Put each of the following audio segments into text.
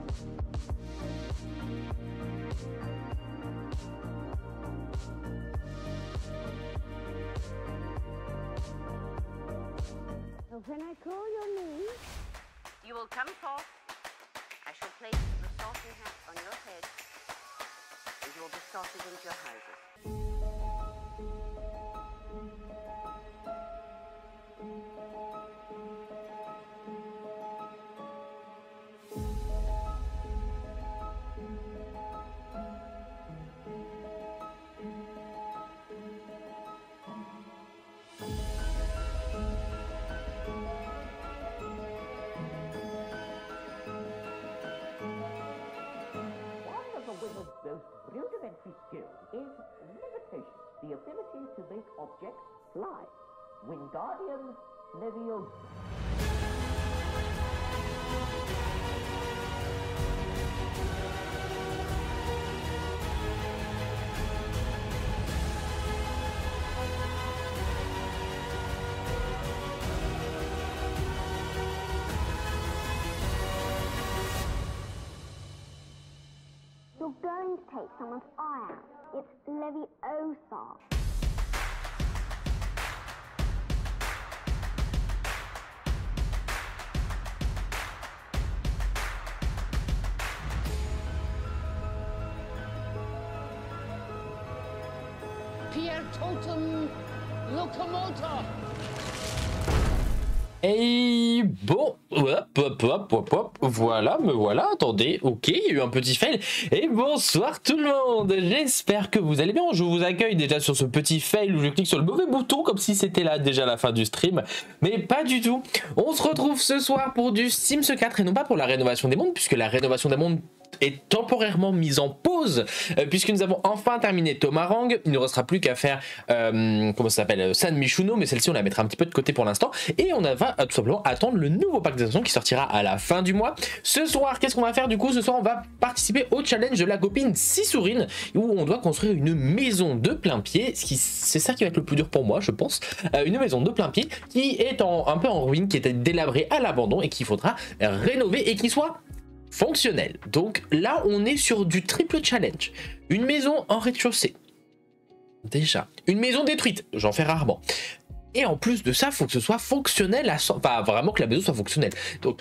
When I call your name, You will come forth. I shall place the sorting hat on your head, and you will be sorted into your houses. One of the wizard's most rudimentary skills is levitation, the ability to make objects fly. Wingardium Leviosa. you're going to take someone's eye out. It's Leviosa. Pierre Totem Locomotor. Et bon, voilà, me voilà, attendez, ok, il y a eu un petit fail. Et bonsoir tout le monde, j'espère que vous allez bien. Je vous accueille déjà sur ce petit fail où je clique sur le mauvais bouton comme si c'était là déjà la fin du stream. Mais pas du tout, on se retrouve ce soir pour du Sims 4 et non pas pour la rénovation des mondes, puisque la rénovation des mondes est temporairement mise en pause puisque nous avons enfin terminé Tomarang. Il ne restera plus qu'à faire comment ça s'appelle, San Michuno, mais celle-ci on la mettra un petit peu de côté pour l'instant et on va tout simplement attendre le nouveau pack d'extension qui sortira à la fin du mois. Ce soir, qu'est-ce qu'on va faire du coup? Ce soir on va participer au challenge de la copine Cisourine où on doit construire une maison de plein pied. C'est ça qui va être le plus dur pour moi je pense, une maison de plein pied qui est un peu en ruine, qui était délabrée à l'abandon et qu'il faudra rénover et qui soit fonctionnel. Donc là on est sur du triple challenge. Une maison en rez-de-chaussée, déjà une maison détruite, j'en fais rarement, et en plus de ça faut que ce soit fonctionnel à 100, enfin vraiment que la maison soit fonctionnelle. Donc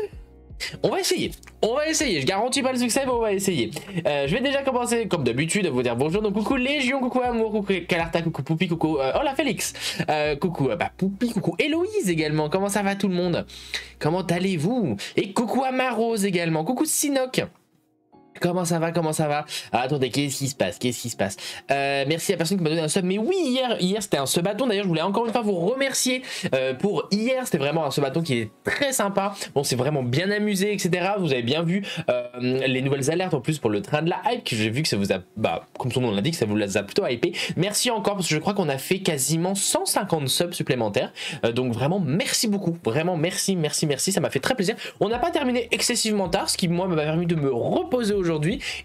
on va essayer, je garantis pas le succès mais on va essayer. Je vais déjà commencer comme d'habitude à vous dire bonjour. Donc coucou Légion, coucou Amour, coucou Calarta, coucou Poupi, coucou Hola Félix, coucou Poupi, coucou Héloïse également, comment ça va tout le monde? Comment allez-vous? Et coucou Amarose également, coucou Sinoc. Comment ça va? Comment ça va? Ah, attendez, qu'est-ce qui se passe? Qu'est-ce qui se passe? Merci à la personne qui m'a donné un sub. Mais oui, hier c'était un subathon. D'ailleurs, je voulais encore une fois vous remercier pour hier. C'était vraiment un subathon qui est très sympa. On s'est vraiment bien amusé, etc. Vous avez bien vu les nouvelles alertes en plus pour le train de la hype. Que j'ai vu que ça vous a, comme son nom l'indique, ça vous a plutôt hypé. Merci encore parce que je crois qu'on a fait quasiment 150 subs supplémentaires. Donc vraiment, merci beaucoup. Vraiment, merci. Ça m'a fait très plaisir. On n'a pas terminé excessivement tard, ce qui moi m'a permis de me reposer aujourd'hui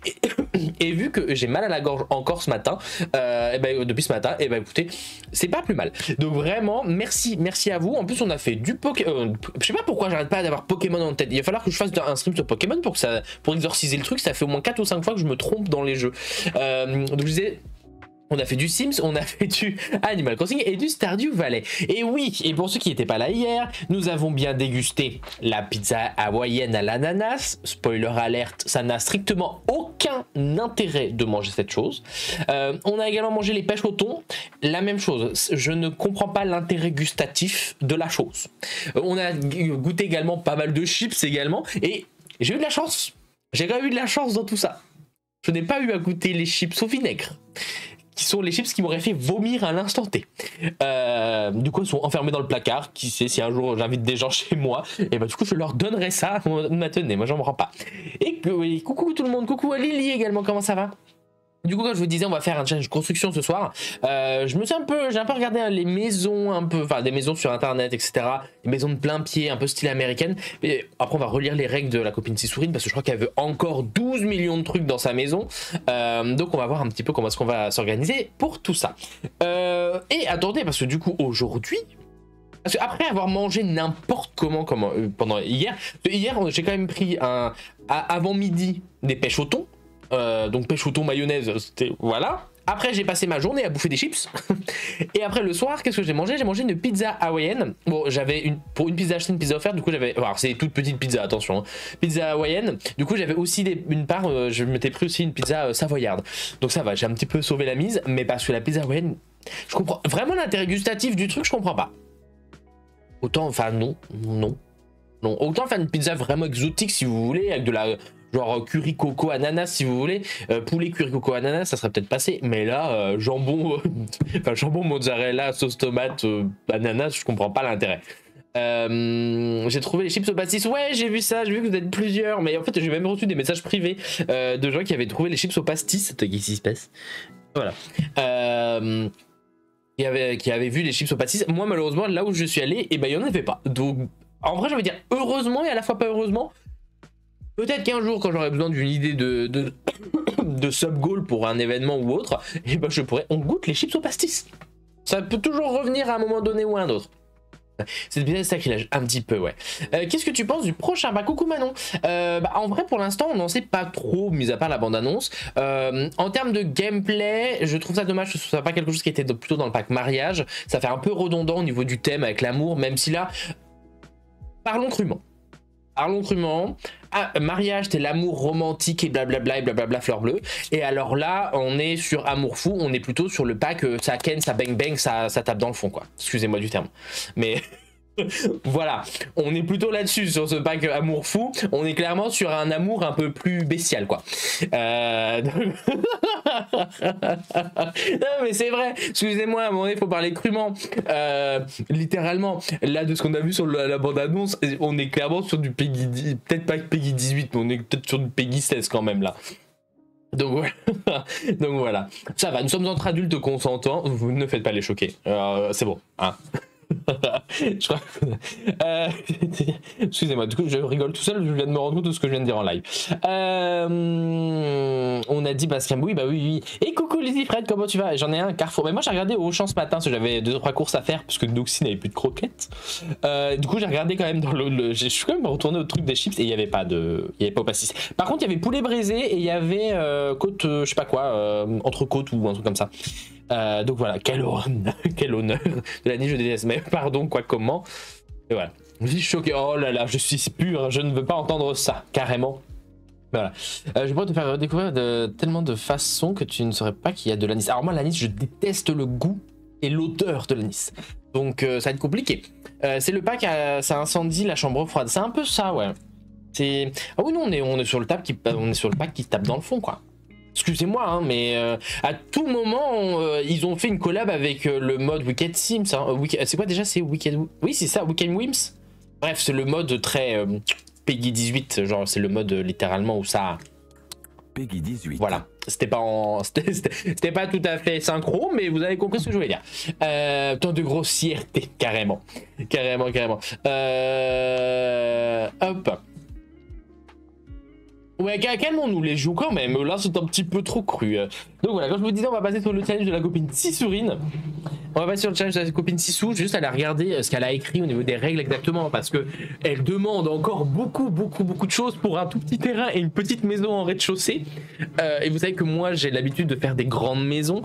et vu que j'ai mal à la gorge encore ce matin, depuis ce matin, écoutez, c'est pas plus mal. Donc vraiment merci à vous. En plus on a fait du Pokémon, je sais pas pourquoi j'arrête pas d'avoir Pokémon en tête. Il va falloir que je fasse un stream sur Pokémon pour exorciser le truc. Ça fait au moins 4 ou 5 fois que je me trompe dans les jeux. Donc je disais, on a fait du Sims, on a fait du Animal Crossing et du Stardew Valley. Et oui, et pour ceux qui n'étaient pas là hier, nous avons bien dégusté la pizza hawaïenne à l'ananas. Spoiler alerte, ça n'a strictement aucun intérêt de manger cette chose. On a également mangé les pêches au thon. La même chose, je ne comprends pas l'intérêt gustatif de la chose. On a goûté également pas mal de chips également. Et j'ai eu de la chance. J'ai quand même eu de la chance dans tout ça. Je n'ai pas eu à goûter les chips au vinaigre, qui sont les chips qui m'auraient fait vomir à l'instant T. Du coup, ils sont enfermés dans le placard. Qui sait si un jour j'invite des gens chez moi, et du coup, je leur donnerai ça. Maintenant, moi, j'en me rends pas. Et coucou tout le monde, coucou à Lily également, comment ça va? Du coup, comme je vous disais, on va faire un challenge construction ce soir. J'ai un peu regardé les maisons, des maisons sur internet, etc. Des maisons de plein pied, un peu style américaine. Mais après, on va relire les règles de la copine Cisourine parce que je crois qu'elle veut encore 12 millions de trucs dans sa maison. Donc, on va voir un petit peu comment est-ce qu'on va s'organiser pour tout ça. Et attendez, parce que du coup, aujourd'hui, Parce qu'après avoir mangé n'importe comment pendant hier j'ai quand même pris avant midi des pêches au thon. Donc pêche au thon mayonnaise, c'était voilà. Après j'ai passé ma journée à bouffer des chips. Et après le soir, qu'est-ce que j'ai mangé? J'ai mangé une pizza hawaïenne. Bon, j'avais pour une pizza achetée, une pizza offerte. Du coup j'avais, alors c'est toute petite pizza, attention, hein. Pizza hawaïenne. Du coup j'avais aussi une part, je m'étais pris aussi une pizza savoyarde. Donc ça va, j'ai un petit peu sauvé la mise. Mais parce que la pizza hawaïenne, je comprends vraiment l'intérêt gustatif du truc, je comprends pas. Autant, enfin non. Autant faire une pizza vraiment exotique si vous voulez, avec de la genre curry coco ananas si vous voulez, poulet curry coco ananas, ça serait peut-être passé. Mais là, jambon, jambon mozzarella, sauce tomate, ananas, je comprends pas l'intérêt. J'ai trouvé les chips au pastis. Ouais, j'ai vu ça, j'ai vu que vous êtes plusieurs. Mais en fait, j'ai même reçu des messages privés de gens qui avaient trouvé les chips au pastis. Qu'est-ce qui se passe? Voilà. Qui avait vu les chips au pastis. Moi, malheureusement, là où je suis allé, il n'y en avait pas. Donc, en vrai, je veux dire heureusement et à la fois pas heureusement. Peut-être qu'un jour, quand j'aurai besoin d'une idée de sub-goal pour un événement ou autre, et ben on goûte les chips au pastis. Ça peut toujours revenir à un moment donné ou à un autre. C'est bien sacrilège, un petit peu, ouais. Qu'est-ce que tu penses du prochain? Bah coucou Manon. En vrai pour l'instant on n'en sait pas trop, mis à part la bande-annonce. En termes de gameplay, je trouve ça dommage que ce soit pas quelque chose qui était plutôt dans le pack mariage. Ça fait un peu redondant au niveau du thème avec l'amour, même si là, parlons crûment. Ah, mariage, c'était l'amour romantique et blablabla et blablabla fleur bleue. Et alors là, on est sur amour fou, on est plutôt sur le pack ça ken, ça bang bang, ça tape dans le fond quoi. Excusez-moi du terme. Mais voilà, on est plutôt là-dessus sur ce pack amour fou. On est clairement sur un amour un peu plus bestial quoi. Non mais c'est vrai, excusez-moi, à un moment donné, il faut parler crûment. Littéralement, là de ce qu'on a vu sur la bande-annonce, on est clairement sur du Peggy, peut-être pas Peggy 18, mais on est peut-être sur du Peggy 16 quand même là. Donc voilà, ça va, nous sommes entre adultes consentants, vous ne faites pas les choquer, c'est bon, hein. Je crois... excusez-moi, du coup je rigole tout seul, je viens de me rendre compte de ce que je viens de dire en live. On a dit Bastien, oui bah oui. Et coucou Lizzie Fred, comment tu vas? J'en ai un Carrefour, mais moi j'ai regardé au Auchan ce matin parce que j'avais 2-3 courses à faire parce que Noxy n'avait plus de croquettes. Du coup j'ai regardé quand même dans je suis quand même retourné au truc des chips et il y avait pas au pastis. Par contre il y avait poulet braisé et il y avait côte je sais pas quoi, entrecôte ou un truc comme ça. Donc voilà, quel honneur de la niche, je déteste, mais pardon, quoi, comment. Et voilà, je suis choqué, oh là là, je suis pur, je ne veux pas entendre ça, carrément. Voilà, je pourrais te faire découvrir tellement de façons que tu ne saurais pas qu'il y a de l'anis. Alors moi, l'anis, je déteste le goût et l'odeur de l'anis, donc ça va être compliqué. C'est le pack, ça incendie la chambre froide, c'est un peu ça, ouais. Ah oui, non, on est sur le pack qui tape dans le fond, quoi. Excusez-moi, hein, mais à tout moment, ils ont fait une collab avec le mode Wicked Sims. Hein. C'est quoi déjà? C'est Wicked... Oui, c'est ça, Wicked Wims. Bref, c'est le mode très Peggy 18. Genre, c'est le mode littéralement où ça... Peggy 18. Voilà. C'était pas tout à fait synchro, mais vous avez compris ce que je voulais dire. Tant de grossièreté, carrément. Carrément. Hop. Ouais, calmons-nous les joues quand même, là c'est un petit peu trop cru. Donc voilà, comme je vous disais, on va passer sur le challenge de la copine Sissourine. On va passer sur le challenge de la copine Sissou, juste aller regarder ce qu'elle a écrit au niveau des règles exactement, parce que elle demande encore beaucoup de choses pour un tout petit terrain et une petite maison en rez-de-chaussée. Et vous savez que moi j'ai l'habitude de faire des grandes maisons,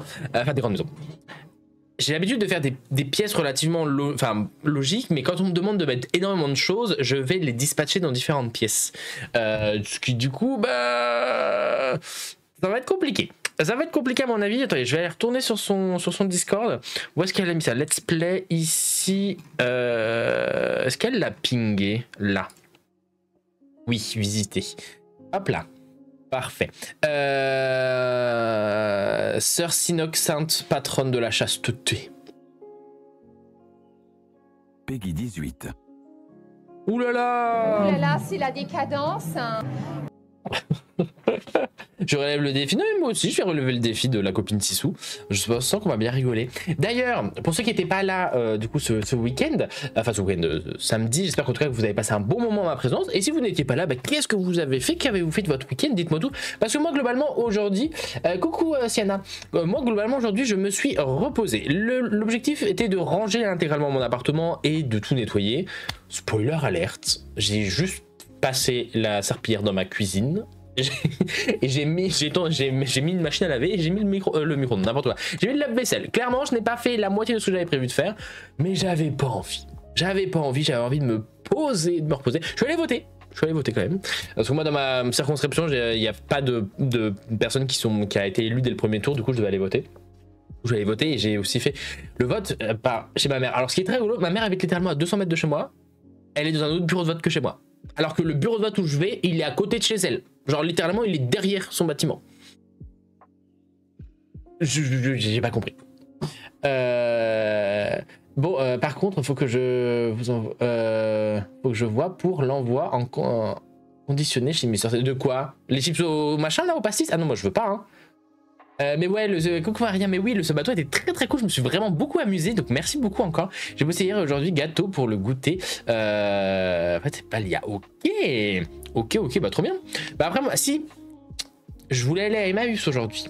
J'ai l'habitude de faire des pièces relativement logiques, mais quand on me demande de mettre énormément de choses, je vais les dispatcher dans différentes pièces. Ce qui du coup, ça va être compliqué. Ça va être compliqué à mon avis. Attendez, je vais aller retourner sur son Discord. Où est-ce qu'elle a mis ça? Let's play ici. Est-ce qu'elle l'a pingé? Là. Oui, visiter. Hop là. Parfait. Sœur Sinoc, sainte patronne de la chasteté. Peggy 18. Ouh là là! Ouh là là, c'est la décadence. Je relève le défi. Non, mais moi aussi, je vais relever le défi de la copine Sissou. Je sens qu'on va bien rigoler. D'ailleurs, pour ceux qui n'étaient pas là, du coup, ce week-end, enfin ce week-end, samedi, j'espère qu'en tout cas que vous avez passé un bon moment en ma présence. Et si vous n'étiez pas là, bah, qu'est-ce que vous avez fait? Qu'avez-vous fait de votre week-end? Dites-moi tout. Parce que moi, globalement, aujourd'hui, coucou Sienna. Moi, globalement, aujourd'hui, je me suis reposé. L'objectif était de ranger intégralement mon appartement et de tout nettoyer. Spoiler alerte, j'ai juste passé la serpillière dans ma cuisine. Et j'ai mis une machine à laver et j'ai mis le micro-ondes, n'importe quoi. J'ai mis le lave-vaisselle. Clairement, je n'ai pas fait la moitié de ce que j'avais prévu de faire, mais j'avais pas envie. J'avais envie de me poser, de me reposer. Je suis allé voter quand même. Parce que moi, dans ma circonscription, il n'y a pas de personnes qui a été élue dès le premier tour, du coup, je devais aller voter. Je vais aller voter et j'ai aussi fait le vote chez ma mère. Alors, ce qui est très rigolo, ma mère habite littéralement à 200 mètres de chez moi. Elle est dans un autre bureau de vote que chez moi. Alors que le bureau de vote où je vais, il est à côté de chez elle. Genre littéralement, il est derrière son bâtiment. J'ai pas compris. Bon, par contre, faut que je vois pour l'envoi en conditionné chez Mister. De quoi? Les chips au machin là, au pastis? Ah non, moi je veux pas. Hein. Mais ouais, coucou Maria, mais oui, ce bateau était très très cool, je me suis vraiment beaucoup amusé, donc merci beaucoup encore. J'ai bossé hier et aujourd'hui, gâteau pour le goûter. En fait, c'est pas l'IA. Ok, bah trop bien. Bah après, moi, si je voulais aller à Emmaüs aujourd'hui.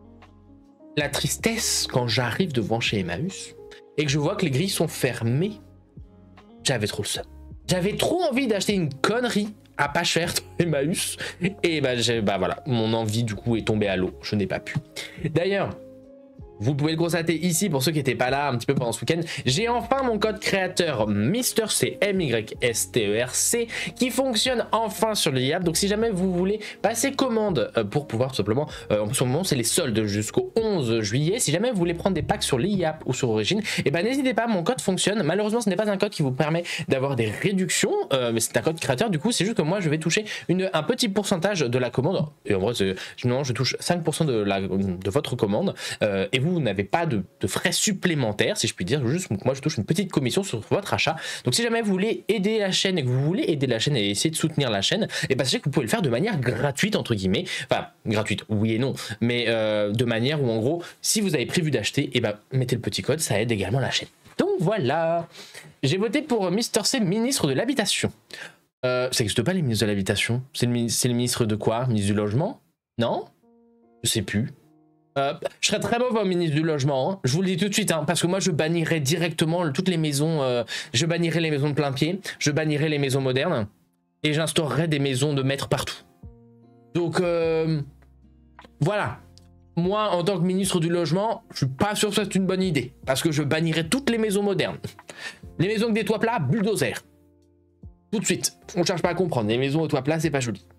La tristesse quand j'arrive devant chez Emmaüs et que je vois que les grilles sont fermées, j'avais trop le seum. J'avais trop envie d'acheter une connerie à pas cher dans Emmaüs et bah voilà, mon envie du coup est tombée à l'eau, je n'ai pas pu. D'ailleurs, vous pouvez le constater ici pour ceux qui n'étaient pas là un petit peu pendant ce week-end. J'ai enfin mon code créateur MrC, MYSTERC, qui fonctionne enfin sur le YAP. Donc si jamais vous voulez passer commande pour pouvoir tout simplement, en ce moment c'est les soldes jusqu'au 11 juillet. Si jamais vous voulez prendre des packs sur l'IAP ou sur Origin, et ben n'hésitez pas, mon code fonctionne. Malheureusement ce n'est pas un code qui vous permet d'avoir des réductions, mais c'est un code créateur. Du coup c'est juste que moi je vais toucher un petit pourcentage de la commande. Et en vrai généralement je touche 5% de votre commande et vous n'avez pas de frais supplémentaires, si je puis dire, juste moi je touche une petite commission sur votre achat. Donc si jamais vous voulez aider la chaîne et que vous voulez aider la chaîne et essayer de soutenir la chaîne, et ben sachez que vous pouvez le faire de manière gratuite entre guillemets, enfin gratuite oui et non, mais de manière où en gros si vous avez prévu d'acheter, et ben mettez le petit code, ça aide également la chaîne. Donc voilà, j'ai voté pour MrC, ministre de l'habitation. Ça n'existe pas les ministres de l'habitation, c'est le ministre de quoi? Ministre du logement? Non, je sais plus. Je serais très mauvais au ministre du logement, hein. Je vous le dis tout de suite, hein, parce que moi je bannirais directement toutes les maisons, je bannirais les maisons de plein pied, je bannirais les maisons modernes, et j'instaurerais des maisons de maître partout. Donc voilà, moi en tant que ministre du logement, je suis pas sûr que c'est une bonne idée, parce que je bannirais toutes les maisons modernes. Les maisons avec des toits plats, bulldozer. Tout de suite, on cherche pas à comprendre, les maisons aux toits plats c'est pas joli.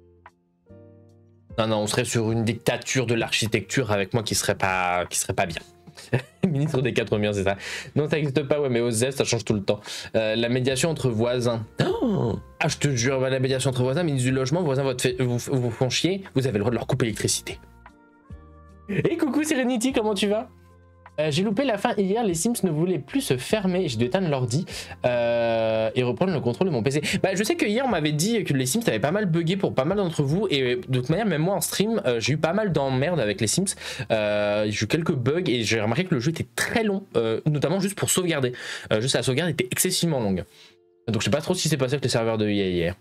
Non, on serait sur une dictature de l'architecture avec moi qui serait pas bien. Ministre des 4 murs, c'est ça. Non, ça n'existe pas, ouais, mais aux Z, ça change tout le temps. La médiation entre voisins. Oh ah, je te jure, la médiation entre voisins, ministre du logement, voisins vous font chier, vous avez le droit de leur couper l'électricité. Et coucou Serenity, comment tu vas? J'ai loupé la fin hier, les Sims ne voulaient plus se fermer, j'ai dû éteindre l'ordi et reprendre le contrôle de mon PC. Bah, je sais que hier on m'avait dit que les Sims avaient pas mal bugué pour pas mal d'entre vous et de toute manière même moi en stream j'ai eu pas mal d'emmerdes avec les Sims, j'ai eu quelques bugs et j'ai remarqué que le jeu était très long, notamment juste pour sauvegarder, juste la sauvegarde était excessivement longue. Donc je sais pas trop ce qui s'est passé avec les serveurs de EA hier.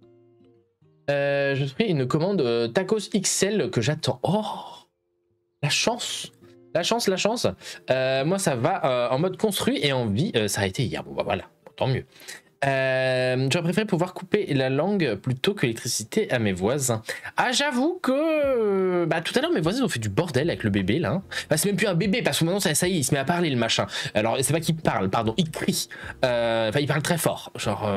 Je ferai une commande Tacos XL que j'attends. Oh, la chance! La chance. Moi, ça va en mode construit et en vie. Ça a été hier. Bon, bah voilà, tant mieux. J'aurais préféré pouvoir couper la langue plutôt que l'électricité à mes voisins. Ah, j'avoue que bah, tout à l'heure, mes voisins ont fait du bordel avec le bébé, là. Bah, c'est même plus un bébé, parce que maintenant, ça y est, il se met à parler, le machin. Alors, c'est pas qu'il parle, pardon, il crie. Enfin, il parle très fort. Genre...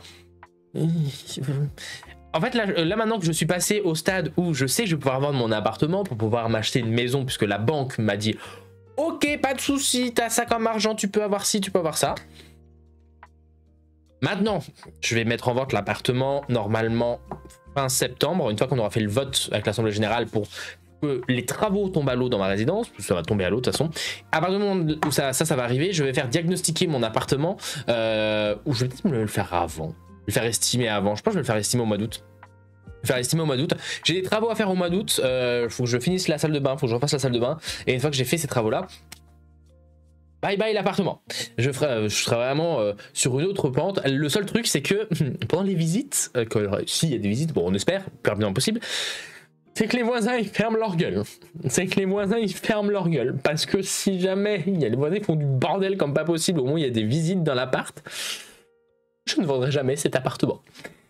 En fait, là, maintenant que je suis passé au stade où je sais que je vais pouvoir vendre mon appartement pour pouvoir m'acheter une maison, puisque la banque m'a dit « Ok, pas de souci, t'as ça comme argent, tu peux avoir ci, tu peux avoir ça. » Maintenant, je vais mettre en vente l'appartement normalement fin septembre, une fois qu'on aura fait le vote avec l'Assemblée Générale pour que les travaux tombent à l'eau dans ma résidence, parce que ça va tomber à l'eau de toute façon. À partir du moment où ça va arriver, je vais faire diagnostiquer mon appartement, ou je vais peut-être me le faire avant. Le faire estimer avant. Je pense que je vais le faire estimer au mois d'août. faire estimer au mois d'août. J'ai des travaux à faire au mois d'août. Faut que je finisse la salle de bain, faut que je refasse la salle de bain. Et une fois que j'ai fait ces travaux-là, bye bye l'appartement. Je serai vraiment sur une autre pente. Le seul truc, c'est que pendant les visites, s'il y a des visites, bon, on espère, le plus rapidement possible, c'est que les voisins ils ferment leur gueule. C'est que les voisins ils ferment leur gueule. Parce que si jamais les voisins font du bordel comme pas possible, au moins il y a des visites dans l'appart, je ne vendrai jamais cet appartement.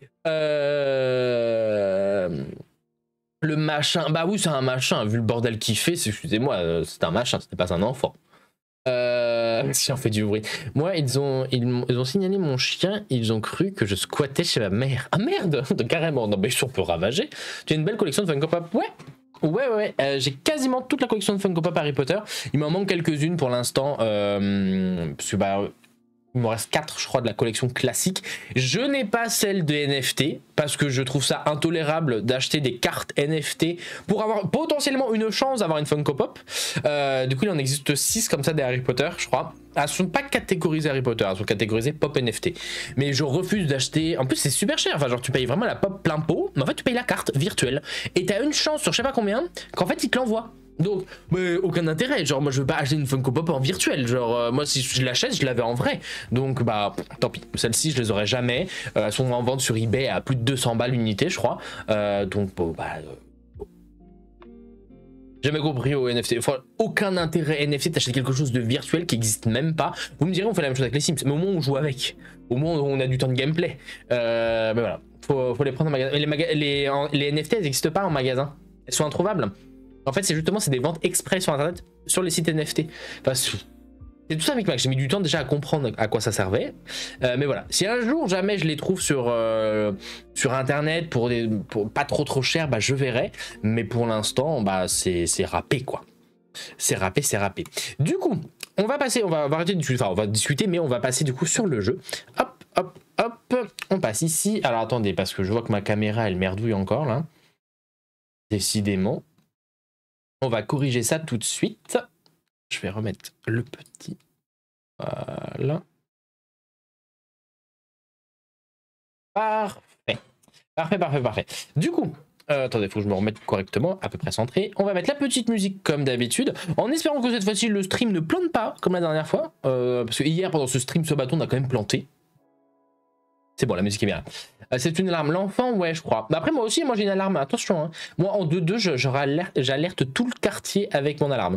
Le machin, bah oui, c'est un machin, vu le bordel qu'il fait, excusez-moi, c'est un machin, c'était pas un enfant. Si on fait du bruit. Moi, ils ont signalé mon chien, ils ont cru que je squattais chez ma mère. Ah merde, carrément, non mais on peut ravager. Tu as une belle collection de Funko Pop? Ouais, j'ai quasiment toute la collection de Funko Pop Harry Potter. Il m'en manque quelques-unes pour l'instant, parce que bah... il me reste 4 je crois de la collection classique. Je n'ai pas celle de NFT parce que je trouve ça intolérable d'acheter des cartes NFT pour avoir potentiellement une chance d'avoir une Funko Pop. Du coup il en existe 6 comme ça des Harry Potter je crois. Elles sont pas catégorisées Harry Potter, elles sont catégorisées Pop NFT. Mais je refuse d'acheter, en plus c'est super cher, enfin genre tu payes vraiment la Pop plein pot, mais en fait tu payes la carte virtuelle. Et t'as une chance sur je sais pas combien qu'en fait ils te l'envoient. Donc, mais aucun intérêt, genre moi je veux pas acheter une Funko Pop en virtuel, genre moi si je l'achète je l'avais en vrai, donc bah tant pis, celles-ci je les aurai jamais, elles sont en vente sur eBay à plus de 200 balles l'unité je crois, donc bon, bah... Jamais compris au NFT, enfin, aucun intérêt NFT t'achètes quelque chose de virtuel qui existe même pas. Vous me direz on fait la même chose avec les Sims, mais au moins on joue avec, au moins on a du temps de gameplay, mais voilà, faut les prendre en magasin. Les NFT elles n'existent pas en magasin, elles sont introuvables. En fait, c'est des ventes exprès sur internet, sur les sites NFT. Enfin, c'est tout ça, Micmac. J'ai mis du temps déjà à comprendre à quoi ça servait. Mais voilà. Si un jour, jamais je les trouve sur internet pour pas trop cher, bah je verrai. Mais pour l'instant, bah c'est râpé, quoi. C'est râpé. Du coup, on va arrêter de discuter. Enfin, on va discuter, mais on va passer du coup sur le jeu. Hop. On passe ici. Alors attendez, parce que je vois que ma caméra, elle merdouille encore, là. Décidément. On va corriger ça tout de suite. Je vais remettre le petit. Voilà. Parfait. Du coup, attendez, il faut que je me remette correctement, à peu près centré. On va mettre la petite musique comme d'habitude, en espérant que cette fois-ci le stream ne plante pas comme la dernière fois. Parce que hier, pendant ce stream, ce bâton, on a quand même planté. C'est bon, la musique est bien. C'est une alarme. L'enfant, ouais, je crois. Mais après, moi aussi, j'ai une alarme. Attention, hein. Moi, en 2-2, j'alerte tout le quartier avec mon alarme.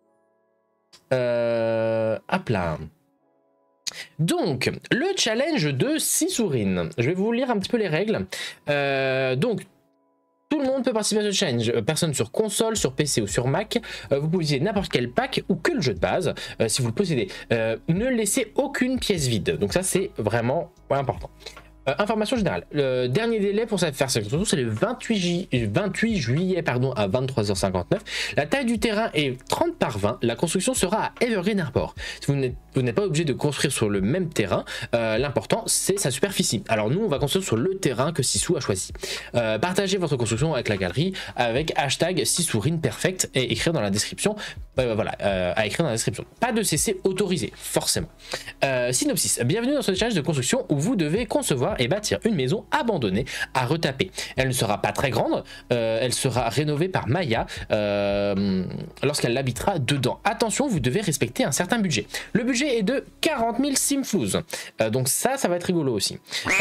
Hop là. Donc, le challenge de Sissourine. Je vais vous lire un petit peu les règles. Donc, tout le monde peut participer à ce challenge. Personne sur console, sur PC ou sur Mac. Vous pouvez utiliser n'importe quel pack ou que le jeu de base, si vous le possédez. Ne laissez aucune pièce vide. Donc ça, c'est vraiment important. Information générale. Le dernier délai pour faire cette construction, c'est le 28 juillet à 23h59. La taille du terrain est 30 par 20. La construction sera à Evergreen Airport. Si vous n'êtes pas obligé de construire sur le même terrain, l'important c'est sa superficie. Alors nous, on va construire sur le terrain que Sissou a choisi. Partagez votre construction avec la galerie avec hashtag SissouRinePerfect et écrire dans la description. À écrire dans la description. Pas de CC autorisé, forcément. Synopsis. Bienvenue dans ce challenge de construction où vous devez concevoir et bâtir une maison abandonnée à retaper. Elle ne sera pas très grande, elle sera rénovée par Maya lorsqu'elle l'habitera dedans. Attention, vous devez respecter un certain budget. Le budget est de 40 000 simflouz. Donc ça va être rigolo aussi.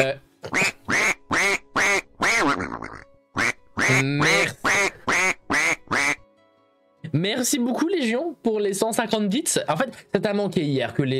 Merci beaucoup Légion pour les 150 bits. En fait, ça t'a manqué hier que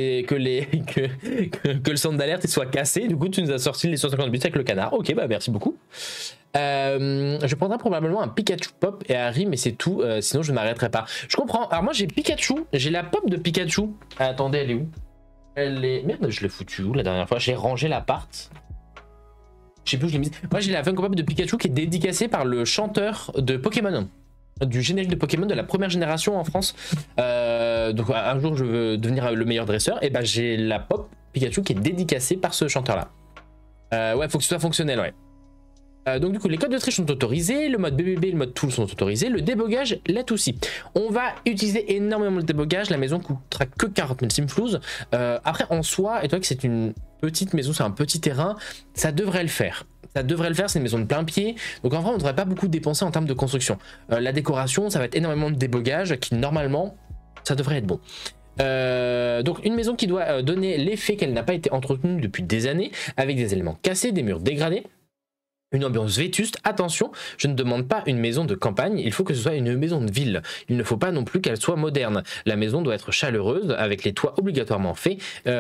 le centre d'alerte soit cassé. Du coup, tu nous as sorti les 150 bits avec le canard. Ok, bah merci beaucoup. Je prendrai probablement un Pikachu Pop et Harry, mais c'est tout. Sinon, je ne m'arrêterai pas. Je comprends. Alors moi, j'ai Pikachu. J'ai la pop de Pikachu. Attendez, elle est où? Elle est... Merde, je l'ai foutue où la dernière fois? J'ai rangé l'appart. Je sais plus où je l'ai mise. Moi, j'ai la Funko Pop de Pikachu qui est dédicacée par le chanteur de Pokémon. Du générique de Pokémon de la première génération en France. Donc un jour je veux devenir le meilleur dresseur, et ben j'ai la pop Pikachu qui est dédicacée par ce chanteur là. Ouais, faut que ce soit fonctionnel, ouais. Donc du coup les codes de triche sont autorisés, le mode BBB et le mode tool sont autorisés, le débogage l'est aussi. On va utiliser énormément le débogage, la maison coûtera que 40 000 simflouz. Après en soi, étant que c'est une petite maison, c'est un petit terrain, ça devrait le faire. Ça devrait le faire, c'est une maison de plein pied, donc en vrai on ne devrait pas beaucoup dépenser en termes de construction. La décoration, ça va être énormément de débogage qui normalement, ça devrait être bon. Donc une maison qui doit donner l'effet qu'elle n'a pas été entretenue depuis des années, avec des éléments cassés, des murs dégradés, une ambiance vétuste. Attention, je ne demande pas une maison de campagne, il faut que ce soit une maison de ville. Il ne faut pas non plus qu'elle soit moderne. La maison doit être chaleureuse, avec les toits obligatoirement faits.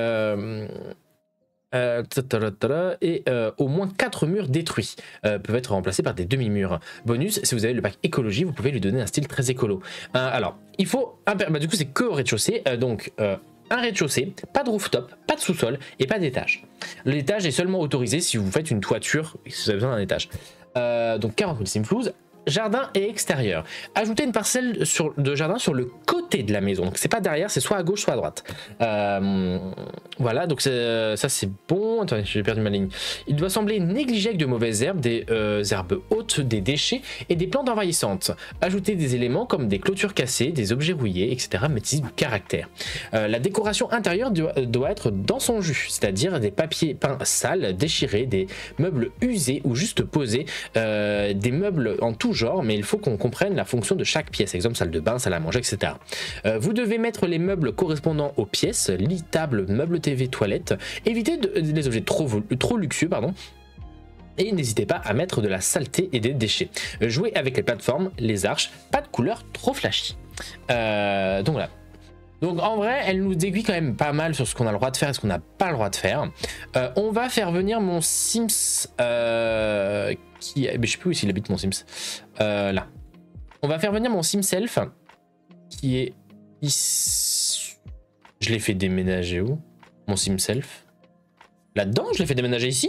Et au moins 4 murs détruits peuvent être remplacés par des demi-murs. Bonus, si vous avez le pack écologie, vous pouvez lui donner un style très écolo. Alors, il faut... du coup, c'est que au rez-de-chaussée, un rez-de-chaussée, pas de rooftop, pas de sous-sol et pas d'étage. L'étage est seulement autorisé si vous faites une toiture et si vous avez besoin d'un étage. Donc 40 000 simflouz. Jardin et extérieur. Ajouter une parcelle de jardin sur le côté de la maison. Donc c'est pas derrière, c'est soit à gauche, soit à droite. Voilà, donc ça c'est bon. Attendez, j'ai perdu ma ligne. Il doit sembler négligé avec de mauvaises herbes, des herbes hautes, des déchets et des plantes envahissantes. Ajouter des éléments comme des clôtures cassées, des objets rouillés, etc. Métis du caractère. La décoration intérieure doit être dans son jus, c'est-à-dire des papiers peints sales, déchirés, des meubles usés ou juste posés, des meubles en tout genre, mais il faut qu'on comprenne la fonction de chaque pièce, exemple salle de bain, salle à manger, etc. Vous devez mettre les meubles correspondant aux pièces, lit, table, meuble TV, toilette, évitez les objets trop luxueux, pardon. Et n'hésitez pas à mettre de la saleté et des déchets. Jouez avec les plateformes, les arches, pas de couleurs trop flashy. Donc voilà. Donc en vrai, elle nous aiguille quand même pas mal sur ce qu'on a le droit de faire et ce qu'on n'a pas le droit de faire. On va faire venir mon Sims qui... Mais je sais plus où il habite mon Sims. Là. On va faire venir mon Simself qui est ici. Je l'ai fait déménager où? Mon Simself. Là-dedans, je l'ai fait déménager ici?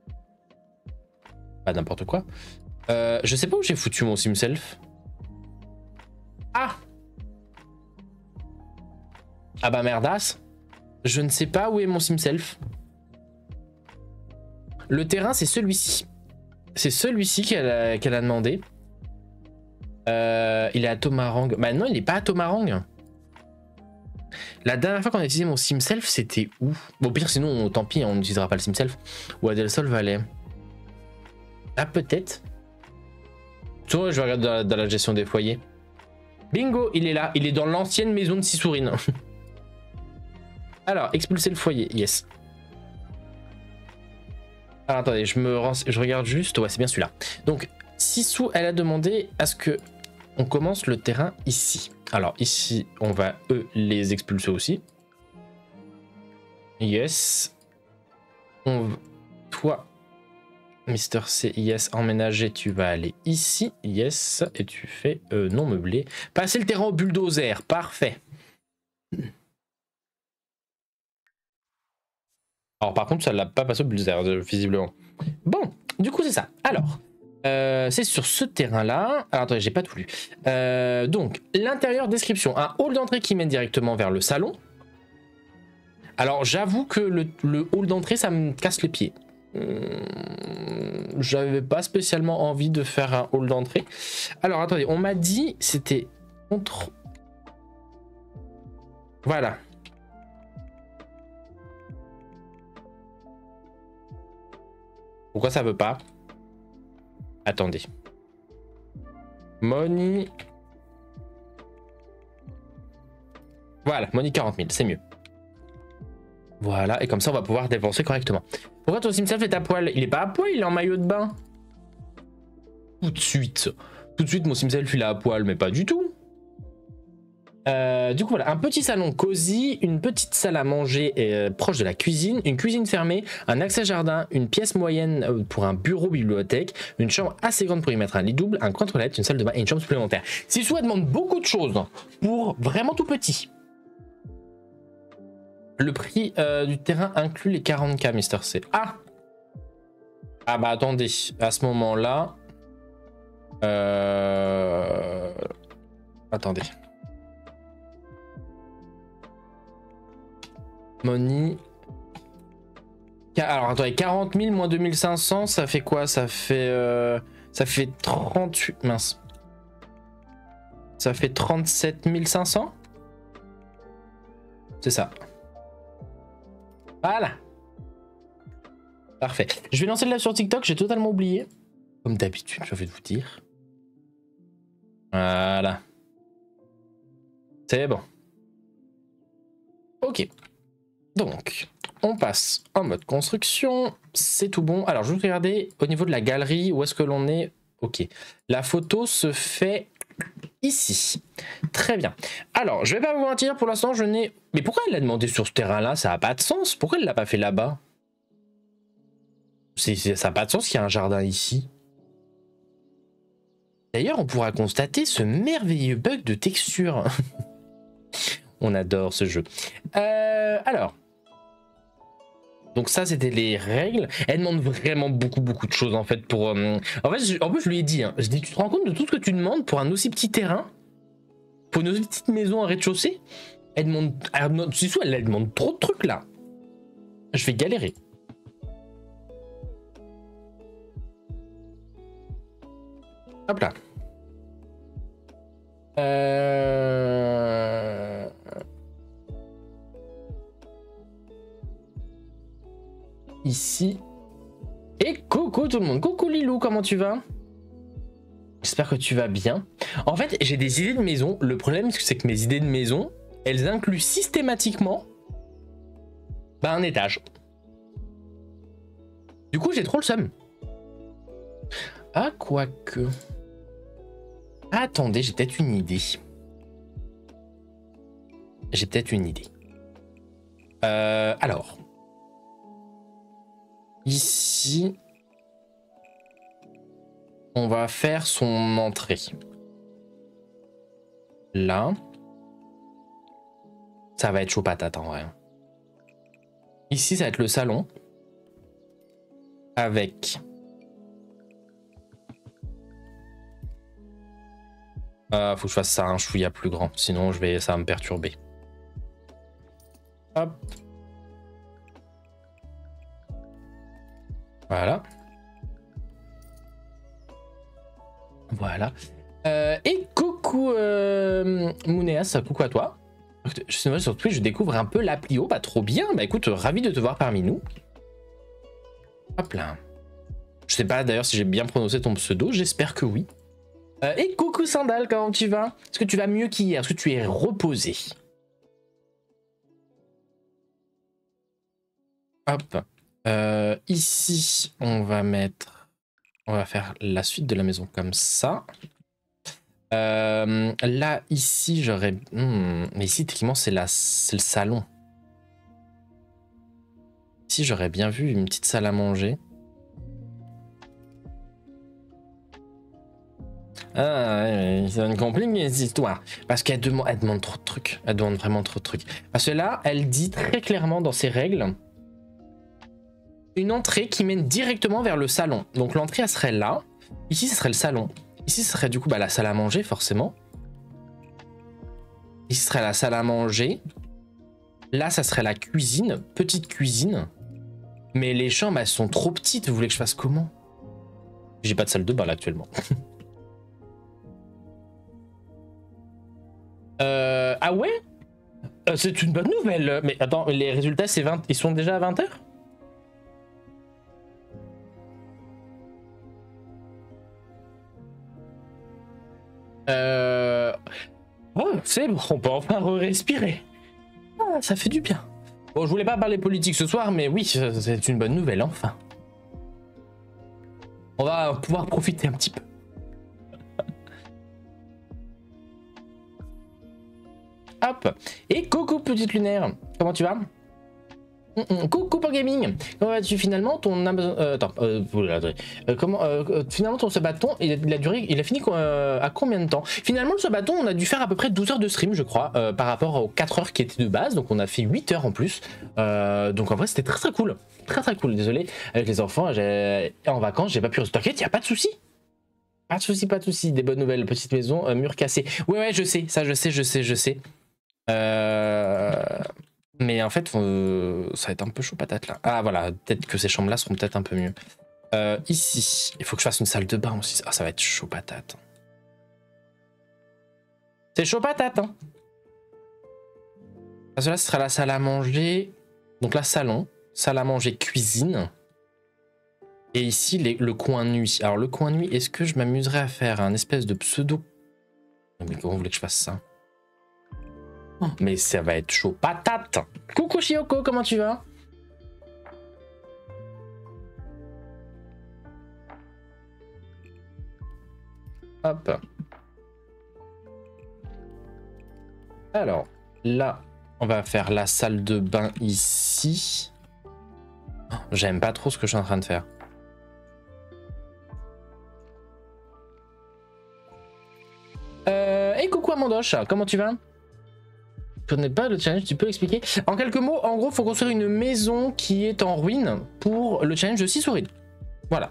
Pas n'importe quoi. Je sais pas où j'ai foutu mon Simself. Ah! Ah bah merdasse. Je ne sais pas où est mon Simself. Le terrain, c'est celui-ci. C'est celui-ci qu'elle a demandé. Il est à Tomarang. Bah non, il n'est pas à Tomarang. La dernière fois qu'on a utilisé mon Simself, c'était où? Bon, pire, sinon, tant pis, on n'utilisera pas le Simself. Ou à Del Sol Valley. Ah, peut-être. Toujours, je vais regarder dans la gestion des foyers. Bingo, il est là. Il est dans l'ancienne maison de Sissourine. Alors, expulser le foyer, yes. Alors, attendez, je regarde juste. Ouais, c'est bien celui-là. Donc, Sissou, elle a demandé à ce que on commence le terrain ici. Alors, ici, on va, eux, les expulser aussi. Yes. Toi, Mister C, yes, emménager, tu vas aller ici. Yes. Et tu fais non meublé. Passer le terrain au bulldozer. Parfait. Alors par contre, ça ne l'a pas passé au bulldozer, visiblement. Bon, du coup, c'est ça. Alors, c'est sur ce terrain-là. Alors attendez, j'ai pas tout lu. Donc, l'intérieur, description. Un hall d'entrée qui mène directement vers le salon. Alors, j'avoue que le hall d'entrée, ça me casse les pieds. J'avais pas spécialement envie de faire un hall d'entrée. Alors, attendez, on m'a dit c'était contre... Voilà. Pourquoi ça veut pas? Attendez. Money. Voilà, money 40 000, c'est mieux. Voilà, et comme ça on va pouvoir dépenser correctement. Pourquoi ton Simself est à poil? Il est pas à poil, il est en maillot de bain. Tout de suite. Tout de suite, mon Simself il est à poil, mais pas du tout. Du coup voilà, un petit salon cosy, une petite salle à manger proche de la cuisine, une cuisine fermée, un accès jardin, une pièce moyenne pour un bureau bibliothèque, une chambre assez grande pour y mettre un lit double, un coin toilette, une salle de bain et une chambre supplémentaire. Sissou demande beaucoup de choses pour vraiment tout petit. Le prix du terrain inclut les 40K, Mister C. Ah! Ah bah attendez, à ce moment-là... Attendez. Money. Alors attendez, 40 000 moins 2500, ça fait quoi? Ça fait 38... Mince. Ça fait 37 500? C'est ça. Voilà. Parfait. Je vais lancer le live sur TikTok, j'ai totalement oublié. Comme d'habitude, j'ai envie de vous dire. Voilà. C'est bon. Ok. Donc, on passe en mode construction. C'est tout bon. Alors, je vais regarder au niveau de la galerie, où est-ce que l'on est. Ok. La photo se fait ici. Très bien. Alors, je vais pas vous mentir, pour l'instant, je n'ai... Mais pourquoi elle l'a demandé sur ce terrain-là? Ça n'a pas de sens. Pourquoi elle l'a pas fait là-bas? Ça n'a pas de sens qu'il y a un jardin ici. D'ailleurs, on pourra constater ce merveilleux bug de texture. On adore ce jeu. Alors. Donc ça, c'était les règles. Elle demande vraiment beaucoup de choses, en fait. Pour, en fait, en plus, je lui ai dit, hein, je dis, tu te rends compte de tout ce que tu demandes pour un aussi petit terrain? Pour une aussi petite maison en rez-de-chaussée? Elle demande trop de trucs, là. Je vais galérer. Hop là. Ici. Et coucou tout le monde. Coucou Lilou, comment tu vas? J'espère que tu vas bien. En fait, j'ai des idées de maison. Le problème, c'est que mes idées de maison, elles incluent systématiquement un étage. Du coup, j'ai trop le seum. Ah, quoique... Attendez, j'ai peut-être une idée. Alors. Ici. On va faire son entrée. Là. Ça va être chaud patate en vrai. Ici, ça va être le salon. Avec... faut que je fasse ça un chouïa plus grand, sinon ça va me perturber. Hop. Voilà. Voilà. Et coucou Mounéas, coucou à toi. Je suis sur Twitch, je découvre un peu l'Applio. Bah trop bien, bah écoute, ravi de te voir parmi nous. Hop là. Je sais pas d'ailleurs si j'ai bien prononcé ton pseudo, j'espère que oui. Et coucou Sandal, comment tu vas? Est-ce que tu vas mieux qu'hier? Est-ce que tu es reposé? Hop. Ici, on va faire la suite de la maison comme ça. Là, ici, j'aurais... mais ici, techniquement, c'est le salon. Ici, j'aurais bien vu une petite salle à manger. Ah, ça me complique les histoires. Parce qu'elle demande trop de trucs. Elle demande vraiment trop de trucs. Parce que là, elle dit très clairement dans ses règles une entrée qui mène directement vers le salon. Donc l'entrée, elle serait là. Ici, ce serait le salon. Ici, ce serait du coup la salle à manger, forcément. Ici, ce serait la salle à manger. Là, ça serait la cuisine. Petite cuisine. Mais les chambres, elles sont trop petites. Vous voulez que je fasse comment? J'ai pas de salle de bain là actuellement. Ah ouais? C'est une bonne nouvelle. Mais attends, les résultats, c'est 20... Ils sont déjà à 20h? Oh, c'est bon, on peut enfin respirer. Ah, ça fait du bien. Bon, je voulais pas parler politique ce soir, mais oui, c'est une bonne nouvelle, enfin. On va pouvoir profiter un petit peu. Hop. Et coucou petite lunaire, comment tu vas? Coucou pour gaming. Comment vas-tu finalement ton finalement ton sabaton il a fini à combien de temps? Finalement le sabaton on a dû faire à peu près 12 heures de stream je crois par rapport aux 4 heures qui étaient de base, donc on a fait 8 heures en plus. Donc en vrai c'était très cool. Très cool, désolé. Avec les enfants en vacances j'ai pas pu... T'inquiète, y a pas de souci. Pas de souci, des bonnes nouvelles, petite maison, mur cassé. Ouais je sais, ça je sais. Mais en fait, ça va être un peu chaud patate là. Ah voilà, peut-être que ces chambres-là seront peut-être un peu mieux. Ici, il faut que je fasse une salle de bain aussi. Ah, ça va être chaud patate. C'est chaud patate, hein. Parce que là, ce sera la salle à manger. Donc là, salon, salle à manger, cuisine. Et ici, le coin nuit. Alors le coin nuit, est-ce que je m'amuserais à faire un espèce de pseudo... Mais comment vous voulez que je fasse ça? Oh, mais ça va être chaud patate. Coucou Shioko, comment tu vas? Hop. Alors, là, on va faire la salle de bain ici. Oh, j'aime pas trop ce que je suis en train de faire. Hey, coucou Amandoche, comment tu vas? Je connais pas le challenge, tu peux expliquer? En quelques mots, en gros, il faut construire une maison qui est en ruine pour le challenge de 6 souris. Voilà.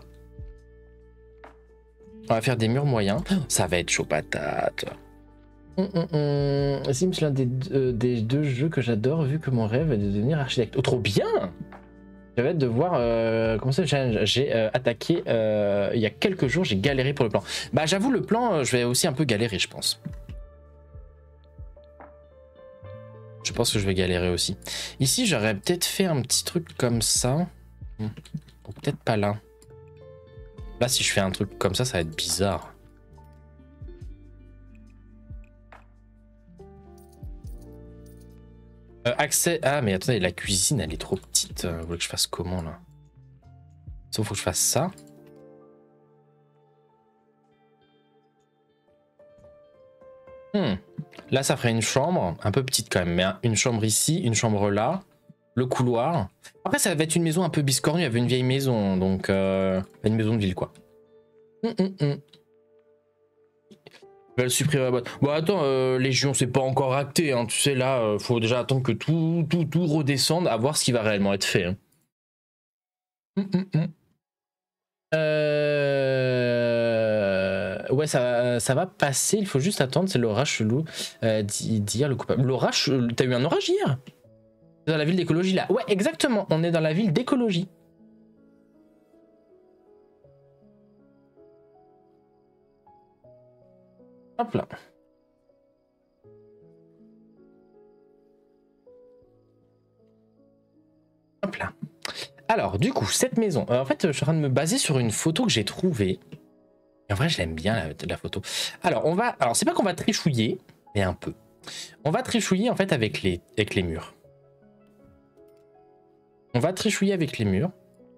On va faire des murs moyens. Ça va être chaud patate. Sims, l'un des deux jeux que j'adore, vu que mon rêve est de devenir architecte. Oh, trop bien! Ça va être de voir comment c'est le challenge. J'ai attaqué il y a quelques jours, j'ai galéré pour le plan. Bah, j'avoue, le plan, je vais aussi un peu galérer, je pense. Je pense que je vais galérer aussi. Ici, j'aurais peut-être fait un petit truc comme ça. Ou peut-être pas là. Là, si je fais un truc comme ça va être bizarre. Accès... Ah, mais attendez, la cuisine, elle est trop petite. Vous voulez que je fasse comment, là? Sauf faut que je fasse ça. Là, ça ferait une chambre, un peu petite quand même, mais une chambre ici, une chambre là, le couloir. Après, ça va être une maison un peu biscornue, il y avait une vieille maison, donc une maison de ville, quoi. Je vais le supprimer la boîte. Bon, attends, Légion, c'est pas encore acté, hein, tu sais, là, faut déjà attendre que tout redescende, à voir ce qui va réellement être fait. Hein. Ouais, ça va passer, il faut juste attendre, c'est l'orage chelou d'hier, le coupable. L'orage, t'as eu un orage hier? Dans la ville d'écologie là. Ouais, exactement, on est dans la ville d'écologie. Hop là. Hop là. Alors, du coup, cette maison, en fait, je suis en train de me baser sur une photo que j'ai trouvée. En vrai, je l'aime bien, la photo. Alors, alors, c'est pas qu'on va trichouiller, mais un peu. On va trichouiller, en fait, avec les murs. On va trichouiller avec les murs.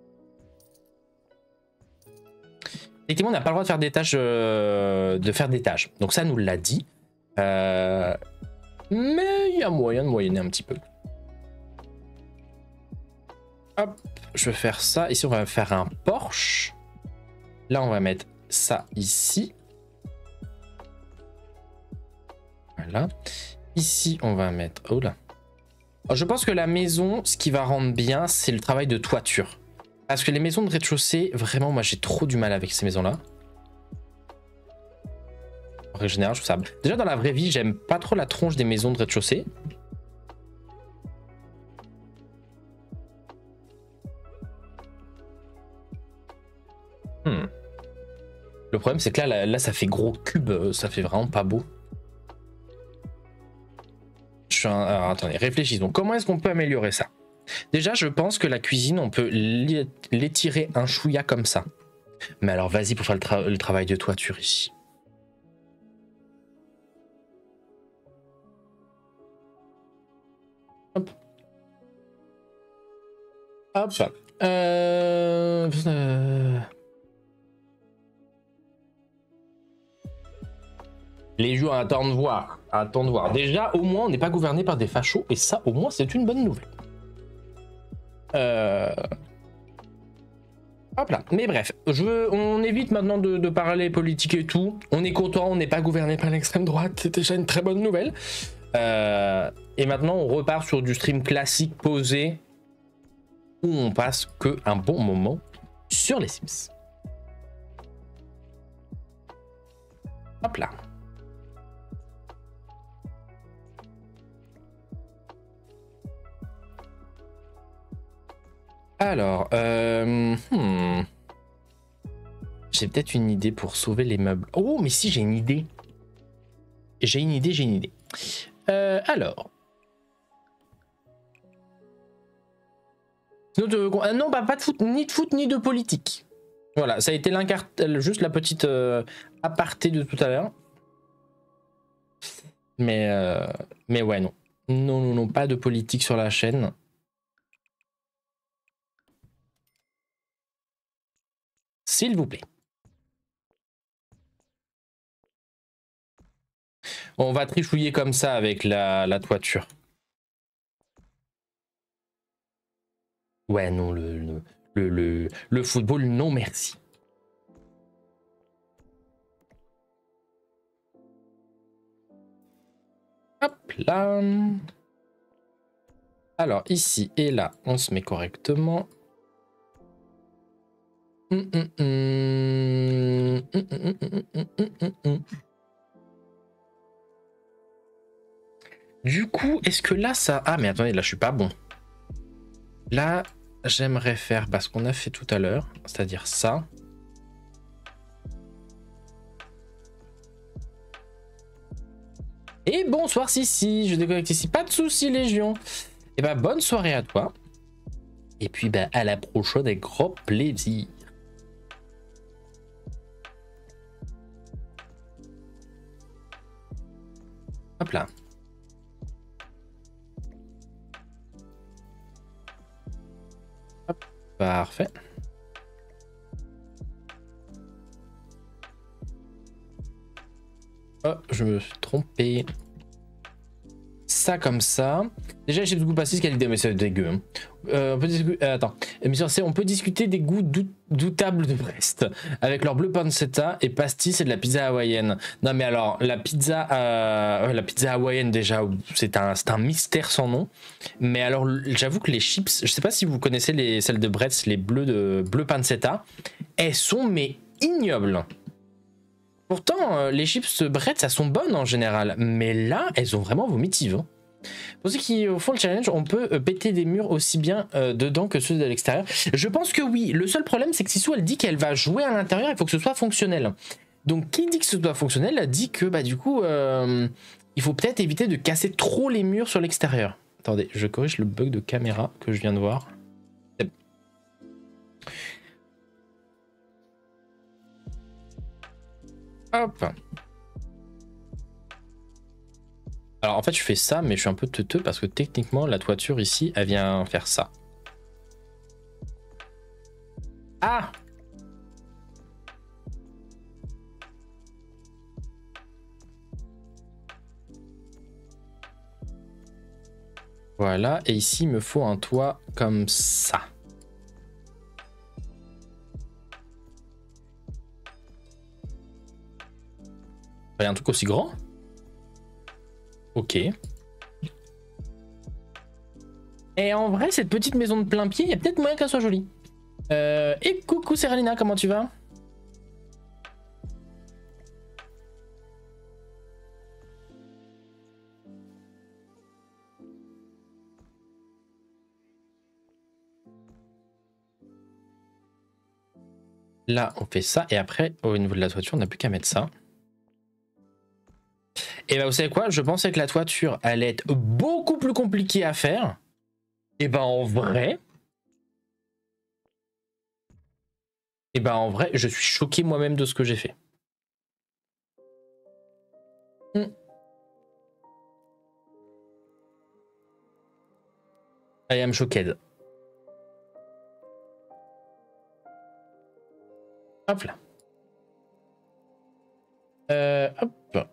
Effectivement, on n'a pas le droit de faire des tâches, Donc ça, nous l'a dit. Mais il y a moyen de moyenner un petit peu. Hop, je vais faire ça. Ici, on va faire un Porsche. Là, on va mettre ça ici. Voilà. Ici, on va mettre... Oh là. Alors, je pense que la maison, ce qui va rendre bien, c'est le travail de toiture. Parce que les maisons de rez-de-chaussée, vraiment, moi, j'ai trop du mal avec ces maisons-là. En règle générale, je trouve ça... Déjà, dans la vraie vie, j'aime pas trop la tronche des maisons de rez-de-chaussée. Le problème, c'est que là, ça fait gros cube, ça fait vraiment pas beau. Alors, attendez, réfléchissons. Comment est-ce qu'on peut améliorer ça? Déjà, je pense que la cuisine, on peut l'étirer un chouïa comme ça. Mais alors, vas-y pour faire le travail de toiture ici. Hop. Hop. Les joueurs attendent de voir. Attends de voir. Déjà, au moins, on n'est pas gouverné par des fachos, et ça, au moins, c'est une bonne nouvelle. Hop là. Mais bref, on évite maintenant de parler politique et tout. On est content, on n'est pas gouverné par l'extrême droite, c'est déjà une très bonne nouvelle. Et maintenant, on repart sur du stream classique posé, où on passe que un bon moment sur les Sims. Hop là. Alors, j'ai peut-être une idée pour sauver les meubles. Oh, mais si, j'ai une idée. J'ai une idée. Alors. Non, bah, pas de foot, ni de politique. Voilà, ça a été juste la petite aparté de tout à l'heure. Mais ouais, non. Non, pas de politique sur la chaîne. S'il vous plaît. On va trichouiller comme ça avec la toiture. Ouais, non, le football, non merci. Hop là. Alors, ici et là, on se met correctement. Du coup, est-ce que là, ça... Ah, mais attendez, là, je suis pas bon. Là, j'aimerais faire ce qu'on a fait tout à l'heure, c'est-à-dire ça. Et bonsoir Sissi, je déconnecte ici, pas de soucis Légion. Et bah bonne soirée à toi. Et puis bah à la prochaine avec grand plaisir. Hop là. Hop, parfait. Oh, je me suis trompé. Ça comme ça. Déjà, j'ai beaucoup passé ce quelle idée, mais c'est dégueu. Hein. On peut discuter. Attends. On peut discuter des goûts doutables de Brest avec leur bleu pancetta et pastis et de la pizza hawaïenne. Non, mais alors la pizza hawaïenne déjà, c'est un mystère sans nom. Mais alors, j'avoue que les chips, je sais pas si vous connaissez celles de Brest, les bleu pancetta, elles sont mais ignobles. Pourtant, les chips Brett, ça sont bonnes en général, mais là, elles ont vraiment vomitive. Hein. Pour ceux qui font le challenge, on peut péter des murs aussi bien dedans que ceux de l'extérieur. Je pense que oui. Le seul problème, c'est que Sissou, elle dit qu'elle va jouer à l'intérieur, il faut que ce soit fonctionnel. Donc, qui dit que ce soit fonctionnel, elle dit que du coup, il faut peut-être éviter de casser trop les murs sur l'extérieur. Attendez, je corrige le bug de caméra que je viens de voir. Hop. Alors en fait je fais ça mais je suis un peu teuteux parce que techniquement la toiture ici elle vient faire ça. Ah! Voilà, et ici il me faut un toit comme ça. Il y a un truc aussi grand? Ok. Et en vrai, cette petite maison de plein pied, il y a peut-être moyen qu'elle soit jolie. Et coucou Seralina, comment tu vas? Là, on fait ça, et après, au niveau de la toiture, on n'a plus qu'à mettre ça. Et bah vous savez quoi, je pensais que la toiture allait être beaucoup plus compliquée à faire. Et bah en vrai, je suis choqué moi-même de ce que j'ai fait. I am shocked. Hop là. Hop.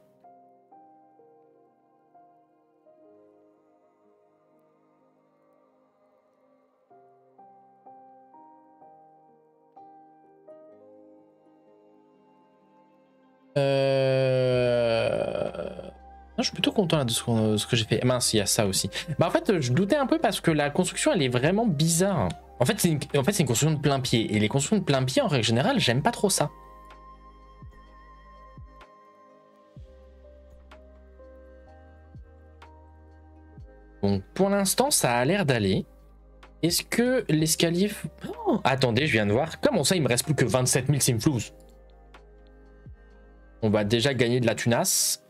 Non, je suis plutôt content là, de ce que j'ai fait. Mince, il y a ça aussi. Bah en fait, je doutais un peu parce que la construction, elle est vraiment bizarre. En fait, c'est une construction de plein pied. Et les constructions de plein pied, en règle générale, j'aime pas trop ça. Donc pour l'instant, ça a l'air d'aller. Est-ce que l'escalier... Oh, attendez, je viens de voir. Comment ça, il me reste plus que 27 000 simflous? On va déjà gagner de la tunasse.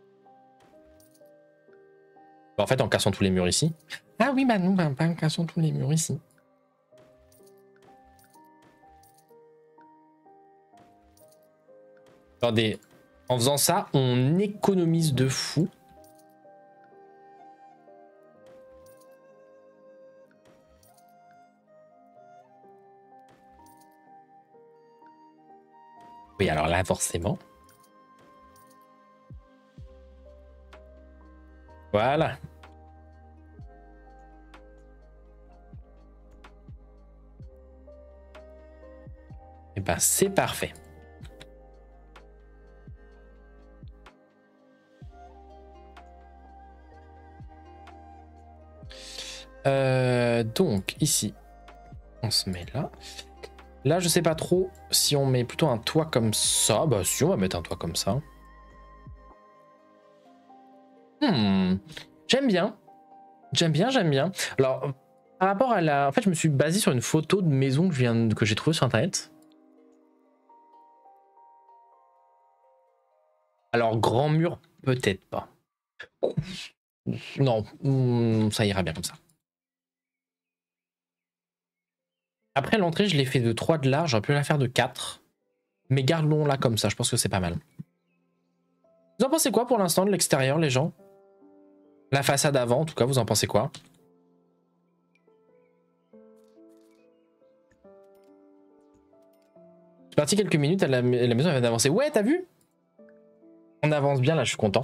En fait, en cassant tous les murs ici. Ah oui, bah non, bah, pas en cassant tous les murs ici. Attendez, en faisant ça, on économise de fou. Oui, alors là, forcément. Voilà. Et ben, c'est parfait. Donc, ici, on se met là. Là, je sais pas trop si on met plutôt un toit comme ça. Bah, si, on va mettre un toit comme ça. J'aime bien. J'aime bien, j'aime bien. Alors, par rapport à la... En fait, je me suis basé sur une photo de maison que j'ai trouvée sur Internet. Alors, grand mur, peut-être pas. Non, ça ira bien comme ça. Après, l'entrée, je l'ai fait de 3 de large. J'aurais pu la faire de 4. Mais gardons-la comme ça. Je pense que c'est pas mal. Vous en pensez quoi pour l'instant de l'extérieur, les gens? La façade avant, en tout cas, vous en pensez quoi? Je suis parti quelques minutes, la maison vient d'avancer. Ouais, t'as vu? On avance bien, là, je suis content.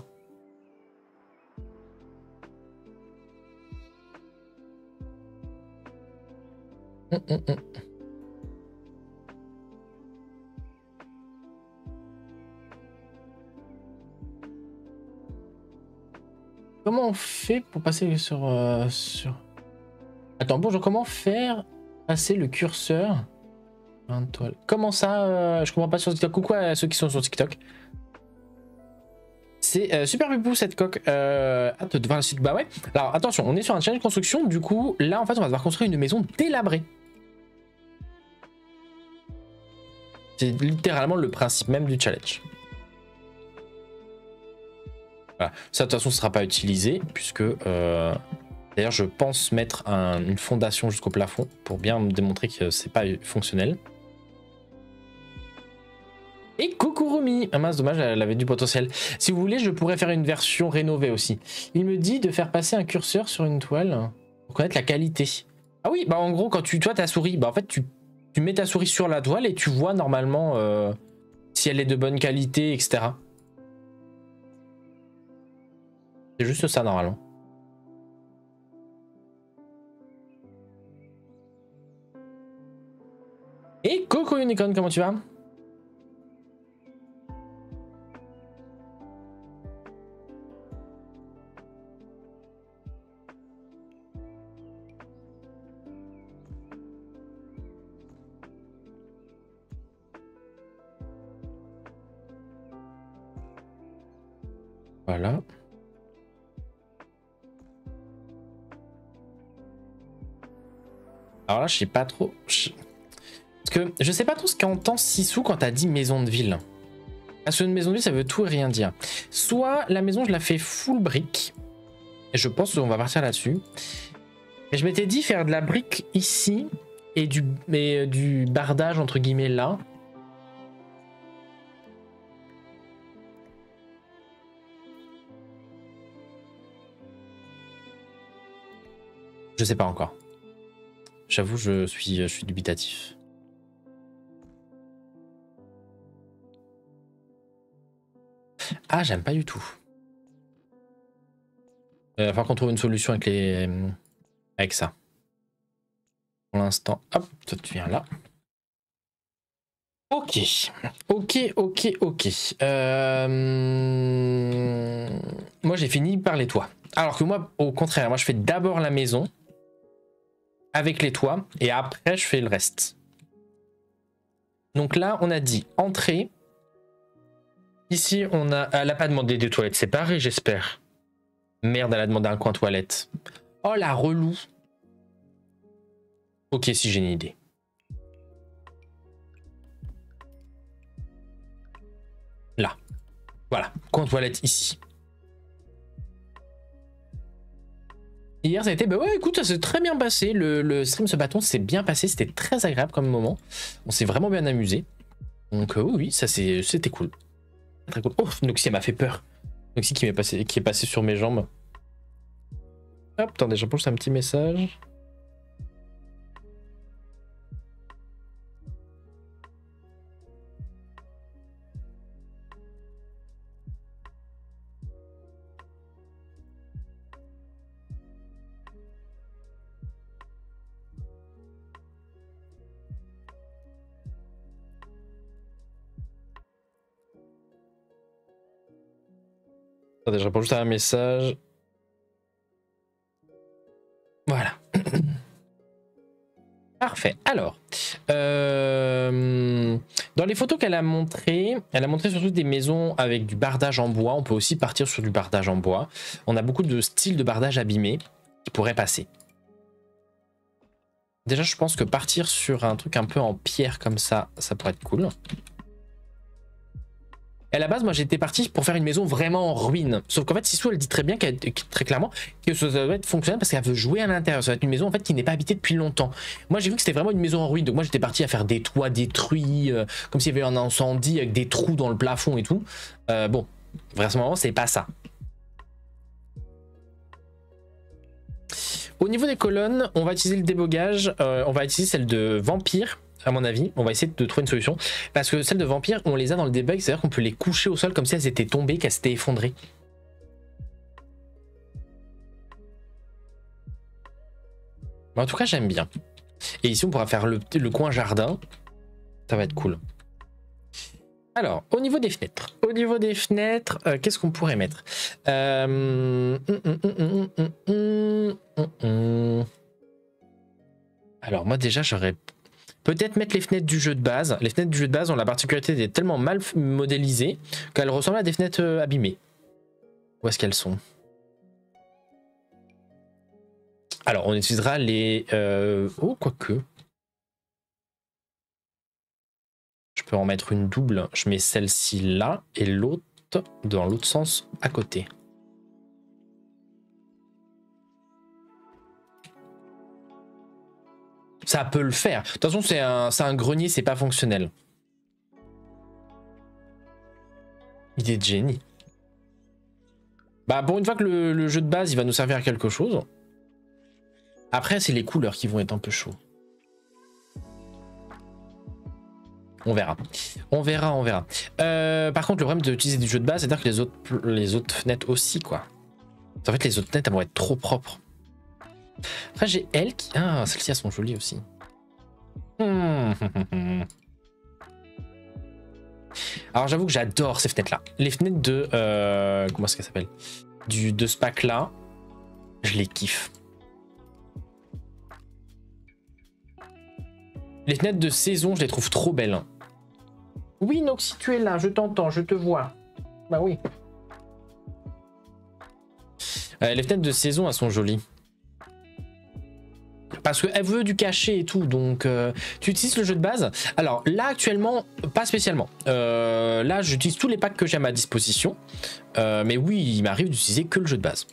Comment on fait pour passer sur... Attends, bonjour, comment faire passer le curseur? Comment ça je comprends pas sur TikTok. Coucou à ceux qui sont sur TikTok. C'est super pipou cette coque. Hâte de voir la suite. Bah ouais. Alors attention, on est sur un challenge de construction. Du coup, là en fait, on va devoir construire une maison délabrée. C'est littéralement le principe même du challenge. Voilà. Ça, de toute façon, ce ne sera pas utilisé, puisque... D'ailleurs, je pense mettre une fondation jusqu'au plafond, pour bien me démontrer que c'est pas fonctionnel. Et Kokurumi! Ah mince, dommage, elle avait du potentiel. Si vous voulez, je pourrais faire une version rénovée aussi. Il me dit de faire passer un curseur sur une toile pour connaître la qualité. Ah oui, bah en gros, quand tu vois ta souris, bah en fait, tu mets ta souris sur la toile et tu vois normalement si elle est de bonne qualité, etc. C'est juste ça, normalement. Et Coco Unicorn, comment tu vas? Voilà. Alors là, je sais pas trop... Parce que je sais pas trop ce qu'entend Sissou quand t'as dit maison de ville. Parce qu'une maison de ville, ça veut tout et rien dire. Soit la maison, je la fais full brique. Et je pense qu'on va partir là-dessus. Et je m'étais dit faire de la brique ici et du bardage, entre guillemets, là. Je sais pas encore. J'avoue, je suis dubitatif. Ah, j'aime pas du tout. Il va falloir qu'on trouve une solution avec ça. Pour l'instant, hop, toi tu viens là. Ok. Moi, j'ai fini par les toits. Alors que moi, au contraire, moi je fais d'abord la maison avec les toits et après je fais le reste. Donc là, on a dit entrée. Ici, on a... Elle n'a pas demandé des toilettes séparées, j'espère. Merde, elle a demandé un coin toilette. Oh, la relou. Ok, si j'ai une idée. Là. Voilà. Coin toilette ici. Hier, ça a été... Bah ouais, écoute, ça s'est très bien passé. Le stream Ce Bâton s'est bien passé. C'était très agréable comme moment. On s'est vraiment bien amusé. Donc oui, ça c'était cool. Très cool. Oh, Noxy, elle m'a fait peur. Noxy qui est passé sur mes jambes. Hop, attendez, je pose un petit message. Attendez, je réponds juste à un message. Voilà. Parfait. Alors, dans les photos qu'elle a montrées, elle a montré surtout des maisons avec du bardage en bois. On peut aussi partir sur du bardage en bois. On a beaucoup de styles de bardage abîmés qui pourraient passer. Déjà, je pense que partir sur un truc un peu en pierre comme ça pourrait être cool. Et à la base, moi j'étais parti pour faire une maison vraiment en ruine. Sauf qu'en fait, Sissou elle dit très bien, très clairement, que ça doit être fonctionnel parce qu'elle veut jouer à l'intérieur. Ça va être une maison en fait qui n'est pas habitée depuis longtemps. Moi j'ai vu que c'était vraiment une maison en ruine. Donc moi j'étais parti à faire des toits détruits, comme s'il y avait eu un incendie avec des trous dans le plafond et tout. Bon, vraiment, c'est pas ça. Au niveau des colonnes, on va utiliser le débogage. On va utiliser celle de vampire. À mon avis, on va essayer de trouver une solution. Parce que celles de vampire, on les a dans le debug, c'est-à-dire qu'on peut les coucher au sol comme si elles étaient tombées, qu'elles s'étaient effondrées. Mais en tout cas, j'aime bien. Et ici, on pourra faire le coin jardin. Ça va être cool. Alors, au niveau des fenêtres. Qu'est-ce qu'on pourrait mettre? Alors, moi, déjà, j'aurais... Peut-être mettre les fenêtres du jeu de base. Les fenêtres du jeu de base ont la particularité d'être tellement mal modélisées qu'elles ressemblent à des fenêtres abîmées. Où est-ce qu'elles sont? Alors, on utilisera les... Oh, quoique. Je peux en mettre une double. Je mets celle-ci là et l'autre dans l'autre sens à côté. Ça peut le faire. De toute façon, c'est un grenier, c'est pas fonctionnel. Idée de génie. Bah, pour une fois que le jeu de base, il va nous servir à quelque chose. Après, c'est les couleurs qui vont être un peu chauds. On verra. On verra. Par contre, le problème d'utiliser du jeu de base, c'est-à-dire que les autres fenêtres aussi, quoi. En fait, les autres fenêtres, elles vont être trop propres. Après, j'ai elle qui... Ah, celles-ci, elles sont jolies aussi. Alors, j'avoue que j'adore ces fenêtres-là. Les fenêtres de... comment est-ce qu'elles s'appellent? De ce pack-là, je les kiffe. Les fenêtres de saison, je les trouve trop belles. Oui, Noxy, tu es là, je t'entends, je te vois. Bah oui. Les fenêtres de saison, elles sont jolies. Parce qu'elle veut du cachet et tout, donc tu utilises le jeu de base. Alors là actuellement, pas spécialement. Là j'utilise tous les packs que j'ai à ma disposition. Mais oui, il m'arrive d'utiliser que le jeu de base.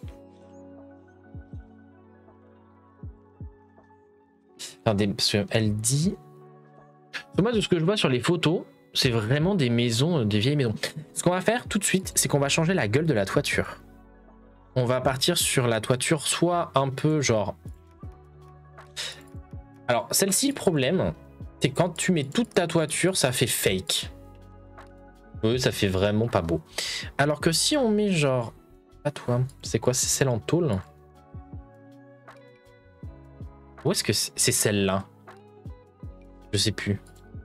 Attendez, parce qu'elle dit... Moi de ce que je vois sur les photos, c'est vraiment des maisons, des vieilles maisons. Ce qu'on va faire tout de suite, c'est qu'on va changer la gueule de la toiture. On va partir sur la toiture soit un peu genre... Alors, celle-ci, le problème, c'est quand tu mets toute ta toiture, ça fait fake. Oui, ça fait vraiment pas beau. Alors que si on met genre... Pas toi, c'est quoi? C'est celle en tôle? Où est-ce que c'est celle-là? Je sais plus.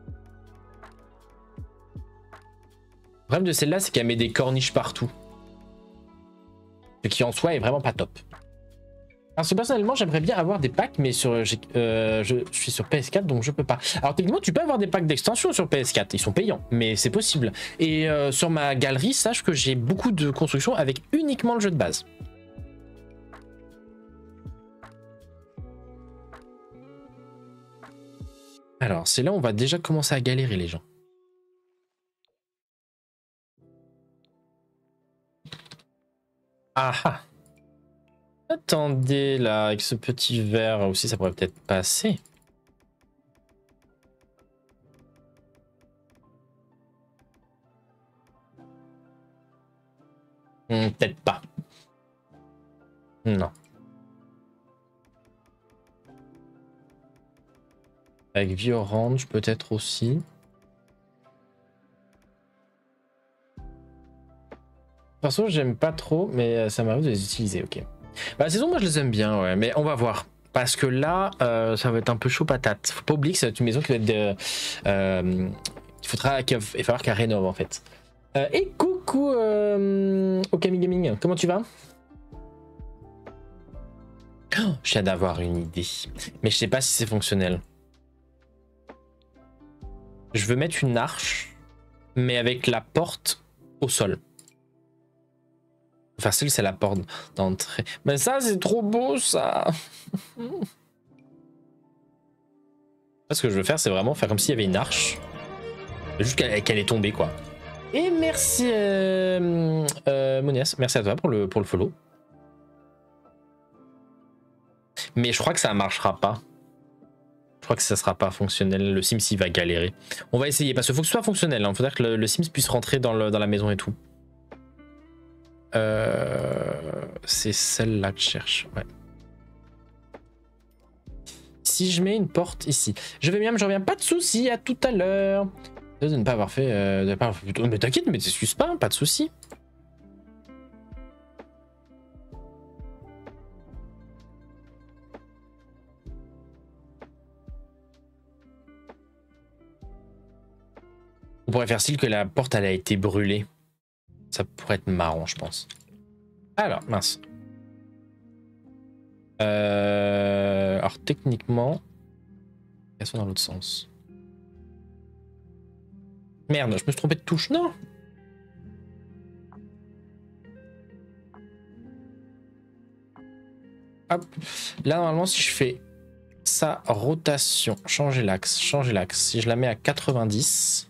Le problème de celle-là, c'est qu'elle met des corniches partout. Ce qui en soi est vraiment pas top. Parce que personnellement, j'aimerais bien avoir des packs, mais je suis sur PS4, donc je peux pas. Alors techniquement, tu peux avoir des packs d'extension sur PS4, ils sont payants, mais c'est possible. Et sur ma galerie, sache que j'ai beaucoup de constructions avec uniquement le jeu de base. Alors, c'est là où on va déjà commencer à galérer, les gens. Ah ah. Attendez, là, avec ce petit verre aussi, ça pourrait peut-être passer. Peut-être pas. Non. Avec vie orange, peut-être aussi. Perso, j'aime pas trop, mais ça m'arrive de les utiliser, ok. Bah, la saison, moi, je les aime bien, ouais, mais on va voir. Parce que là, ça va être un peu chaud patate. Faut pas oublier que c'est une maison qui va être qu'il va falloir qu'elle rénove, en fait. Et coucou, Okami Gaming, comment tu vas? Oh, je viens d'avoir une idée, mais je sais pas si c'est fonctionnel. Je veux mettre une arche, mais avec la porte au sol. Facile, c'est la porte d'entrée. Mais ça, c'est trop beau, ça. Ce que je veux faire, c'est vraiment faire comme s'il y avait une arche. Juste qu'elle est tombée, quoi. Et merci, Monias. Merci à toi pour le follow. Mais je crois que ça marchera pas. Je crois que ça sera pas fonctionnel. Le Sims, il va galérer. On va essayer, parce qu'il faut que ce soit fonctionnel. Il faudrait que le Sims puisse rentrer dans la maison et tout. C'est celle-là que je cherche. Ouais. Si je mets une porte ici. Je vais bien, mais je reviens. Pas de soucis, à tout à l'heure. De ne pas avoir fait... Mais t'inquiète, mais t'excuses pas de soucis. On pourrait faire style que la porte elle a été brûlée. Ça pourrait être marrant, je pense. Alors, mince. Alors, techniquement... Elles sont dans l'autre sens. Merde, je me suis trompé de touche, non? Hop. Là, normalement, si je fais ça, rotation, changer l'axe. Si je la mets à 90...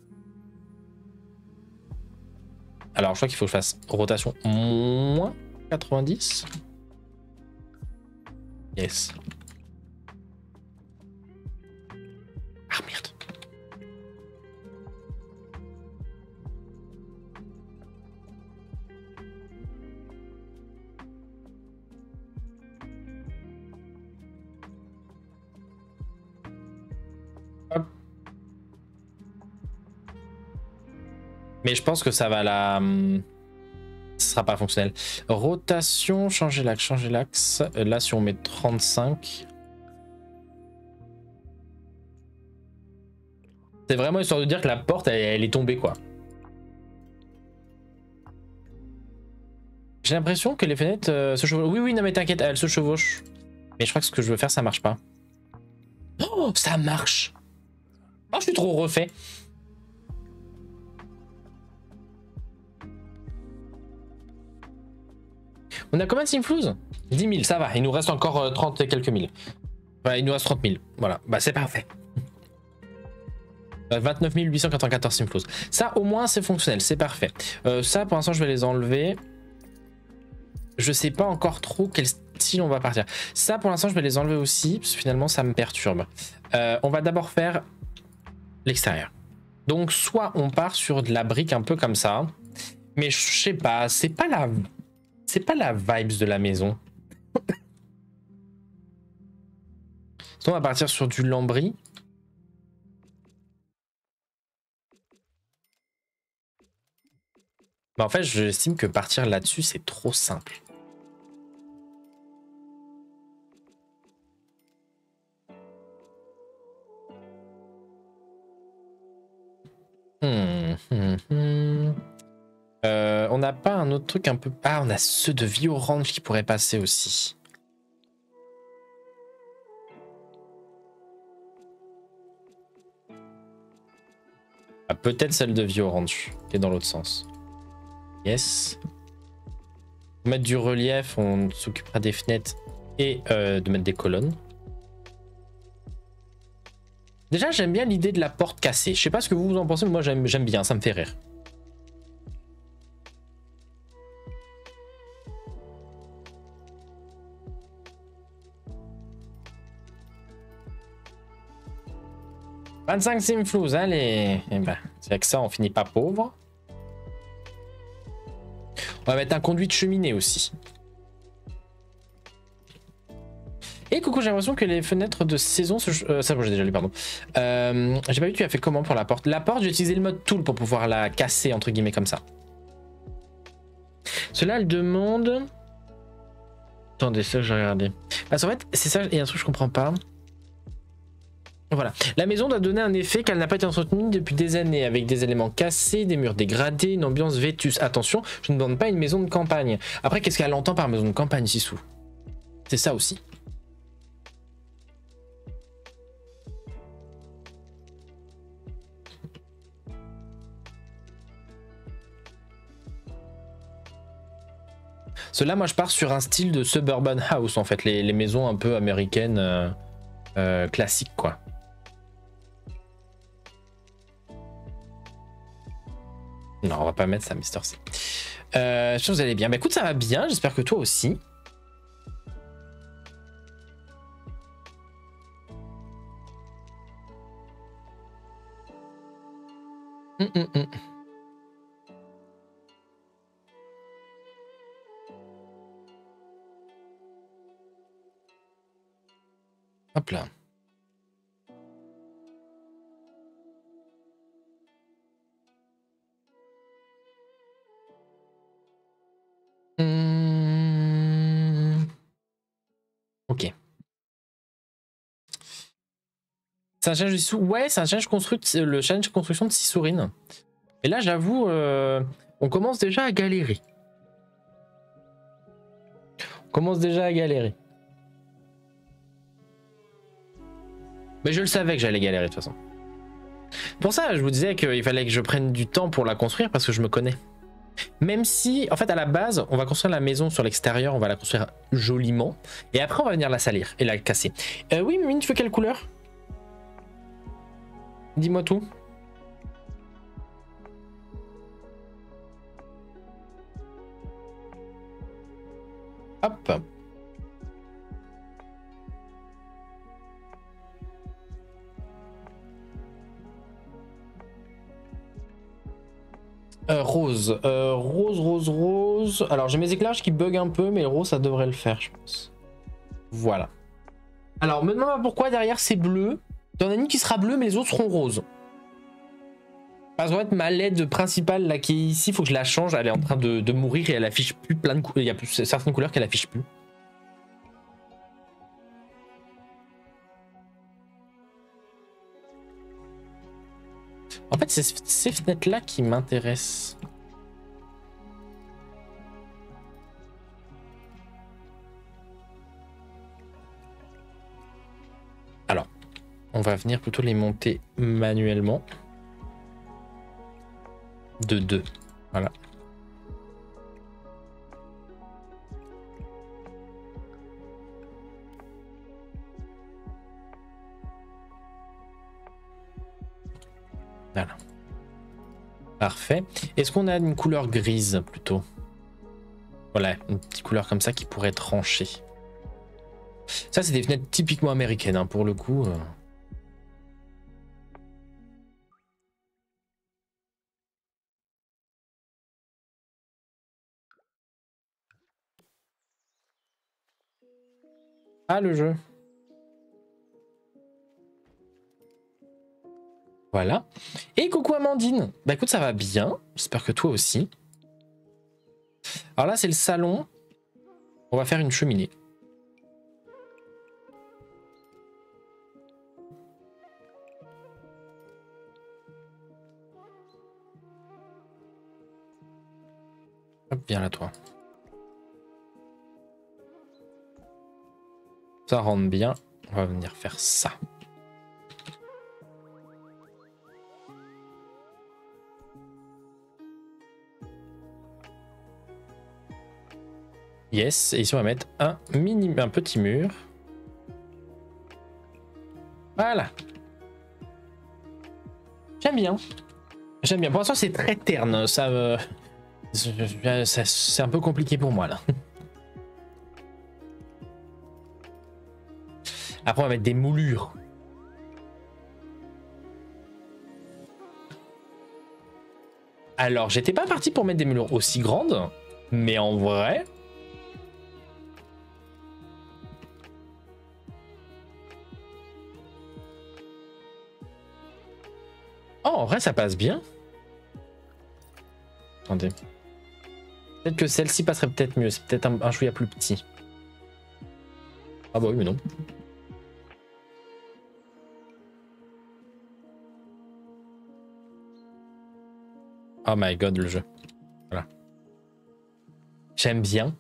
Alors, je crois qu'il faut que je fasse rotation moins 90. Yes. Ah merde. Hop. Mais je pense que ça va la... Ce sera pas fonctionnel. Rotation, changer l'axe. Là, si on met 35... C'est vraiment histoire de dire que la porte, elle est tombée, quoi. J'ai l'impression que les fenêtres se chevauchent. Oui, non, mais t'inquiète, elles se chevauchent. Mais je crois que ce que je veux faire, ça marche pas. Oh, ça marche. Oh, je suis trop refait. On a combien de simflouz? 10 000, ça va. Il nous reste encore 30 et quelques mille. Enfin, il nous reste 30 000. Voilà, bah c'est parfait. 29 894 simflouz. Ça, au moins, c'est fonctionnel, c'est parfait. Ça, pour l'instant, je vais les enlever. Je sais pas encore trop quel style on va partir. Ça, pour l'instant, je vais les enlever aussi, parce que finalement, ça me perturbe. On va d'abord faire l'extérieur. Donc, soit on part sur de la brique un peu comme ça, mais je sais pas, c'est pas la vibes de la maison. Sinon, on va partir sur du lambris. Bah en fait, j'estime que partir là-dessus, c'est trop simple. On n'a pas un autre truc un peu... Ah, on a ceux de vie orange qui pourraient passer aussi. Ah, peut-être celle de vie orange qui est dans l'autre sens. Yes. Pour mettre du relief, on s'occupera des fenêtres et de mettre des colonnes. Déjà, j'aime bien l'idée de la porte cassée. Je sais pas ce que vous en pensez, mais moi j'aime bien, ça me fait rire. « 25 simflouz, allez. Eh ben, c'est avec ça, on finit pas pauvre. On va mettre un conduit de cheminée aussi. Et coucou, j'ai l'impression que les fenêtres de saison... ça, j'ai déjà lu, pardon. J'ai pas vu, tu as fait comment pour la porte? La porte, j'ai utilisé le mode tool pour pouvoir la casser, entre guillemets, comme ça. Cela, elle demande... Attendez, ça, j'ai regardé. Parce qu'en fait, c'est ça, il y a un truc que je comprends pas. Voilà. La maison doit donner un effet qu'elle n'a pas été entretenue depuis des années, avec des éléments cassés, des murs dégradés, une ambiance vétuste. Attention, je ne demande pas une maison de campagne. Après, qu'est-ce qu'elle entend par maison de campagne, Sissou? C'est ça aussi. Cela, moi, je pars sur un style de suburban house, en fait, les maisons un peu américaines classiques, quoi. Non, on va pas mettre ça, Mister C. J'espère que vous allez bien. Bah écoute, ça va bien, j'espère que toi aussi. Hop là. Ok. C'est un challenge de Sissou. Ouais, c'est un challenge le challenge construction de Sissourine. Et là, j'avoue, on commence déjà à galérer. Mais je le savais que j'allais galérer de toute façon. Pour ça, je vous disais qu'il fallait que je prenne du temps pour la construire parce que je me connais. Même si, en fait, à la base, on va construire la maison sur l'extérieur, on va la construire joliment. Et après, on va venir la salir et la casser. Oui, Mimine, tu veux quelle couleur? Dis-moi tout. Hop. Rose. Rose. Alors, j'ai mes éclairages qui bug un peu, mais rose, ça devrait le faire, je pense. Voilà. Alors, me demande pas pourquoi derrière c'est bleu. T'en as une qui sera bleue, mais les autres seront roses. Parce qu'en fait, ma LED principale là qui est ici, il faut que je la change. Elle est en train de mourir et elle affiche plus plein de couleurs. Il y a plus certaines couleurs qu'elle affiche plus. En fait, c'est ces fenêtres-là qui m'intéressent. Alors, on va venir plutôt les monter manuellement. De 2. Voilà. Voilà. Parfait. Est-ce qu'on a une couleur grise plutôt? Voilà, une petite couleur comme ça qui pourrait trancher. Ça, c'est des fenêtres typiquement américaines, hein, pour le coup. Ah, le jeu. Voilà. Et coucou Amandine. Bah écoute, ça va bien. J'espère que toi aussi. Alors là, c'est le salon. On va faire une cheminée. Hop, viens là, toi. Ça rentre bien. On va venir faire ça. Yes, et ici on va mettre un petit mur. Voilà. j'aime bien. J'aime bien. Pour l'instant, c'est très terne. Ça, c'est un peu compliqué pour moi, là. Après, on va mettre des moulures. Alors, j'étais pas parti pour mettre des moulures aussi grandes, mais en vrai... Oh, en vrai, ça passe bien. Attendez. Peut-être que celle-ci passerait peut-être mieux. C'est peut-être un chouïa plus petit. Ah bah oui, mais non. Oh my god, le jeu. Voilà. J'aime bien.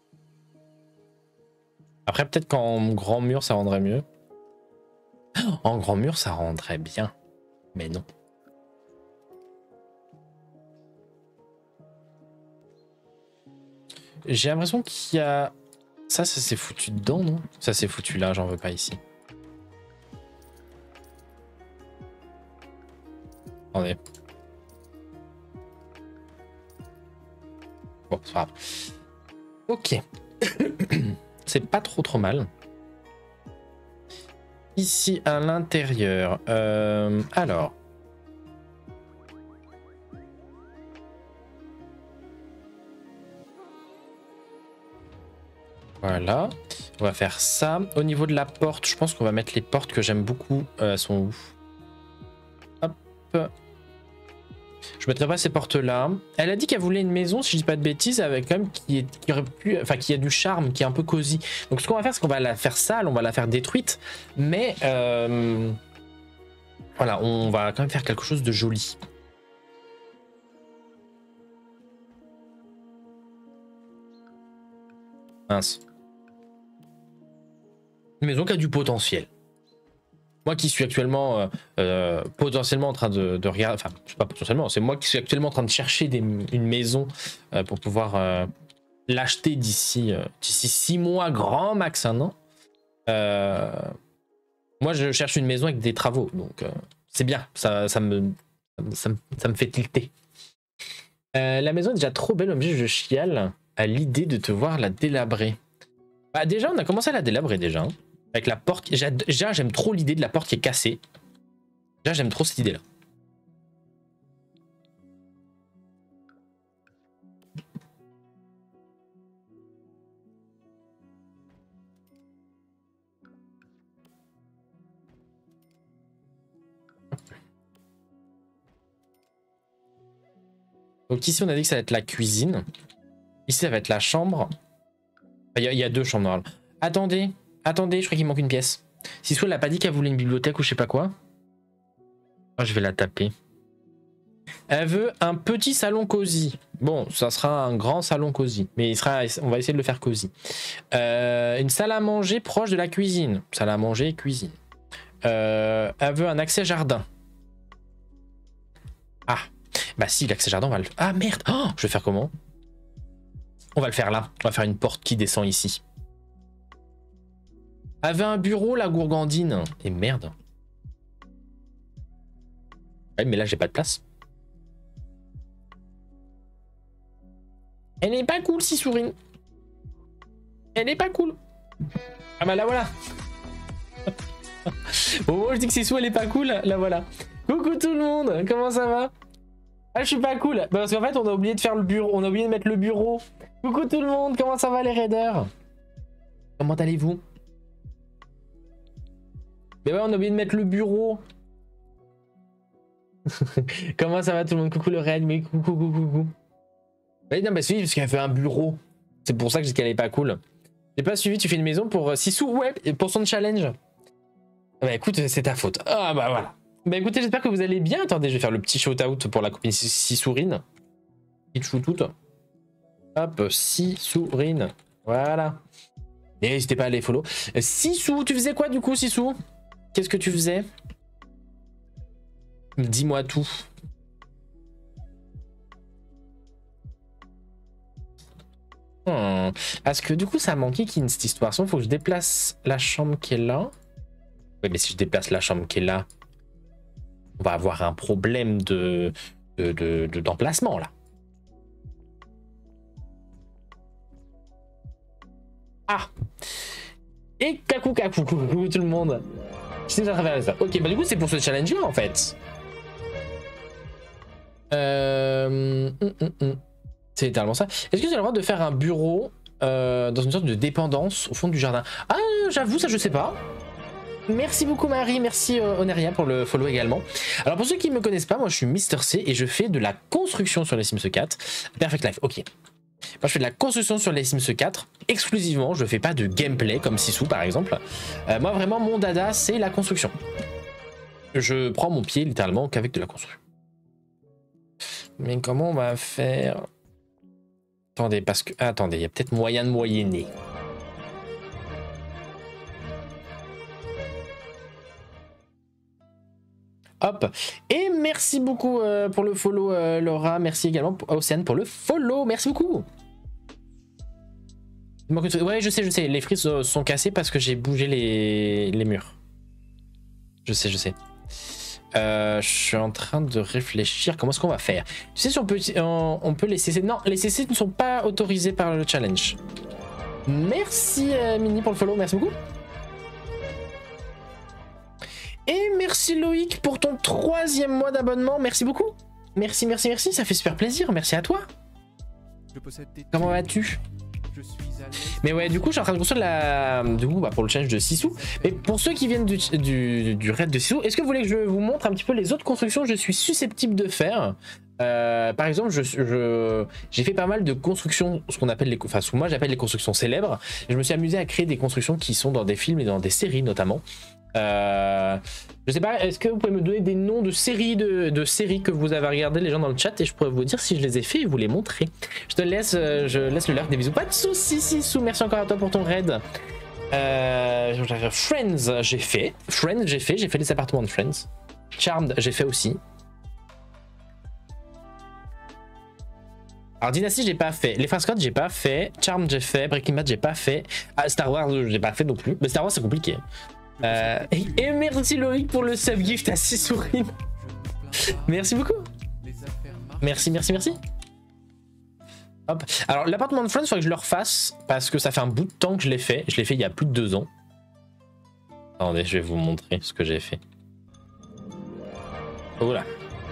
Après, peut-être qu'en grand mur, ça rendrait mieux. En grand mur, ça rendrait bien. Mais non. J'ai l'impression qu'il y a... Ça s'est foutu dedans, non? Ça s'est foutu là, j'en veux pas ici. Attendez. Bon, c'est pas grave. Ok. C'est pas trop mal. Ici, à l'intérieur. Alors. Voilà. On va faire ça. Au niveau de la porte, je pense qu'on va mettre les portes que j'aime beaucoup. Elles sont où? Hop. Je mettrai pas ces portes-là. Elle a dit qu'elle voulait une maison, si je dis pas de bêtises, avec quand même qui aurait pu, enfin qui a du charme, qui est un peu cosy. Donc ce qu'on va faire, c'est qu'on va la faire sale, on va la faire détruite, mais voilà, on va quand même faire quelque chose de joli. Mince. Une maison qui a du potentiel. Moi qui suis actuellement potentiellement en train de regarder, enfin c'est pas potentiellement, c'est moi qui suis actuellement en train de chercher une maison pour pouvoir l'acheter d'ici 6 mois, grand max 1 an. Moi je cherche une maison avec des travaux, donc c'est bien, ça me fait tilter. La maison est déjà trop belle, objet, je chiale à l'idée de te voir la délabrer. Bah déjà on a commencé à la délabrer déjà. Hein. Avec la porte, déjà j'aime trop l'idée de la porte qui est cassée. Déjà j'aime trop cette idée là. Donc ici on a dit que ça va être la cuisine. Ici ça va être la chambre. Il y a 2 chambres normales. Attendez, je crois qu'il manque une pièce. Si soit elle n'a pas dit qu'elle voulait une bibliothèque ou je sais pas quoi. Oh, je vais la taper. Elle veut un petit salon cosy. Bon, ça sera un grand salon cosy. Mais on va essayer de le faire cosy. Une salle à manger proche de la cuisine. Salle à manger, cuisine. Elle veut un accès jardin. Ah, bah si, l'accès jardin, on va le... Ah merde, oh, je vais faire comment? On va le faire là. On va faire une porte qui descend ici. Avait un bureau, la gourgandine. Et merde. Ouais, mais là, j'ai pas de place. Elle n'est pas cool, Sissourine. Elle n'est pas cool. Ah bah la voilà. Au moment où je dis que Sissou, elle est pas cool, la voilà. Coucou tout le monde, comment ça va? Ah, je suis pas cool. Bah, parce qu'en fait, on a oublié de faire le bureau. On a oublié de mettre le bureau. Coucou tout le monde, comment ça va les raiders? Comment allez-vous? Mais ouais, on a oublié de mettre le bureau. Comment ça va tout le monde? Coucou le raid, mais coucou. Ouais, non, bah oui, parce qu'elle fait un bureau. C'est pour ça que je dis qu'elle est pas cool. J'ai pas suivi, tu fais une maison pour Sissou? Ouais, pour son challenge. Bah écoute, c'est ta faute. Ah bah voilà. Bah écoutez, j'espère que vous allez bien. Attendez, je vais faire le petit shout-out pour la copine Sissourine. Petite shout-out. Hop, Sissourine. Voilà. Et n'hésitez pas à les follow. Sissou, tu faisais quoi du coup, Sissou? Qu'est-ce que tu faisais? Dis-moi tout. Parce que du coup, ça a manqué Kin cette histoire. Il faut que je déplace la chambre qui est là. Oui, mais si je déplace la chambre qui est là, On va avoir un problème d'emplacement, là. Ah. Et coucou tout le monde. C'est à travers ça. Ok, bah du coup c'est pour ce challenge là en fait. C'est littéralement ça. Est-ce que j'ai le droit de faire un bureau dans une sorte de dépendance au fond du jardin? Ah, j'avoue, ça je sais pas. Merci beaucoup Marie, merci Oneria pour le follow également. Alors pour ceux qui ne me connaissent pas, moi je suis Mister C et je fais de la construction sur les Sims 4. Perfect Life, ok. Moi je fais de la construction sur les Sims 4 exclusivement, je fais pas de gameplay comme Sissou par exemple. Moi vraiment mon dada c'est la construction. Je prends mon pied littéralement qu'avec de la construction. Mais comment on va faire? Attendez, parce que... Attendez, il y a peut-être moyen de moyenner. Hop. Et merci beaucoup pour le follow Laura. Merci également à Océane pour le follow. Merci beaucoup. Ouais, je sais. Les frises sont cassées parce que j'ai bougé les murs. Je sais. Je suis en train de réfléchir. Comment est-ce qu'on va faire? Tu sais si on peut les CC... Non, les CC ne sont pas autorisés par le challenge. Merci Mini pour le follow. Merci beaucoup. Et merci Loïc pour ton 3e mois d'abonnement. Merci beaucoup. Merci. Ça fait super plaisir. Merci à toi. Comment vas-tu? Mais ouais, du coup, je suis en train de construire pour le challenge de Sissou. Mais pour ceux qui viennent du raid de Sissou, est-ce que vous voulez que je vous montre un petit peu les autres constructions que je suis susceptible de faire? Par exemple, j'ai fait pas mal de constructions, ce qu'on appelle ce que moi j'appelle les constructions célèbres. Et je me suis amusé à créer des constructions qui sont dans des films et dans des séries notamment. Je sais pas, est-ce que vous pouvez me donner des noms de séries séries que vous avez regardé les gens dans le chat et je pourrais vous dire si je les ai fait et vous les montrer. Je laisse le lurk, des bisous. Pas de soucis, Sissou, merci encore à toi pour ton raid. Friends, j'ai fait. J'ai fait les appartements de Friends. Charmed, j'ai fait aussi. Alors Dynasty, j'ai pas fait. Les Frères Scott, j'ai pas fait. Charmed, j'ai fait. Breaking Bad, j'ai pas fait. Star Wars, j'ai pas fait non plus. Mais Star Wars, c'est compliqué. Et merci Loïc pour le sub gift à 6 souris. Merci beaucoup. Merci. Hop. Alors l'appartement de Friends, il faudrait que je le refasse parce que ça fait un bout de temps que je l'ai fait. Je l'ai fait il y a plus de 2 ans. Attendez, je vais vous montrer ce que j'ai fait. Voilà.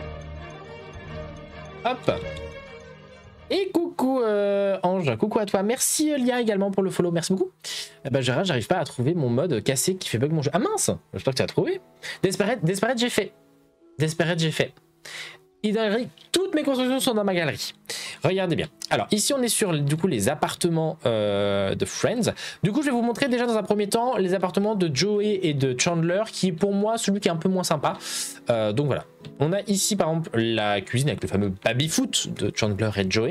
Hop. Et coucou Ange, coucou à toi. Merci Lia également pour le follow, merci beaucoup. Gérard, j'arrive pas à trouver mon mode cassé qui fait bug mon jeu. Ah mince, j'espère que tu as trouvé. Desperate, j'ai fait. Toutes mes constructions sont dans ma galerie. Regardez bien. Alors ici on est sur du coup les appartements de Friends. Du coup je vais vous montrer déjà dans un premier temps les appartements de Joey et de Chandler qui est pour moi celui qui est un peu moins sympa. Donc voilà. On a ici par exemple la cuisine avec le fameux baby-foot de Chandler et Joey.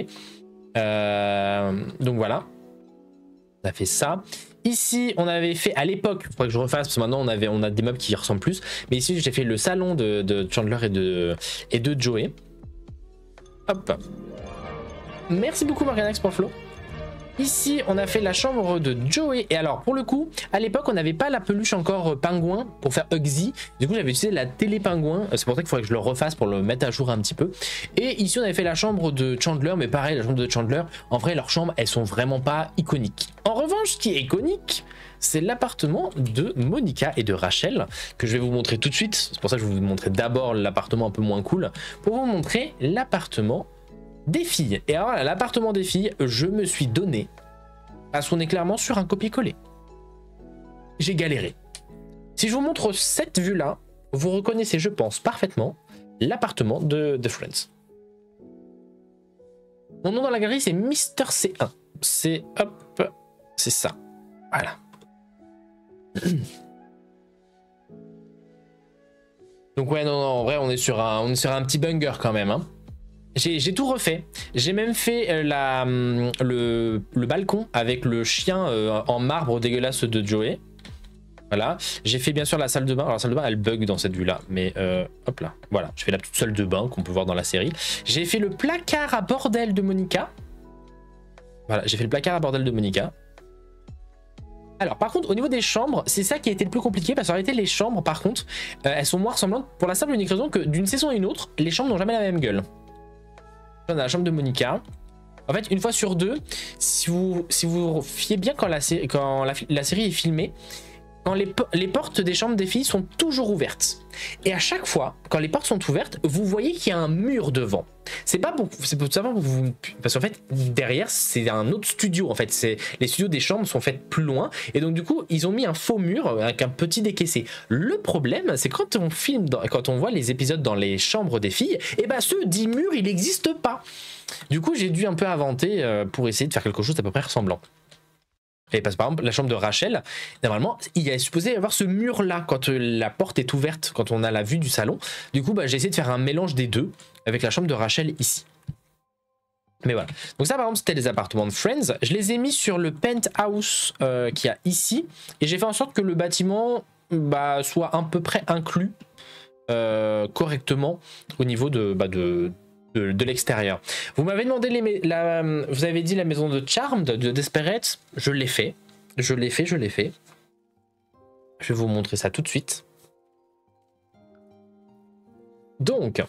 Donc voilà. On a fait ça. Ici, on avait fait à l'époque, il faudrait que je refasse parce que maintenant on a des meubles qui y ressemblent plus. Mais ici, j'ai fait le salon de Chandler et de Joey. Hop. Merci beaucoup Morganax pour le flow. Ici, on a fait la chambre de Joey. Et alors, pour le coup, à l'époque, on n'avait pas la peluche encore pingouin pour faire Hugsy. Du coup, j'avais utilisé la télé pingouin. C'est pour ça qu'il faudrait que je le refasse pour le mettre à jour un petit peu. Et ici, on avait fait la chambre de Chandler. Mais pareil, la chambre de Chandler, en vrai, leurs chambres, elles sont vraiment pas iconiques. En revanche, ce qui est iconique, c'est l'appartement de Monica et de Rachel, que je vais vous montrer tout de suite. C'est pour ça que je vais vous montrer d'abord l'appartement un peu moins cool, pour vous montrer l'appartement des filles. Et alors l'appartement des filles, je me suis donné parce qu'on est clairement sur un copier-coller. J'ai galéré. Si je vous montre cette vue là, vous reconnaissez, je pense, parfaitement l'appartement de Friends. Mon nom dans la galerie c'est Mister C1. C'est hop, c'est ça. Voilà. Donc ouais, non, en vrai on est sur un petit banger quand même, hein. J'ai tout refait. J'ai même fait le balcon avec le chien en marbre dégueulasse de Joey. Voilà. J'ai fait bien sûr la salle de bain. Alors la salle de bain elle bug dans cette vue là. Mais hop là. Voilà. Je fais la petite salle de bain qu'on peut voir dans la série. J'ai fait le placard à bordel de Monica. Voilà. J'ai fait le placard à bordel de Monica. Alors par contre au niveau des chambres, c'est ça qui a été le plus compliqué parce qu'en réalité les chambres par contre, elles sont moins ressemblantes pour la simple et unique raison que d'une saison à une autre, les chambres n'ont jamais la même gueule. On a la chambre de Monica. En fait une fois sur deux, si vous fiez bien quand la série est filmée, quand les portes des chambres des filles sont toujours ouvertes. Et à chaque fois, quand les portes sont ouvertes, vous voyez qu'il y a un mur devant. C'est pour savoir vous, parce qu'en fait derrière c'est un autre studio en fait. Les studios des chambres sont faits plus loin et donc du coup ils ont mis un faux mur avec un petit décaissé. Le problème c'est quand on filme, quand on voit les épisodes dans les chambres des filles, et ben ce dit mur il n'existe pas. Du coup j'ai dû un peu inventer pour essayer de faire quelque chose d'à peu près ressemblant. Et parce que par exemple la chambre de Rachel, normalement il est supposé y avoir ce mur là quand la porte est ouverte, quand on a la vue du salon. Du coup j'ai essayé de faire un mélange des deux avec la chambre de Rachel ici. Mais voilà. Donc ça par exemple c'était les appartements de Friends. Je les ai mis sur le penthouse qu'il y a ici. Et j'ai fait en sorte que le bâtiment soit à peu près inclus correctement au niveau de l'extérieur. Vous m'avez demandé vous avez dit la maison de Charmed de Desperate. Je l'ai fait. Je l'ai fait. Je vais vous montrer ça tout de suite. Donc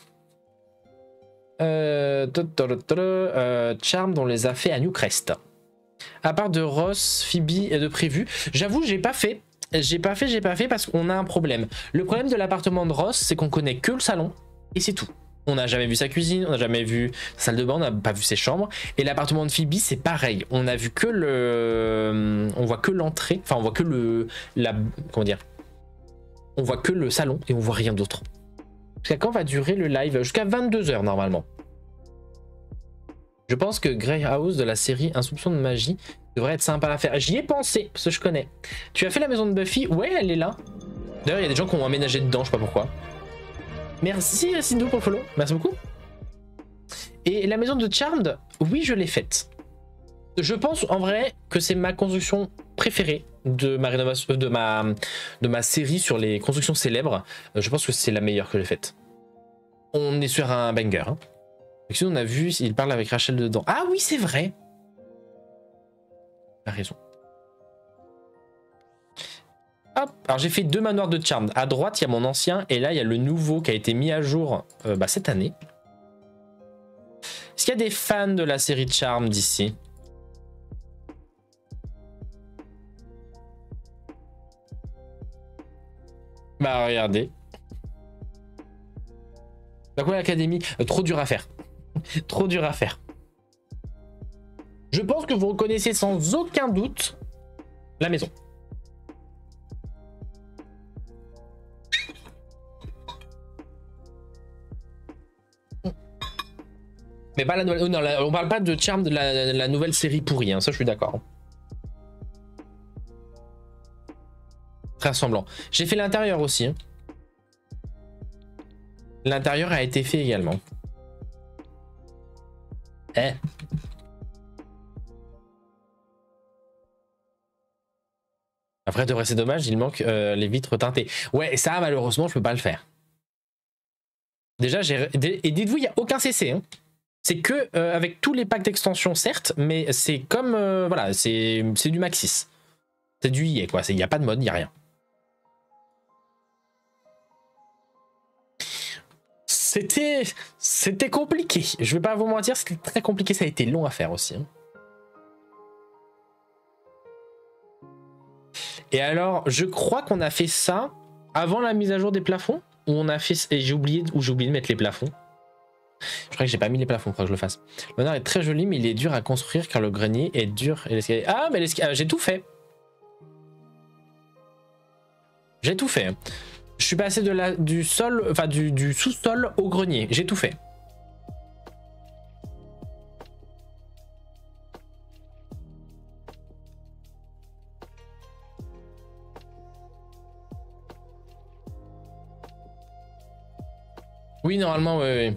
Charmed on les a fait à Newcrest. À part de Ross, Phoebe et de prévu. J'avoue j'ai pas fait parce qu'on a un problème. Le problème de l'appartement de Ross c'est qu'on connaît que le salon et c'est tout. On n'a jamais vu sa cuisine, on n'a jamais vu sa salle de bain, on n'a pas vu ses chambres. Et l'appartement de Phoebe, c'est pareil. On a vu que on voit que l'entrée, enfin on voit que comment dire, on voit que le salon et on voit rien d'autre. Jusqu'à quand va durer le live? Jusqu'à 22 h normalement. Je pense que Grey House de la série Un soupçon de magie devrait être sympa à faire. J'y ai pensé, parce que je connais. Tu as fait la maison de Buffy? Ouais, elle est là. D'ailleurs, il y a des gens qui ont aménagé dedans, je sais pas pourquoi. Merci Sindou pour le follow, merci beaucoup. Et la maison de Charmed, oui je l'ai faite. Je pense en vrai que c'est ma construction préférée de ma série sur les constructions célèbres. Je pense que c'est la meilleure que j'ai faite. On est sur un banger. Hein. On a vu, il parle avec Rachel dedans. Ah oui c'est vrai. T'as raison. Hop. Alors j'ai fait 2 manoirs de Charmed. À droite il y a mon ancien et là il y a le nouveau qui a été mis à jour cette année. Est-ce qu'il y a des fans de la série Charmed d'ici? Bah regardez. Bah quoi l'académie? Trop dur à faire. Trop dur à faire. Je pense que vous reconnaissez sans aucun doute la maison. Mais pas la nouvelle. Oh non, on parle pas de Charmed de la nouvelle série pourrie, hein, ça je suis d'accord. Très ressemblant. J'ai fait l'intérieur aussi. Hein. L'intérieur a été fait également. Après, de vrai, c'est dommage, il manque les vitres teintées. Ouais, ça, malheureusement, je peux pas le faire. Déjà, et dites-vous, il n'y a aucun CC. Hein. C'est que avec tous les packs d'extension, certes, mais c'est comme. Voilà, c'est du Maxis. C'est du EA, quoi. Il n'y a pas de mode, il n'y a rien. C'était compliqué. Je vais pas vous mentir, c'était très compliqué. Ça a été long à faire aussi. Hein. Et alors, je crois qu'on a fait ça avant la mise à jour des plafonds. Où on a fait. Et j'ai oublié de mettre les plafonds. Je crois que j'ai pas mis les plafonds, il faudra que je le fasse. Le manoir est très joli, mais il est dur à construire car le grenier est dur et l'escalier. Ah, mais l'escalier. J'ai tout fait. J'ai tout fait. Je suis passé du sol, enfin du sous-sol au grenier. J'ai tout fait. Oui, normalement, oui.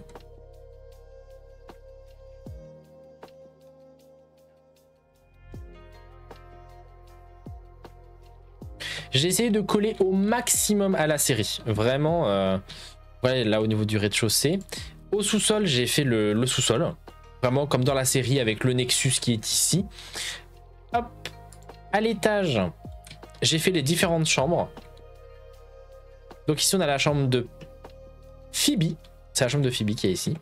J'ai essayé de coller au maximum à la série. Vraiment, ouais, là au niveau du rez-de-chaussée. Au sous-sol, j'ai fait le sous-sol. Vraiment comme dans la série avec le Nexus qui est ici. Hop. À l'étage, j'ai fait les différentes chambres. Donc ici on a la chambre de Phoebe. C'est la chambre de Phoebe qui est ici.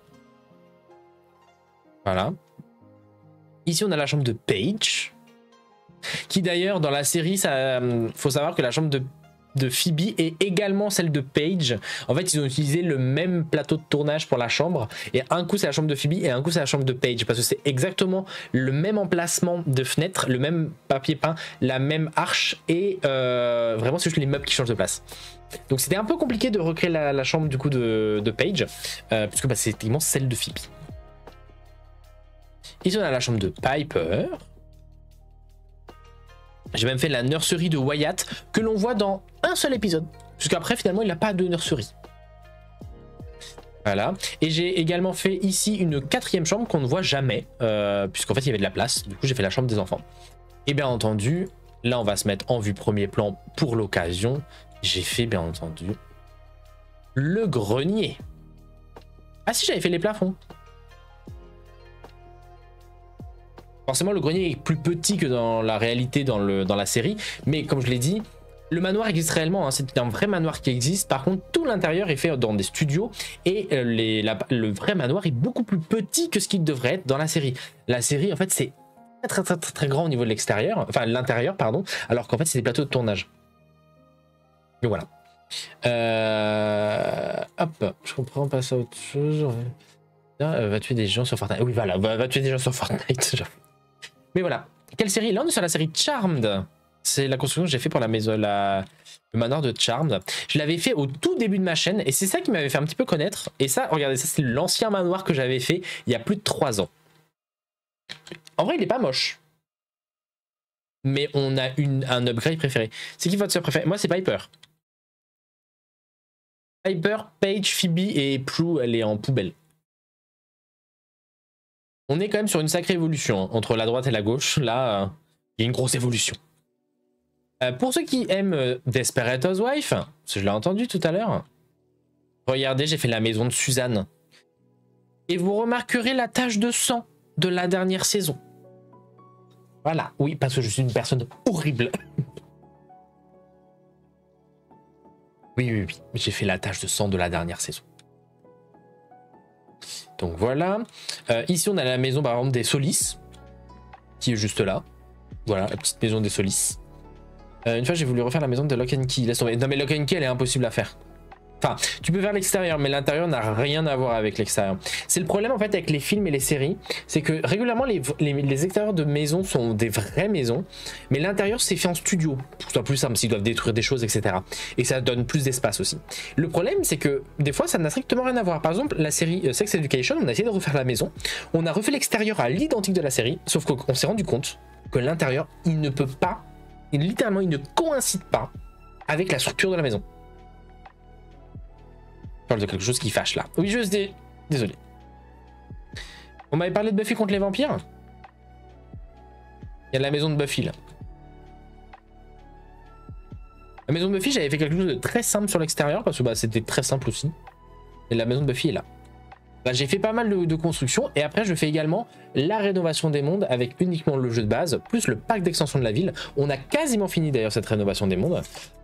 Voilà. Ici on a la chambre de Paige. Qui d'ailleurs dans la série, faut savoir que la chambre de Phoebe est également celle de Paige. En fait ils ont utilisé le même plateau de tournage pour la chambre. Et un coup c'est la chambre de Phoebe et un coup c'est la chambre de Paige. Parce que c'est exactement le même emplacement de fenêtre, le même papier peint, la même arche. Et vraiment c'est juste les meubles qui changent de place. Donc c'était un peu compliqué de recréer la chambre du coup de Paige. Puisque bah, c'est effectivement celle de Phoebe. Ici on a la chambre de Piper. J'ai même fait la nursery de Wyatt que l'on voit dans un seul épisode. Puisqu'après finalement il n'a pas de nursery. Voilà. Et j'ai également fait ici une 4e chambre qu'on ne voit jamais. Puisqu'en fait il y avait de la place. Du coup j'ai fait la chambre des enfants. Et bien entendu, là on va se mettre en vue premier plan pour l'occasion. J'ai fait bien entendu le grenier. Ah si, j'avais fait les plafonds. Forcément, le grenier est plus petit que dans la réalité, dans la série. Mais comme je l'ai dit, le manoir existe réellement. Hein. C'est un vrai manoir qui existe. Par contre, tout l'intérieur est fait dans des studios. Et le vrai manoir est beaucoup plus petit que ce qu'il devrait être dans la série. La série, en fait, c'est très grand au niveau de l'extérieur. Enfin, l'intérieur, pardon. Alors qu'en fait, c'est des plateaux de tournage. Donc voilà. Hop, je comprends pas ça autre chose. Va tuer des gens sur Fortnite. Oui, voilà, va tuer des gens sur Fortnite. Mais voilà. Quelle série? Là, on est sur la série Charmed. C'est la construction que j'ai fait pour la maison, le manoir de Charmed. Je l'avais fait au tout début de ma chaîne et c'est ça qui m'avait fait un petit peu connaître. Et ça, regardez, ça, c'est l'ancien manoir que j'avais fait il y a plus de 3 ans. En vrai, il est pas moche. Mais on a un upgrade préféré. C'est qui votre sœur préférée? Moi, c'est Piper. Piper, Paige, Phoebe et Prue, elle est en poubelle. On est quand même sur une sacrée évolution hein, entre la droite et la gauche. Là, il y a une grosse évolution. Pour ceux qui aiment Desperate Housewives, je l'ai entendu tout à l'heure, regardez, j'ai fait la maison de Suzanne. Et vous remarquerez la tache de sang de la dernière saison. Voilà, oui, parce que je suis une personne horrible. Oui, j'ai fait la tache de sang de la dernière saison. Donc voilà. Ici, on a la maison, par exemple, des Solis, qui est juste là. Voilà, la petite maison des Solis. Une fois, j'ai voulu refaire la maison de Lock and Key. Laisse tomber. Non, mais Lock and Key, elle est impossible à faire. Enfin, tu peux faire l'extérieur, mais l'intérieur n'a rien à voir avec l'extérieur. C'est le problème, en fait, avec les films et les séries. C'est que régulièrement, les extérieurs de maisons sont des vraies maisons, mais l'intérieur, c'est fait en studio. Pour que ce soit plus simple, s'ils doivent détruire des choses, etc. Et ça donne plus d'espace aussi. Le problème, c'est que des fois, ça n'a strictement rien à voir. Par exemple, la série Sex Education, on a essayé de refaire la maison. On a refait l'extérieur à l'identique de la série, sauf qu'on s'est rendu compte que l'intérieur, il ne peut pas, littéralement, il ne coïncide pas avec la structure de la maison. Je parle de quelque chose qui fâche là. Oui, je sais. Désolé. On m'avait parlé de Buffy contre les vampires. Il y a la maison de Buffy là. La maison de Buffy, j'avais fait quelque chose de très simple sur l'extérieur parce que bah, c'était très simple aussi. Et la maison de Buffy est là. Bah, j'ai fait pas mal de construction et après je fais également la rénovation des mondes avec uniquement le jeu de base plus le pack d'extension de la ville. On a quasiment fini d'ailleurs cette rénovation des mondes.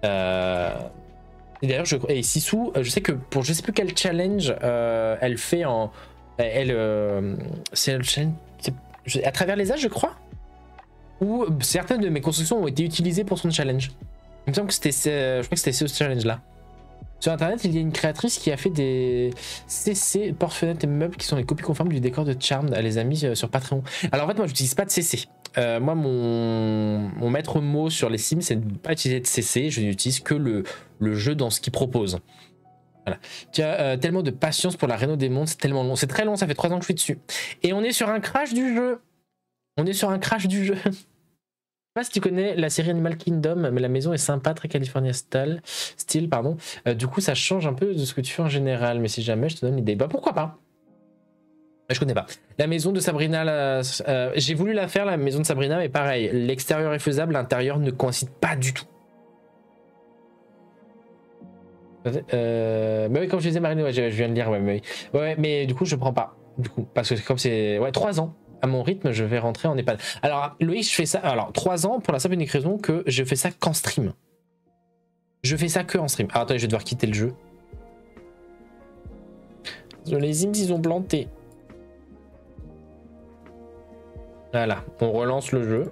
Et d'ailleurs, Sisu, je sais que pour je sais plus quel challenge elle fait en. C'est le challenge. À travers les âges, je crois. Ou certaines de mes constructions ont été utilisées pour son challenge. Il me semble que c'était. Je crois que c'était ce challenge-là. Sur internet, il y a une créatrice qui a fait des CC, porte-fenêtres et meubles qui sont les copies conformes du décor de Charmed. Elle les a mis sur Patreon. Alors en fait, moi, j'utilise pas de CC. Moi, mon maître mot sur les Sims, c'est de ne pas utiliser de CC. Je n'utilise que le jeu dans ce qu'il propose. Voilà. Tu as tellement de patience pour la réno des mondes, c'est tellement long. C'est très long, ça fait 3 ans que je suis dessus. Et on est sur un crash du jeu. On est sur un crash du jeu. Je sais pas si tu connais la série Animal Kingdom, mais la maison est sympa, très California style, pardon. Du coup, ça change un peu de ce que tu fais en général. Mais si jamais je te donne l'idée, bah pourquoi pas? Je connais pas. La maison de Sabrina, j'ai voulu la faire, la maison de Sabrina, mais pareil, l'extérieur est faisable, l'intérieur ne coïncide pas du tout. Mais oui, comme je disais, Marine, ouais, je viens de lire, ouais, mais du coup, je prends pas. Du coup, parce que comme c'est 3 ans. à mon rythme, je vais rentrer en EHPAD. Alors, Loïc, je fais ça. Alors, 3 ans pour la simple et unique raison que je fais ça qu'en stream. Je fais ça que en stream. Alors, attendez, je vais devoir quitter le jeu. Les Sims, ils ont planté. Voilà, on relance le jeu.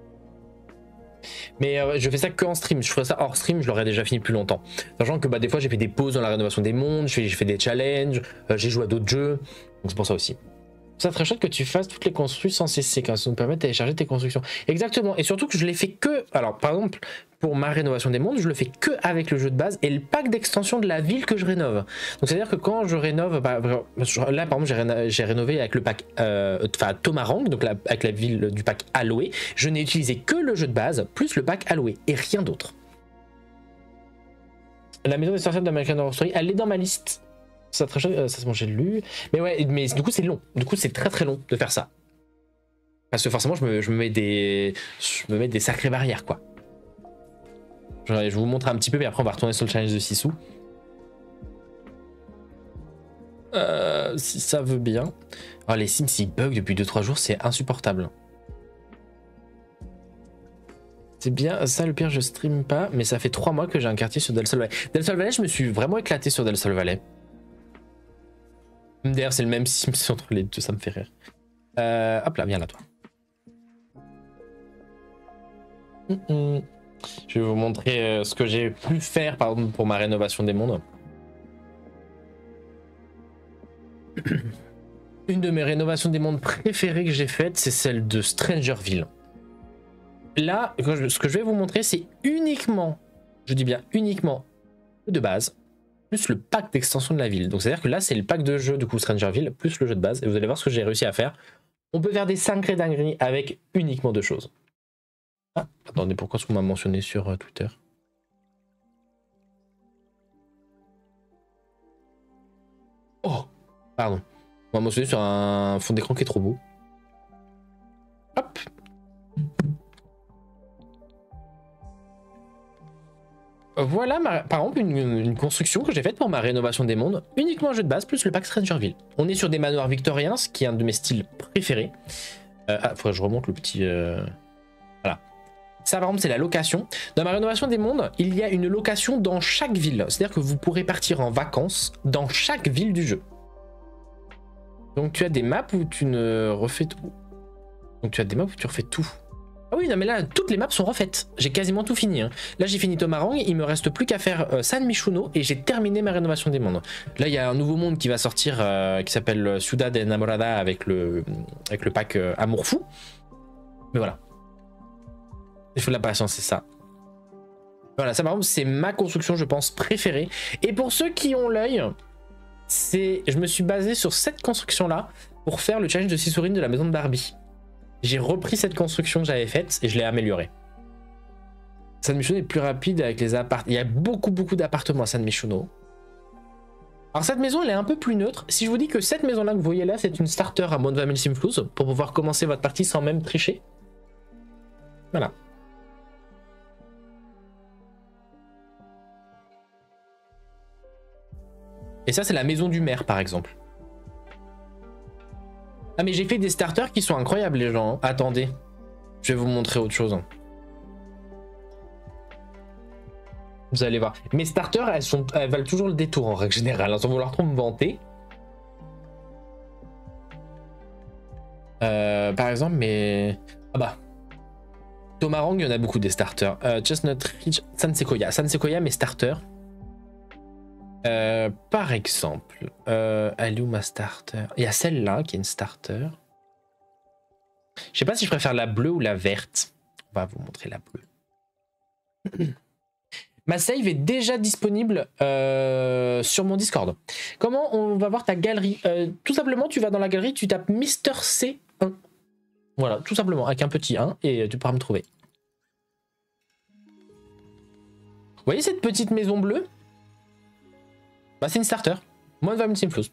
Mais je fais ça que en stream. Je ferais ça hors stream, je l'aurais déjà fini depuis longtemps. Sachant que bah, des fois, j'ai fait des pauses dans la rénovation des mondes, j'ai fait des challenges, j'ai joué à d'autres jeux. Donc, c'est pour ça aussi. Ça serait chouette que tu fasses toutes les constructions sans cesser, car ça nous permet de télécharger tes constructions. Exactement, et surtout que je l'ai fait que... Alors, par exemple, pour ma rénovation des mondes, je le fais que avec le jeu de base et le pack d'extension de la ville que je rénove. Donc, c'est-à-dire que quand je rénove... Bah, là, par exemple, j'ai rénové avec le pack Tomarang, donc avec la ville du pack Aloe. Je n'ai utilisé que le jeu de base, plus le pack Aloe, et rien d'autre. La maison des sorcières d'American Horror Story, elle est dans ma liste. Ça, très ça c'est bon, j'ai lu. Mais ouais, mais du coup c'est long. Du coup c'est très très long de faire ça. Parce que forcément je me mets des sacrées barrières quoi. Je vais vous montrer un petit peu, mais après on va retourner sur le challenge de Sissou. Si ça veut bien. Oh, les Sims ils bug depuis 2-3 jours, c'est insupportable. C'est bien, ça le pire je stream pas, mais ça fait 3 mois que j'ai un quartier sur Del Sol Valley. Del Sol Valley, je me suis vraiment éclaté sur Del Sol Valley. D'ailleurs, c'est le même Sims entre les deux, ça me fait rire. Hop là, viens là, toi. Je vais vous montrer ce que j'ai pu faire, par exemple, pour ma rénovation des mondes. Une de mes rénovations des mondes préférées que j'ai faites, c'est celle de Strangerville. Là, ce que je vais vous montrer, c'est uniquement, je dis bien uniquement, de base, plus le pack d'extension de la ville. Donc c'est-à-dire que là, c'est le pack de jeu, du coup, Strangerville, plus le jeu de base. Et vous allez voir ce que j'ai réussi à faire. On peut faire des sacrées dingueries avec uniquement 2 choses. Ah, attendez, pourquoi est-ce qu'on m'a mentionné sur Twitter? Oh, pardon. On m'a mentionné sur un fond d'écran qui est trop beau. Hop. Voilà, par exemple, une construction que j'ai faite pour ma rénovation des mondes, uniquement un jeu de base, plus le pack Strangerville. On est sur des manoirs victoriens, ce qui est un de mes styles préférés. Faudrait que je remonte le petit... Voilà. Ça, par exemple, c'est la location. Dans ma rénovation des mondes, il y a une location dans chaque ville. C'est-à-dire que vous pourrez partir en vacances dans chaque ville du jeu. Donc tu as des maps où tu ne refais tout. Donc tu as des maps où tu refais tout. Ah oui, non mais là, toutes les maps sont refaites. J'ai quasiment tout fini. Hein. Là, j'ai fini Tomarang, il me reste plus qu'à faire San Michuno et j'ai terminé ma rénovation des mondes. Là, il y a un nouveau monde qui va sortir qui s'appelle Ciudad Enamorada avec le pack Amour Fou. Mais voilà. Il faut de la patience, c'est ça. Voilà, ça par exemple, c'est ma construction, je pense, préférée. Et pour ceux qui ont l'œil, je me suis basé sur cette construction-là pour faire le challenge de Sissourine de la maison de Barbie. J'ai repris cette construction que j'avais faite et je l'ai améliorée. San Michuno est plus rapide avec les appartements. Il y a beaucoup d'appartements à San Michuno. Alors cette maison, elle est un peu plus neutre. Si je vous dis que cette maison-là que vous voyez là, c'est une starter à moins de 20 000 simflouz pour pouvoir commencer votre partie sans même tricher. Voilà. Et ça, c'est la maison du maire, par exemple. Ah mais j'ai fait des starters qui sont incroyables les gens. Attendez, je vais vous montrer autre chose. Vous allez voir. Mes starters, elles valent toujours le détour en règle générale, sans vouloir trop me vanter. Par exemple, mais... Ah bah. Tomarang, il y en a beaucoup des starters. Chestnut Ridge, Sansequoia. Sansequoia, mes starters. Par exemple, elle est où ma starter? Il y a celle-là qui est une starter. Je sais pas si je préfère la bleue ou la verte. On va vous montrer la bleue. Ma save est déjà disponible sur mon Discord. Comment on va voir ta galerie? Tout simplement, tu vas dans la galerie, tu tapes Mister C1. Voilà, tout simplement, avec un petit 1 et tu pourras me trouver. Vous voyez cette petite maison bleue? Bah c'est une starter, moins de 20 000 simflouz.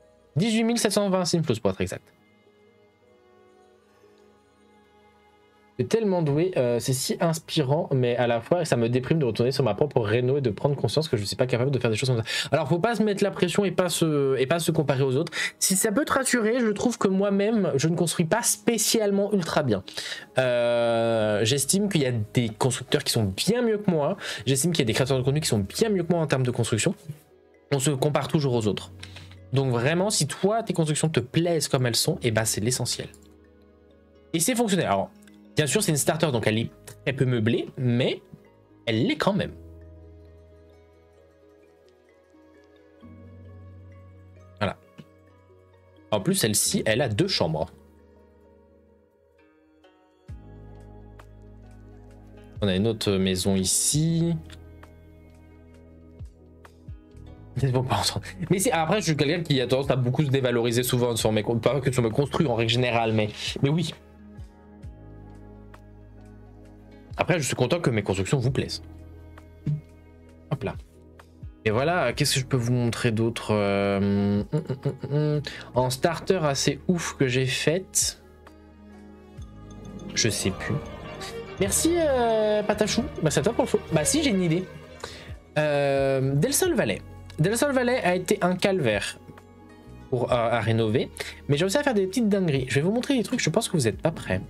18 720 simflouz pour être exact. C'est tellement doué, c'est si inspirant, mais à la fois ça me déprime de retourner sur ma propre réno et de prendre conscience que je ne suis pas capable de faire des choses comme ça. Alors faut pas se mettre la pression et pas se comparer aux autres. Si ça peut te rassurer, je trouve que moi-même je ne construis pas spécialement ultra bien. J'estime qu'il y a des constructeurs qui sont bien mieux que moi. J'estime qu'il y a des créateurs de contenu qui sont bien mieux que moi en termes de construction. On se compare toujours aux autres. Donc vraiment, si toi tes constructions te plaisent comme elles sont, et ben c'est l'essentiel. Et c'est fonctionnel. Alors bien sûr, c'est une starter, donc elle est très peu meublée, mais elle l'est quand même. Voilà. En plus, celle-ci, elle a 2 chambres. On a une autre maison ici. Mais après, je suis quelqu'un qui a tendance à beaucoup se dévaloriser souvent sur mes, pas que sur mes construits en règle générale, mais oui. Après, je suis content que mes constructions vous plaisent. Hop là. Et voilà, qu'est-ce que je peux vous montrer d'autre en starter assez ouf que j'ai faite. Je sais plus. Merci Patachou. Bah c'est toi pour le faux. Bah si, j'ai une idée. Del Sol Valley. Del Sol Valley a été un calvaire à rénover, mais j'ai réussi à faire des petites dingueries. Je vais vous montrer des trucs, je pense que vous n'êtes pas prêts.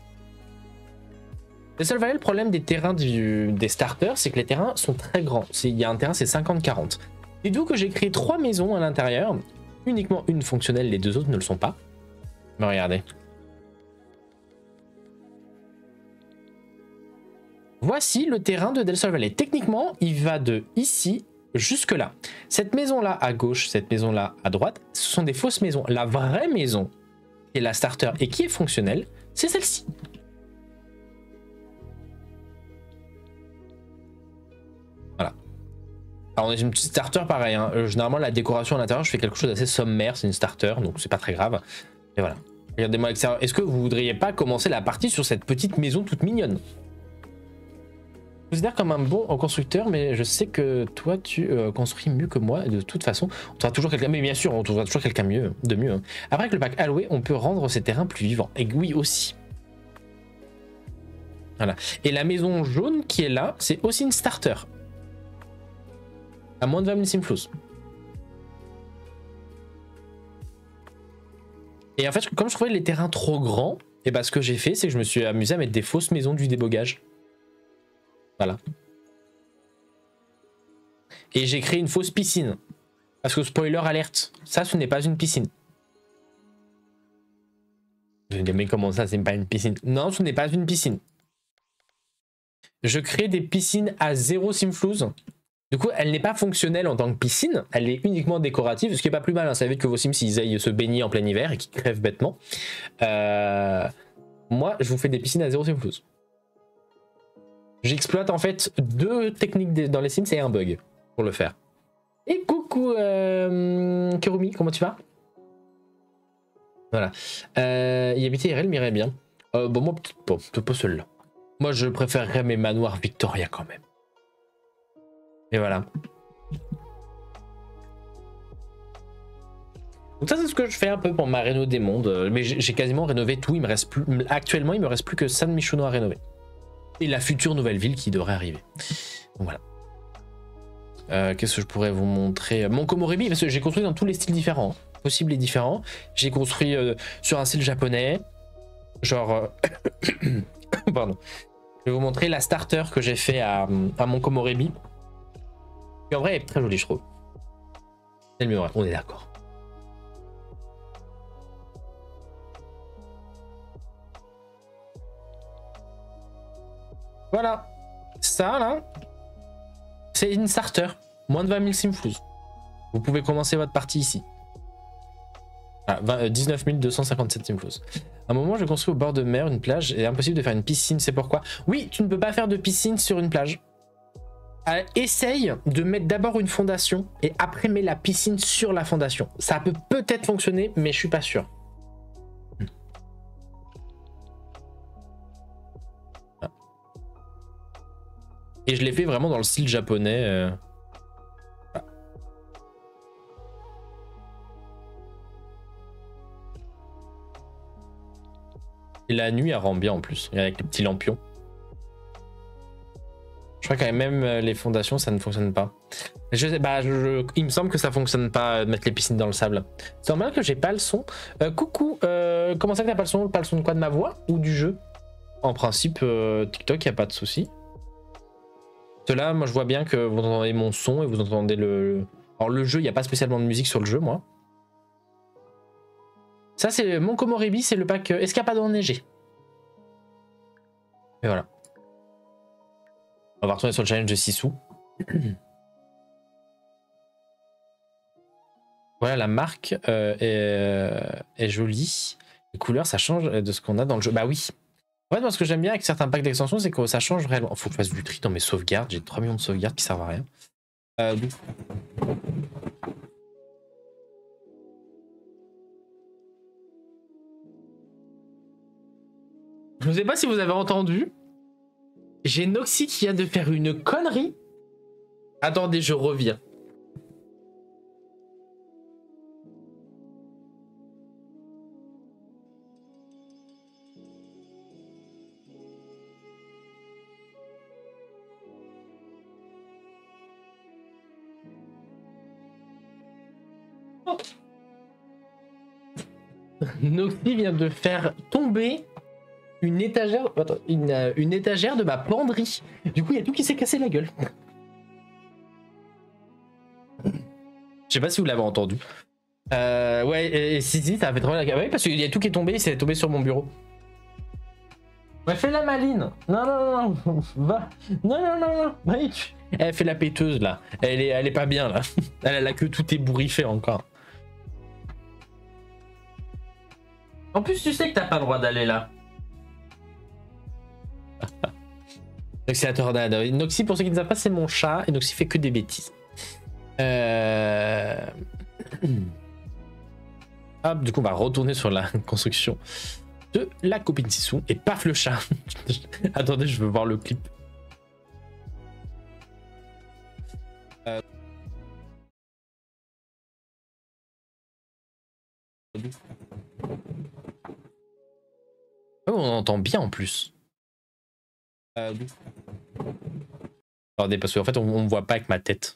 Del Sol Valley, le problème des terrains des starters, c'est que les terrains sont très grands. Il y a un terrain, c'est 50-40. Et d'où que j'ai créé 3 maisons à l'intérieur, uniquement une fonctionnelle, les 2 autres ne le sont pas. Mais regardez. Voici le terrain de Del Sol Valley. Techniquement, il va de ici jusque là. Cette maison-là à gauche, cette maison-là à droite, ce sont des fausses maisons. La vraie maison, qui est la starter et qui est fonctionnelle, c'est celle-ci. Voilà. Alors on est une petite starter pareil. Hein. Généralement, la décoration à l'intérieur, je fais quelque chose d'assez sommaire. C'est une starter, donc c'est pas très grave. Et voilà. Regardez-moi à l'extérieur. Est-ce que vous voudriez pas commencer la partie sur cette petite maison toute mignonne ? Je considère comme un bon constructeur, mais je sais que toi tu construis mieux que moi. De toute façon, on trouvera toujours quelqu'un. Mais bien sûr, on trouvera toujours quelqu'un de mieux. Hein. Après, avec le pack alloué, on peut rendre ces terrains plus vivants. Et oui aussi. Voilà. Et la maison jaune qui est là, c'est aussi une starter. À moins de 20 000 simflouz. Et en fait, comme je trouvais les terrains trop grands, et bah, ce que j'ai fait, c'est que je me suis amusé à mettre des fausses maisons du débogage. Voilà. Et j'ai créé une fausse piscine. Parce que spoiler alerte, ça ce n'est pas une piscine. Je vais dire mais comment ça c'est pas une piscine? Non, ce n'est pas une piscine. Je crée des piscines à 0 simflouz. Du coup, elle n'est pas fonctionnelle en tant que piscine, elle est uniquement décorative, ce qui est pas plus mal. Hein. Ça évite que vos sims ils aillent se baigner en plein hiver et qu'ils crèvent bêtement. Moi, je vous fais des piscines à 0 simflouz. J'exploite en fait 2 techniques dans les Sims et un bug pour le faire. Et coucou Kerumi, comment tu vas? Voilà. Y habiter IRL m'irait bien. Bon, moi, peut-être pas celle-là. Moi, je préférerais mes manoirs Victoria quand même. Et voilà. Donc ça, c'est ce que je fais un peu pour ma réno des mondes. Mais j'ai quasiment rénové tout. Il me reste plus. Actuellement, il me reste plus que San Michuno à rénover. Et la future nouvelle ville qui devrait arriver. Donc voilà. Qu'est-ce que je pourrais vous montrer? Mon Komorebi, parce que j'ai construit dans tous les styles différents, possibles et différents. J'ai construit sur un style japonais, genre... Pardon. Je vais vous montrer la starter que j'ai fait à mon Komorebi. Qui en vrai est très jolie, je trouve. C'est le mieux, on est d'accord. Voilà, ça là, c'est une starter, moins de 20 000 simflouz. Vous pouvez commencer votre partie ici. Ah, 19 257 simflouz. À un moment, je construis au bord de mer une plage et impossible de faire une piscine, c'est pourquoi. Oui, tu ne peux pas faire de piscine sur une plage. Essaye de mettre d'abord une fondation et après mets la piscine sur la fondation. Ça peut peut-être fonctionner, mais je suis pas sûr. Et je l'ai fait vraiment dans le style japonais. Voilà. Et la nuit, elle rend bien en plus, avec les petits lampions. Je crois que même les fondations, ça ne fonctionne pas. Il me semble que ça fonctionne pas de mettre les piscines dans le sable. C'est normal que j'ai pas le son. Coucou, comment ça que t'as pas le son? Pas le son de quoi? De ma voix ou du jeu? En principe, TikTok, y a pas de souci. Là, moi je vois bien que vous entendez mon son et vous entendez le... Alors le jeu, il n'y a pas spécialement de musique sur le jeu, moi. Ça, c'est mon Komorebi, c'est le pack escapade enneigé. Et voilà. On va retourner sur le challenge de 6 sous. Voilà, la marque est jolie. Les couleurs, ça change de ce qu'on a dans le jeu. Bah oui. En fait, moi, ce que j'aime bien avec certains packs d'extension, c'est que ça change réellement. Faut que je fasse du tri dans mes sauvegardes. J'ai 3 millions de sauvegardes qui servent à rien. Je ne sais pas si vous avez entendu. J'ai Noxy qui vient de faire une connerie. Attendez, je reviens. Noxy vient de faire tomber une étagère, une étagère de ma penderie. Du coup, il y a tout qui s'est cassé la gueule. Je sais pas si vous l'avez entendu. Ouais, si, ça a fait trop la gueule. Ouais, parce qu'il y a tout qui est tombé, c'est tombé sur mon bureau. Ouais, fais la maline. Non, va. Non. Ouais, elle fait la péteuse là. Elle est pas bien là. Elle a la queue tout ébouriffée encore. En plus, tu sais que t'as pas le droit d'aller là. Noxy à tornade. Noxy, pour ceux qui ne savent pas, c'est mon chat. Et Noxy fait que des bêtises. Hop, du coup, on va retourner sur la construction de la copine Sissou. Et paf, le chat. Attendez, je veux voir le clip. Oh, on entend bien en plus. Attendez, parce qu'en fait, on me voit pas avec ma tête.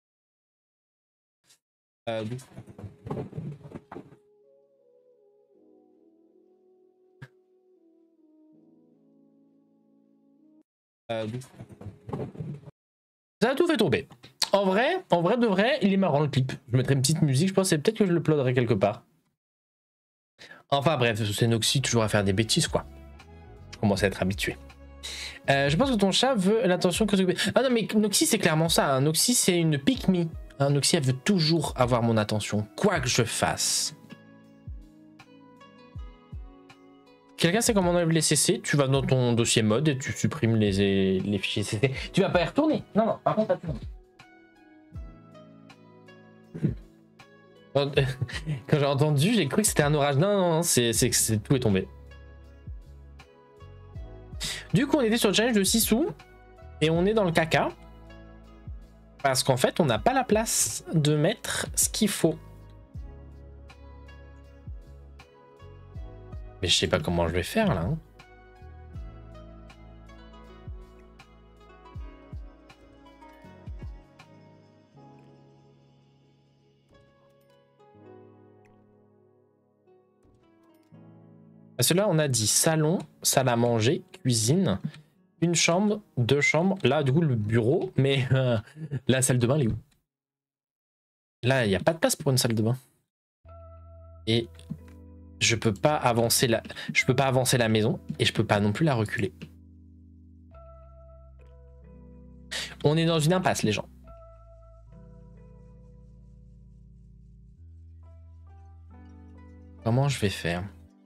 Ça a tout fait tomber. En vrai de vrai, il est marrant le clip. Je mettrai une petite musique, je pense, et peut-être que je le uploaderai quelque part. Enfin bref, c'est Noxy toujours à faire des bêtises, quoi. Je commence à être habitué. Je pense que ton chat veut l'attention que... Ah non, mais Noxy, c'est clairement ça. Hein. Noxy, c'est une pick me. Hein, Noxy, elle veut toujours avoir mon attention, quoi que je fasse. Quelqu'un sait comment on enlève les CC? Tu vas dans ton dossier mode et tu supprimes les fichiers CC. Tu vas pas y retourner? Non, par contre, attends. Quand j'ai entendu, j'ai cru que c'était un orage. Non, c'est tout est tombé. Du coup, on était sur le challenge de 6 sous et on est dans le caca parce qu'en fait, on n'a pas la place de mettre ce qu'il faut. Mais je sais pas comment je vais faire là. Hein. Parce que là, on a dit salon, salle à manger, cuisine, une chambre, 2 chambres. Là, du coup, le bureau, mais la salle de bain, elle est où? Là, il n'y a pas de place pour une salle de bain. Et je peux pas avancer la maison et je peux pas non plus la reculer. On est dans une impasse, les gens. Comment je vais faire?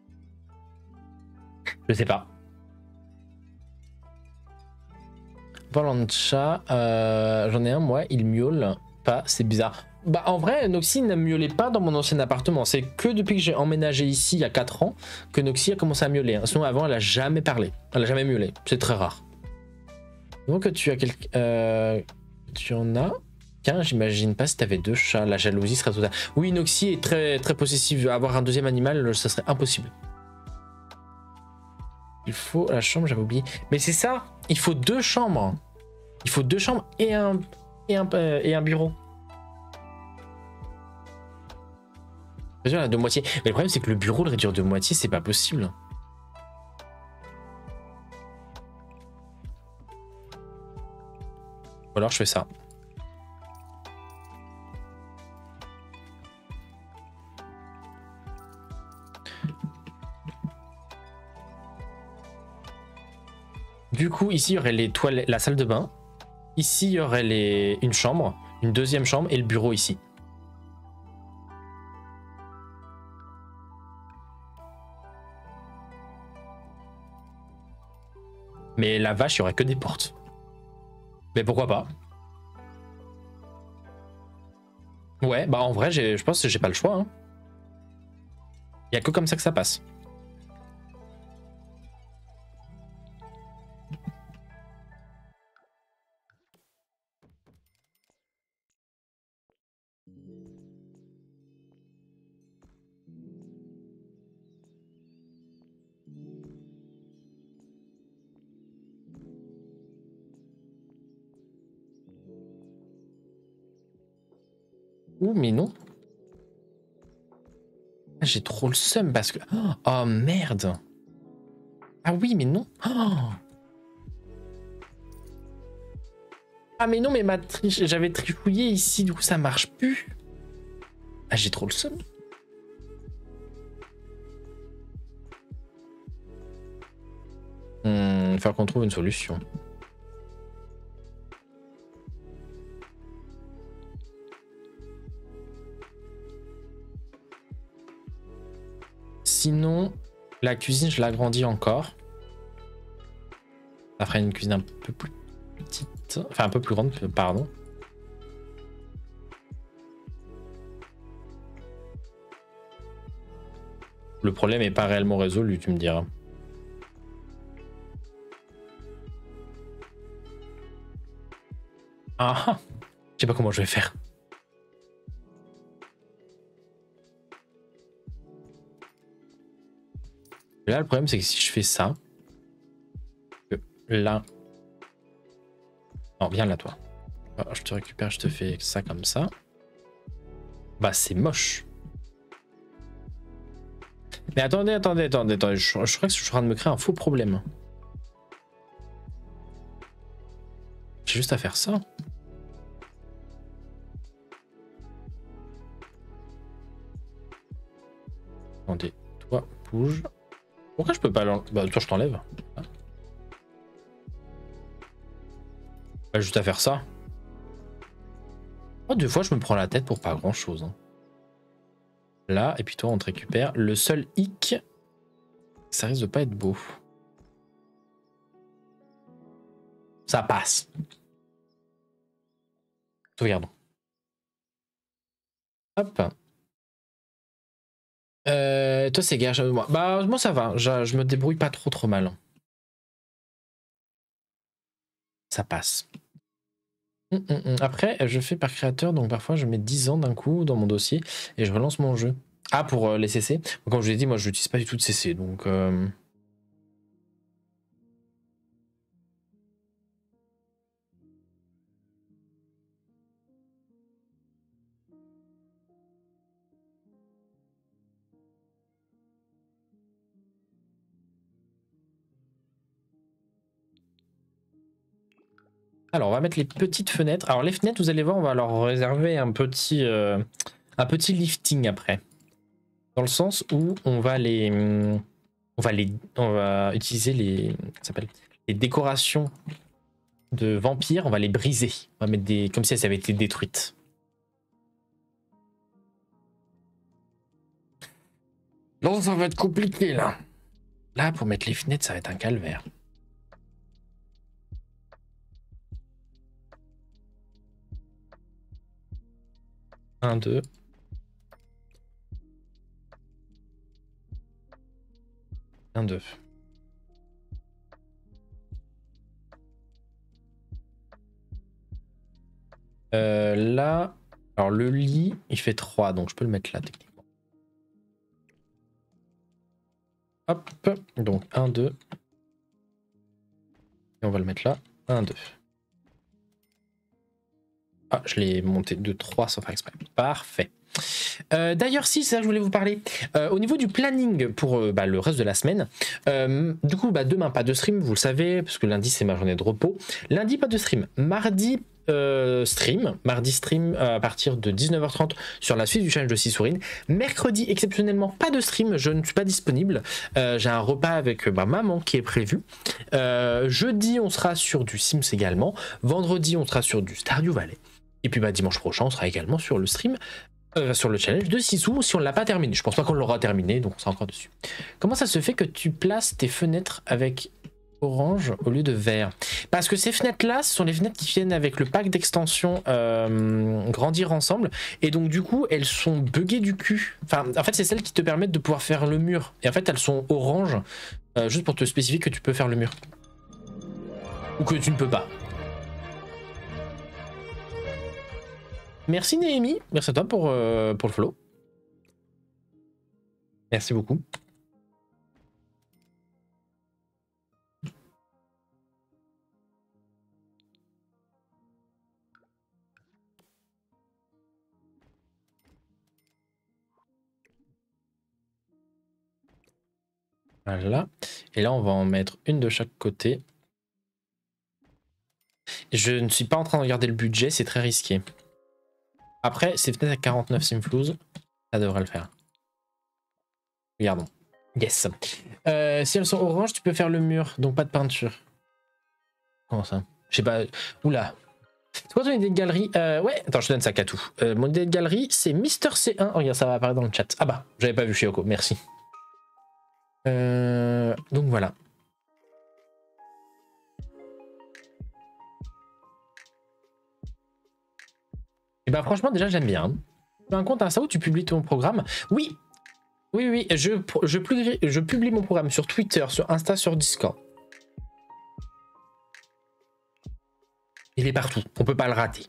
Je sais pas. Parlant de chat, j'en ai un, moi, il miaule pas, c'est bizarre. Bah en vrai, Noxy ne miaulait pas dans mon ancien appartement. C'est que depuis que j'ai emménagé ici il y a 4 ans que Noxy a commencé à miauler. Hein. Sinon avant, elle a jamais parlé. Elle a jamais miaulé. C'est très rare. Donc tu as tu en as qu'un, j'imagine pas si t'avais 2 chats. La jalousie serait totale. Oui, Noxy est très, très possessive. Avoir un deuxième animal, ça serait impossible. Il faut la chambre, j'avais oublié. Mais c'est ça, il faut 2 chambres. Il faut 2 chambres et un bureau. Réduire de moitié. Mais le problème, c'est que le bureau, le réduire de moitié, c'est pas possible. Ou alors je fais ça. Du coup, ici, il y aurait les toilettes, la salle de bain. Ici, il y aurait une chambre, une deuxième chambre et le bureau ici. Mais la vache, il n'y aurait que des portes. Mais pourquoi pas? Ouais, bah en vrai, je pense que j'ai pas le choix. Il n'y a que comme ça que ça passe. Ouh, mais non. J'ai trop le seum parce que... Oh, merde. Ah oui, mais non. Oh. Ah mais non, mais j'avais trifouillé ici, du coup ça marche plus. Ah, j'ai trop le seum. Faut qu'on trouve une solution. Sinon, la cuisine, je l'agrandis encore. Ça ferait une cuisine un peu plus petite. Enfin, un peu plus grande, pardon. Le problème n'est pas réellement résolu, tu me diras. Ah, je sais pas comment je vais faire. Là, le problème, c'est que si je fais ça, là... Non, viens là, toi. Je te récupère, je te fais ça comme ça. Bah, c'est moche. Mais attendez. Je crois que je suis en train de me créer un faux problème. J'ai juste à faire ça. Attendez, toi, bouge. Pourquoi je peux pas l'enlever? Bah, toi, je t'enlève. Bah, juste à faire ça. Oh, 2 fois, je me prends la tête pour pas grand chose. Là, et puis toi, on te récupère. Le seul hic, ça risque de pas être beau. Ça passe. Sauvegardons. Hop. Toi, c'est gage. Bah, moi, ça va. Je me débrouille pas trop mal. Ça passe. Après, je fais par créateur, donc parfois je mets 10 ans d'un coup dans mon dossier et je relance mon jeu. Ah, pour les CC. Comme je vous l'ai dit, moi je n'utilise pas du tout de CC, donc... Alors, on va mettre les petites fenêtres. Alors, les fenêtres, vous allez voir, on va leur réserver un petit lifting après. Dans le sens où on va utiliser les décorations de vampires, on va les briser. On va mettre comme si elles avaient été détruites. Non, ça va être compliqué là. Là, pour mettre les fenêtres, ça va être un calvaire. Un, deux. Un, deux. Là, alors le lit, il fait 3, donc je peux le mettre là techniquement. Hop, donc 1, 2, Et on va le mettre là. 1, 2. Ah, je l'ai monté de 3 sans faire exprès. Parfait. D'ailleurs, si, c'est ça que je voulais vous parler. Au niveau du planning pour le reste de la semaine, du coup, demain, pas de stream, vous le savez, parce que lundi, c'est ma journée de repos. Lundi, pas de stream. Mardi, stream à partir de 19h30 sur la suite du challenge de Sissourine. Mercredi, exceptionnellement, pas de stream, je ne suis pas disponible. J'ai un repas avec maman qui est prévu. Jeudi, on sera sur du Sims également. Vendredi, on sera sur du Stardew Valley. Et puis dimanche prochain, on sera également sur le stream, sur le challenge de Sissou, si on ne l'a pas terminé. Je pense pas qu'on l'aura terminé, donc on sera encore dessus. Comment ça se fait que tu places tes fenêtres avec orange au lieu de vert? Parce que ces fenêtres-là, ce sont les fenêtres qui viennent avec le pack d'extension Grandir Ensemble. Et donc du coup, elles sont buggées du cul. Enfin, en fait, c'est celles qui te permettent de pouvoir faire le mur. Et en fait, elles sont orange, juste pour te spécifier que tu peux faire le mur. Ou que tu ne peux pas. Merci Néhémie, merci à toi pour le follow. Merci beaucoup. Voilà. Et là, on va en mettre une de chaque côté. Je ne suis pas en train de regarder le budget, c'est très risqué. Après, c'est peut-être à 49 simflouz, ça devrait le faire. Regardons. Yes. Si elles sont oranges, tu peux faire le mur, donc pas de peinture. Comment ça? Je sais pas. Oula. C'est quoi ton idée de galerie? Ouais, attends, je te donne ça, Katou. Mon idée de galerie, c'est Mister C1. Oh, regarde, ça va apparaître dans le chat. Ah bah, j'avais pas vu Shioko, merci. Donc voilà. Et bah franchement, déjà, j'aime bien. Tu as un compte Insta où tu publies ton programme? Oui. Oui, je publie mon programme sur Twitter, sur Insta, sur Discord. Il est partout, on peut pas le rater.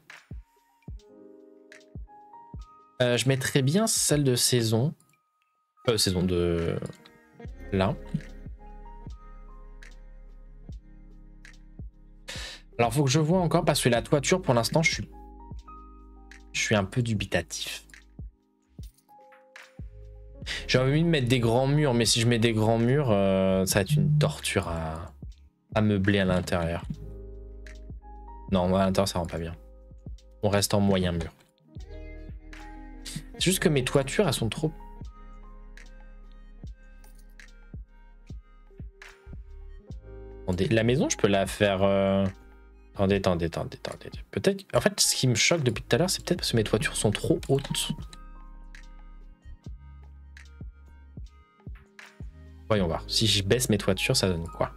Je mettrais bien celle de saison. Saison de... Là. Alors faut que je vois encore parce que la toiture pour l'instant je suis un peu dubitatif. J'ai envie de mettre des grands murs, mais si je mets des grands murs, ça va être une torture à meubler à l'intérieur. Non, moi à l'intérieur ça rend pas bien. On reste en moyen mur. C'est juste que mes toitures elles sont trop... Attendez, la maison je peux la faire... Attendez. Peut-être... En fait ce qui me choque depuis tout à l'heure c'est peut-être parce que mes toitures sont trop hautes. Voyons voir. Si je baisse mes toitures ça donne quoi?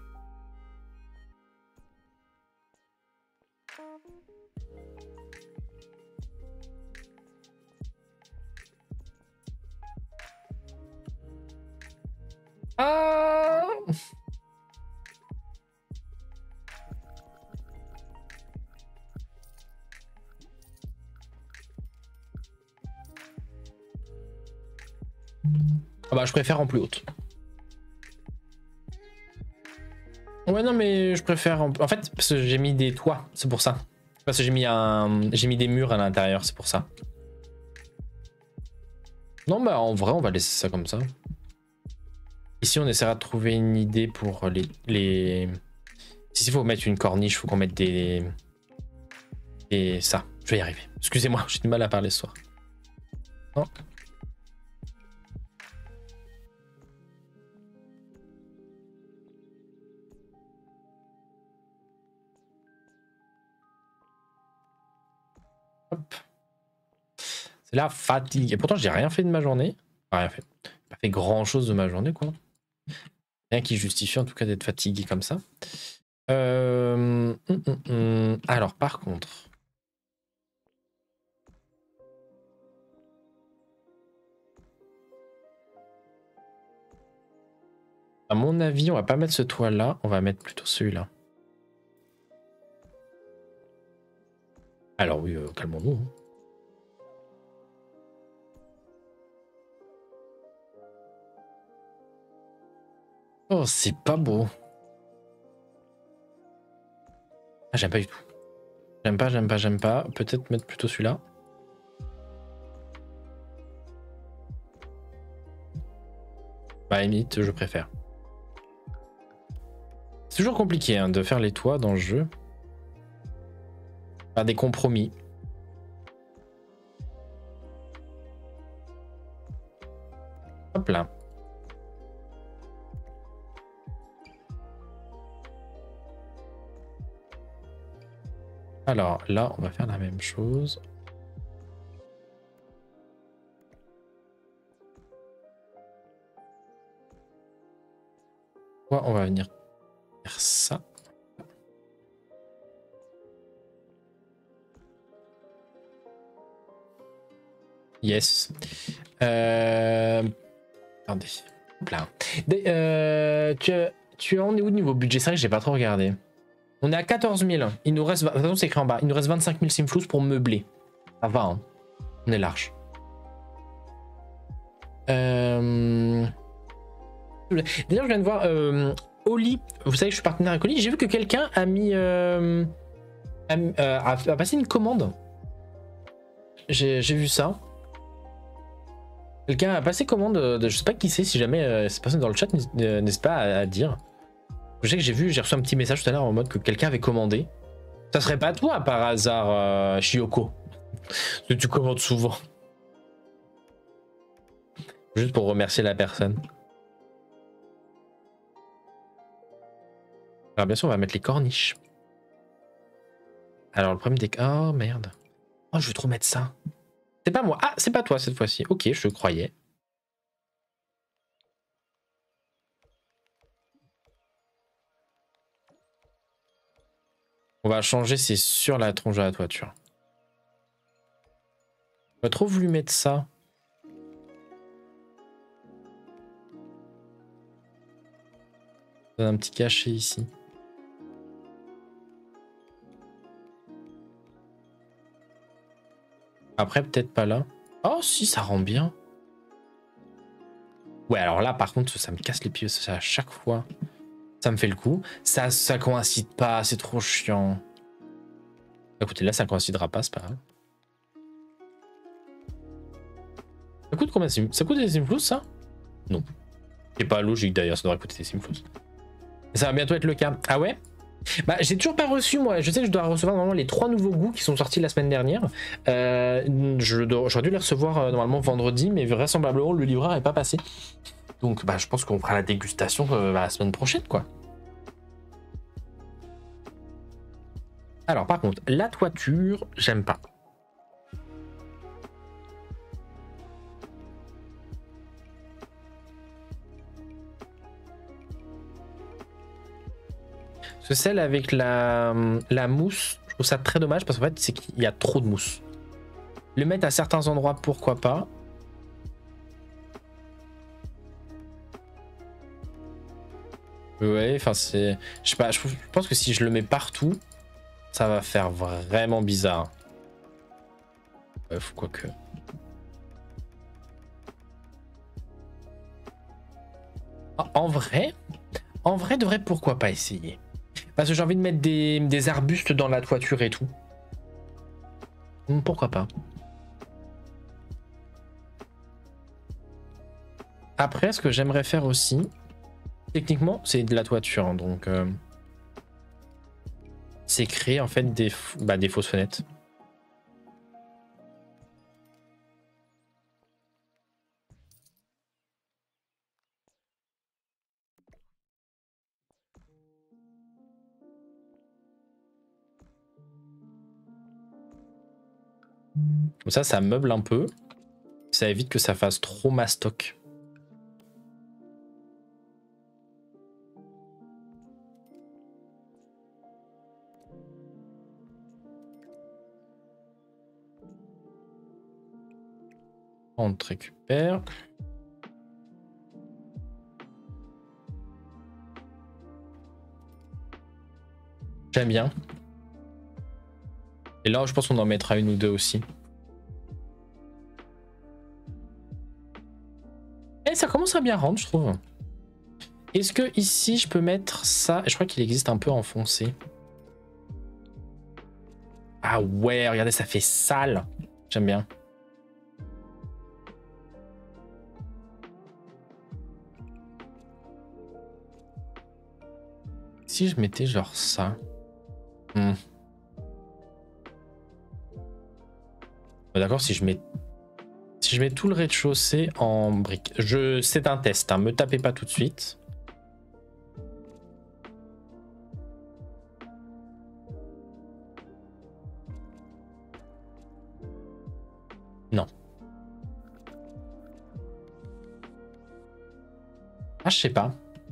Ah, bah je préfère en plus haute. Ouais non mais je préfère en fait parce que j'ai mis des toits, c'est pour ça. Parce que j'ai mis des murs à l'intérieur, c'est pour ça. Non bah en vrai on va laisser ça comme ça. Ici on essaiera de trouver une idée pour les... Si il faut mettre une corniche, il faut qu'on mette des... Et ça, je vais y arriver. Excusez-moi, j'ai du mal à parler ce soir. Non. Hop. C'est la fatigue. Et pourtant j'ai rien fait de ma journée. Enfin, rien fait. Pas fait grand chose de ma journée quoi. Rien qui justifie en tout cas d'être fatigué comme ça. Alors par contre... À mon avis, on va pas mettre ce toit là, on va mettre plutôt celui-là. Alors oui, calmons-nous. Oh, c'est pas beau. Ah, j'aime pas du tout. J'aime pas. Peut-être mettre plutôt celui-là. Bah, à la limite, je préfère. C'est toujours compliqué hein, de faire les toits dans le jeu. Faire des compromis. Hop là. Alors là, on va faire la même chose. On va venir faire ça. Yes. Attendez. Plein. Tu en es où niveau budget? C'est vrai que j'ai pas trop regardé. On est à 14 000. Il nous reste. Attention, c'est écrit en bas. Il nous reste 25 000 simflous pour meubler. Ça va, hein. On est large. D'ailleurs, je viens de voir Oli. Vous savez que je suis partenaire avec Oli. J'ai vu que quelqu'un a mis. A passé une commande. J'ai vu ça. Quelqu'un a passé commande. Je sais pas qui c'est. Si jamais c'est passé dans le chat, n'hésite pas à dire. Je sais que j'ai reçu un petit message tout à l'heure en mode que quelqu'un avait commandé. Ça serait pas toi par hasard, Shioko? Parce que tu commandes souvent. Juste pour remercier la personne. Alors bien sûr, on va mettre les corniches. Alors le problème des... Oh merde. Oh, je veux trop mettre ça. C'est pas moi. Ah, c'est pas toi cette fois-ci. Ok, je croyais. On va changer, c'est sur la tronche de la toiture. J'ai trop voulu mettre ça. Un petit cachet ici. Après, peut-être pas là. Oh, si, ça rend bien. Ouais, alors là, par contre, ça me casse les pieds. Ça, à chaque fois, ça me fait le coup. Ça coïncide pas. C'est trop chiant. Écoutez, là, ça coïncidera pas, c'est pas grave. Ça coûte combien? Ça coûte des simflous, ça? Non. C'est pas logique, d'ailleurs. Ça devrait coûter des simflous. Ça va bientôt être le cas. Ah ouais? Bah, j'ai toujours pas reçu, moi. Je sais que je dois recevoir normalement les 3 nouveaux goûts qui sont sortis la semaine dernière. J'aurais dû les recevoir normalement vendredi, mais vraisemblablement le livreur n'est pas passé. Donc bah, je pense qu'on fera la dégustation la semaine prochaine, quoi. Alors par contre, la toiture, j'aime pas. Parce que celle avec la mousse, je trouve ça très dommage parce qu'en fait, c'est qu'il y a trop de mousse. Le mettre à certains endroits, pourquoi pas. Ouais, enfin c'est... Je sais pas, je pense que si je le mets partout, ça va faire vraiment bizarre. Faut quoi que... En vrai, devrait pourquoi pas essayer. Parce que j'ai envie de mettre des arbustes dans la toiture et tout. Pourquoi pas. Après, ce que j'aimerais faire aussi, techniquement, c'est de la toiture. Hein, donc, c'est créer en fait des fausses fenêtres. Comme ça meuble un peu. Ça évite que ça fasse trop mastoc. On te récupère. J'aime bien. Et là, je pense qu'on en mettra une ou deux aussi. Et ça commence à bien rendre, je trouve. Est-ce que ici, je peux mettre ça? Je crois qu'il existe un peu en foncé. Ah ouais, regardez, ça fait sale. J'aime bien. Si je mettais genre ça. D'accord, si je mets tout le rez-de-chaussée en briques. C'est un test, hein, me tapez pas tout de suite. Non. Ah, je sais pas.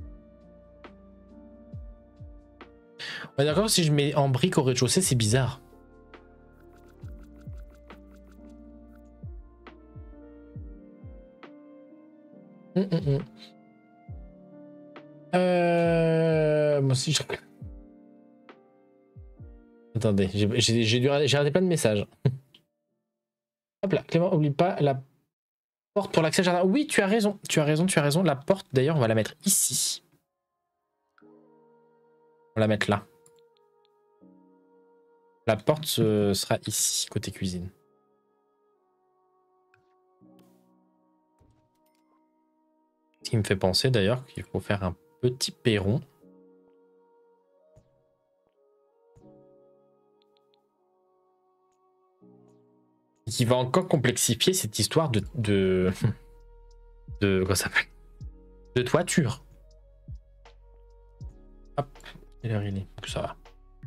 Ouais, d'accord, si je mets en briques au rez-de-chaussée, c'est bizarre. Moi aussi, je... Attendez, j'ai raté plein de messages. Hop là, Clément, oublie pas la porte pour l'accès jardin. Oui, tu as raison, tu as raison, tu as raison. La porte, d'ailleurs, on va la mettre ici. On va la mettre là. La porte sera ici, côté cuisine. Ce qui me fait penser d'ailleurs qu'il faut faire un petit perron. Qui va encore complexifier cette histoire de comment ça s'appelle, de toiture. Hop, quelle heure il est? Ça va.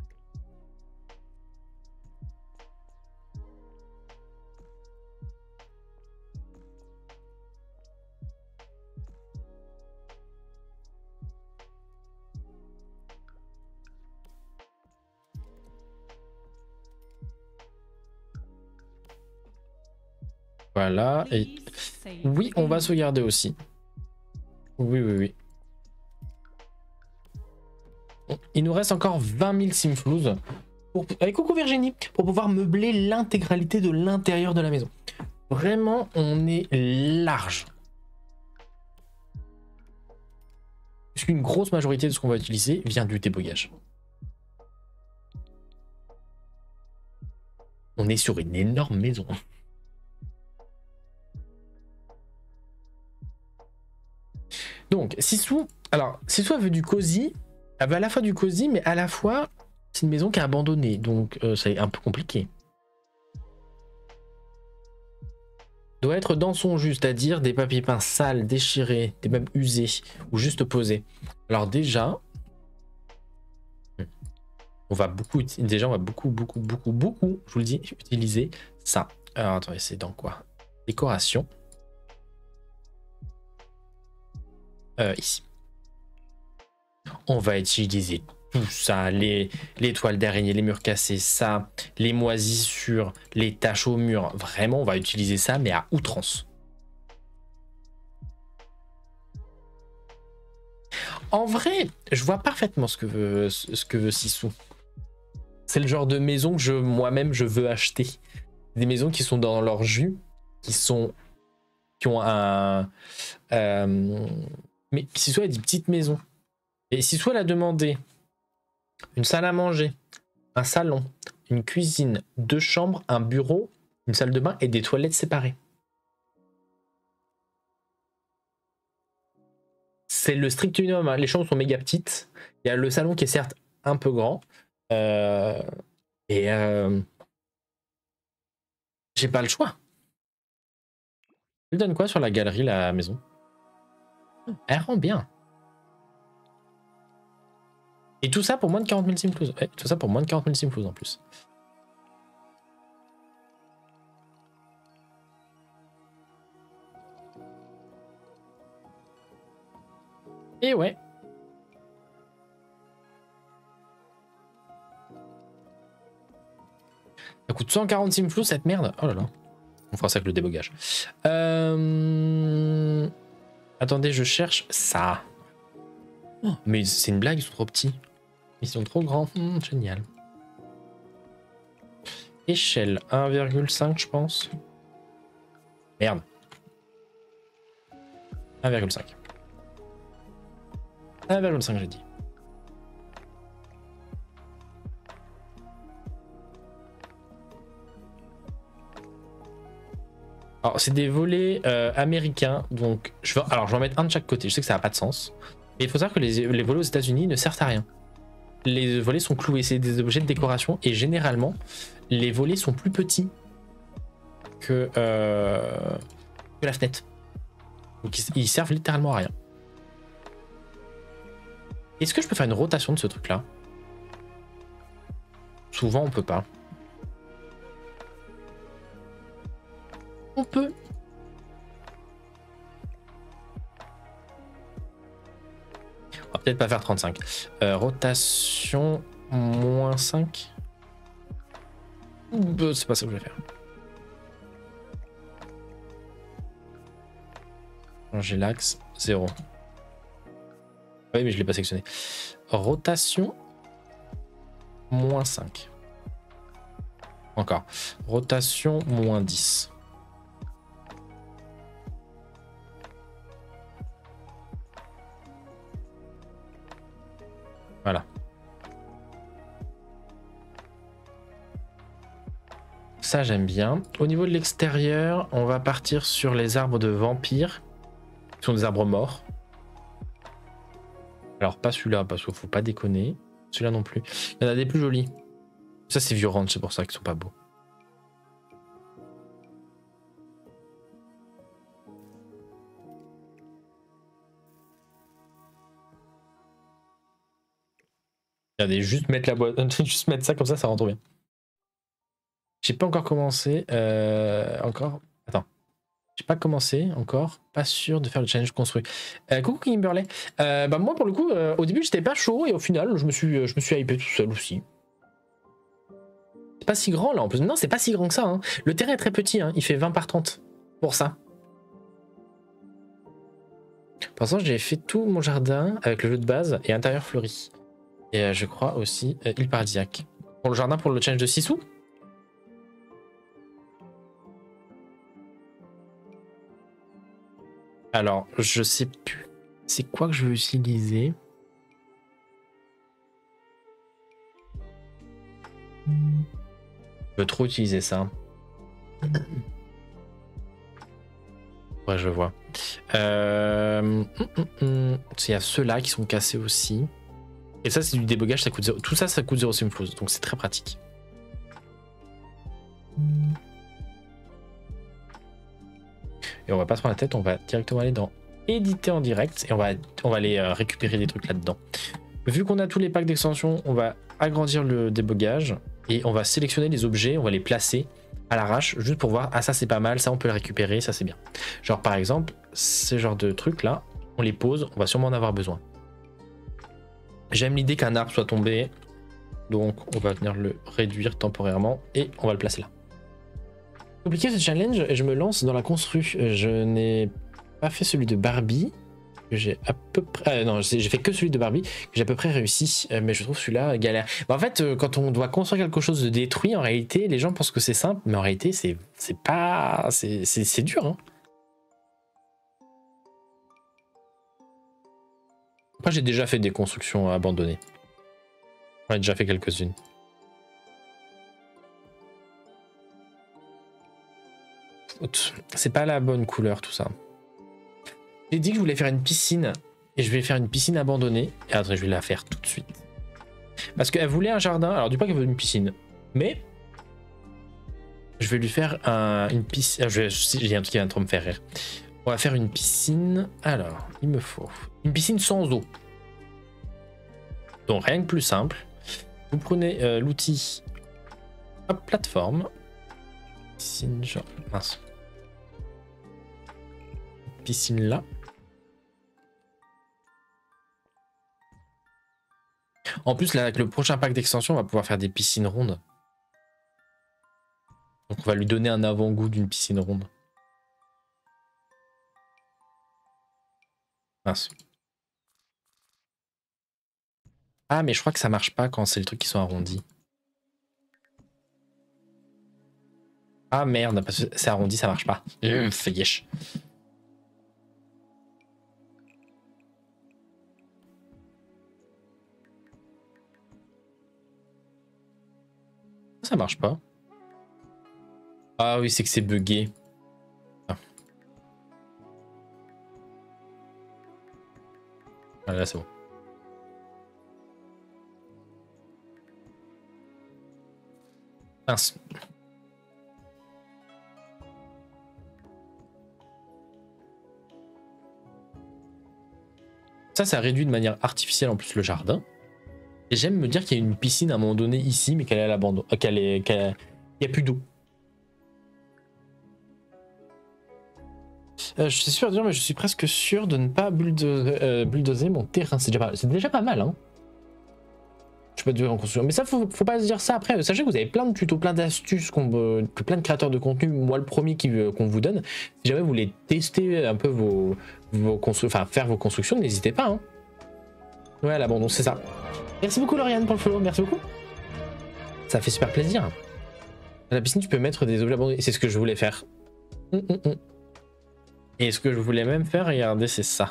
Voilà, et oui, on va sauvegarder aussi. Oui, oui, oui. Il nous reste encore 20 000 simflouz. Avec coucou Virginie, pour pouvoir meubler l'intégralité de l'intérieur de la maison. Vraiment, on est large. Puisqu'une grosse majorité de ce qu'on va utiliser vient du débogage. On est sur une énorme maison. Donc, Sissou, alors, Sissou veut du cosy, elle veut à la fois du cosy, mais à la fois, c'est une maison qui est abandonnée, donc c'est un peu compliqué. Doit être dans son jus, c'est-à-dire des papiers peints sales, déchirés, des meubles usés, ou juste posés. Alors déjà, on va beaucoup, je vous le dis, utiliser ça. Alors attendez, c'est dans quoi? Décoration. Ici. On va utiliser tout ça, les toiles d'araignée, les murs cassés, ça, les moisissures, les taches au mur. Vraiment, on va utiliser ça, mais à outrance. En vrai, je vois parfaitement ce que veut Sissou. C'est le genre de maison que moi-même je veux acheter. Des maisons qui sont dans leur jus, qui ont un... mais Sissou a des petites maisons. Et Sissou elle a demandé une salle à manger, un salon, une cuisine, 2 chambres, un bureau, une salle de bain et des toilettes séparées. C'est le strict minimum, hein. Les chambres sont méga petites. Il y a le salon qui est certes un peu grand. J'ai pas le choix. Elle donne quoi sur la galerie, la maison? Elle rend bien. Et tout ça pour moins de 40 000 simflouz. Ouais, tout ça pour moins de 40 000 simflouz en plus. Et ouais. Ça coûte 140 simflouz cette merde. Oh là là. On fera ça avec le débogage. Attendez, je cherche ça. Oh, mais c'est une blague, ils sont trop petits. Ils sont trop grands. Génial. Échelle 1,5 je pense. Merde. 1,5. 1,5 j'ai dit. Alors, c'est des volets américains, donc alors je vais en mettre un de chaque côté. Je sais que ça n'a pas de sens. Mais il faut savoir que les volets aux États-Unis ne servent à rien. Les volets sont cloués, c'est des objets de décoration, et généralement, les volets sont plus petits que la fenêtre. Donc ils servent littéralement à rien. Est-ce que je peux faire une rotation de ce truc-là? Souvent, on peut pas. On peut. On va peut-être pas faire 35. Rotation moins 5. C'est pas ça que je vais faire. Changer l'axe, 0. Oui, mais je l'ai pas sélectionné. Rotation moins 5. Encore. Rotation moins 10. Voilà. Ça, j'aime bien. Au niveau de l'extérieur, on va partir sur les arbres de vampires. Ce sont des arbres morts. Alors, pas celui-là, parce qu'il faut pas déconner. Celui-là non plus. Il y en a des plus jolis. Ça, c'est vieux ranch, c'est pour ça qu'ils sont pas beaux. Regardez, juste mettre la boîte, juste mettre ça comme ça rend trop bien. J'ai pas encore commencé. Encore. Attends. J'ai pas commencé encore. Pas sûr de faire le challenge construit. Coucou Kimberley. Bah moi pour le coup, au début j'étais pas chaud et au final je me suis hypé tout seul aussi. C'est pas si grand là en plus. Non, c'est pas si grand que ça. Hein. Le terrain est très petit. Hein. Il fait 20 par 30 pour ça. Pour l'instant, j'ai fait tout mon jardin avec le jeu de base et intérieur fleuri. Et je crois aussi île paradisiaque. Pour le jardin, pour le challenge de 6 sous. Alors, je sais plus. C'est quoi que je veux utiliser? Je veux trop utiliser ça. Ouais, je vois. Il y a ceux-là qui sont cassés aussi. Et ça, c'est du débogage, ça coûte 0. Tout ça, ça coûte 0 simflouz, donc c'est très pratique. Et on va pas se prendre la tête, on va directement aller dans éditer en direct et on va aller récupérer des trucs là-dedans. Vu qu'on a tous les packs d'extension, on va agrandir le débogage et on va sélectionner les objets, on va les placer à l'arrache juste pour voir, ah ça c'est pas mal, ça on peut le récupérer, ça c'est bien. Genre par exemple, ce genre de trucs là, on les pose, on va sûrement en avoir besoin. J'aime l'idée qu'un arbre soit tombé, donc on va venir le réduire temporairement et on va le placer là. Compliqué ce challenge et je me lance dans la constru. Je n'ai pas fait celui de Barbie, que j'ai à peu près... non, j'ai fait que celui de Barbie, que j'ai à peu près réussi, mais je trouve celui-là galère. Bah, en fait, quand on doit construire quelque chose de détruit, en réalité, les gens pensent que c'est simple, mais en réalité, c'est pas... c'est dur, hein. Moi, j'ai déjà fait des constructions abandonnées. J'en ai déjà fait quelques-unes. C'est pas la bonne couleur, tout ça. J'ai dit que je voulais faire une piscine. Et je vais faire une piscine abandonnée. Et après, je vais la faire tout de suite. Parce qu'elle voulait un jardin. Alors, dis pas qu'elle veut une piscine. Mais... je vais lui faire une piscine... J'ai un truc qui vient de me faire rire. On va faire une piscine... Alors, il me faut... une piscine sans eau. Donc, rien que plus simple. Vous prenez l'outil... hop, plateforme. Piscine, genre... mince. Piscine là. En plus, là, avec le prochain pack d'extension, on va pouvoir faire des piscines rondes. Donc, on va lui donner un avant-goût d'une piscine ronde. Mince. Ah, mais je crois que ça marche pas quand c'est le truc qui sont arrondis. Ah merde, parce que c'est arrondi, ça marche pas. Fait yesh. Ça marche pas. Ah oui, c'est que c'est buggé. là c'est bon. Mince. Ça réduit de manière artificielle en plus le jardin. Et j'aime me dire qu'il y a une piscine à un moment donné ici, mais qu'elle est à l'abandon. Il n'y a plus d'eau. Je suis sûr de dire, mais je suis presque sûr de ne pas bulldozer mon terrain. C'est déjà pas mal, hein. Je peux pas dire en construction. Mais ça, faut pas se dire ça après. Sachez que vous avez plein de tutos, plein d'astuces, que plein de créateurs de contenu, moi le premier qu'on vous donne. Si jamais vous voulez tester un peu faire vos constructions, n'hésitez pas, hein. Ouais, à l'abandon, c'est ça. Merci beaucoup Lauriane pour le follow, merci beaucoup. Ça fait super plaisir. À la piscine, tu peux mettre des objets abandonnés. C'est ce que je voulais faire. Et ce que je voulais même faire, regardez, c'est ça.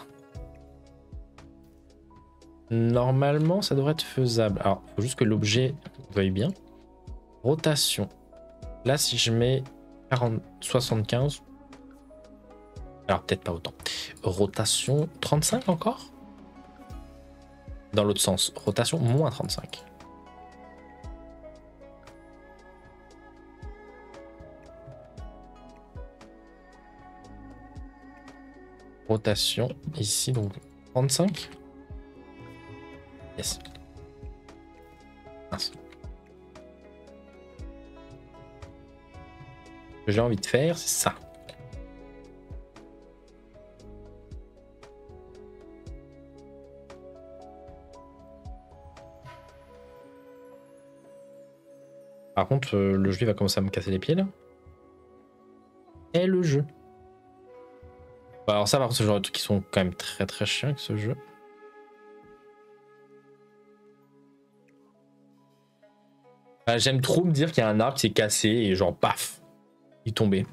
Normalement, ça devrait être faisable. Alors, il faut juste que l'objet veuille bien. Rotation. Là, si je mets 75. Alors, peut-être pas autant. Rotation 35 encore. Dans l'autre sens. Rotation moins 35. Rotation ici, donc 35. Yes. Mince. Ce que j'ai envie de faire, c'est ça. Par contre, le jeu il va commencer à me casser les pieds là. Et le jeu. Bon, alors ça, par contre, ce genre de trucs qui sont quand même très très chiants avec ce jeu. J'aime trop me dire qu'il y a un arbre qui s'est cassé et genre paf, il tombait.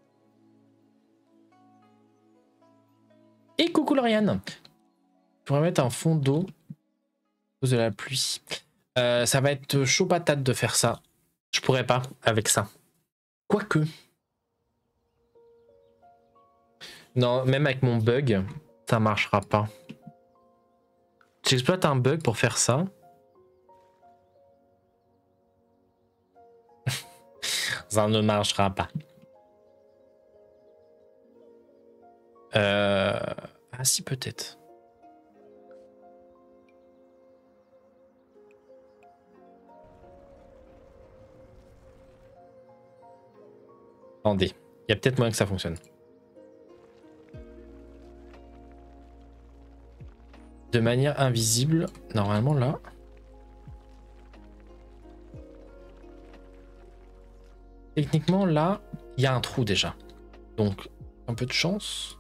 Et coucou Lauriane. Je pourrais mettre un fond d'eau à cause de la pluie. Ça va être chaud patate de faire ça. Je pourrais pas avec ça. Quoique. Non, même avec mon bug, ça marchera pas. J'exploite un bug pour faire ça. Ça ne marchera pas. Ah si, peut-être. Attendez, il y a peut-être moyen que ça fonctionne. De manière invisible, normalement là. Techniquement là, il y a un trou déjà. Donc, un peu de chance.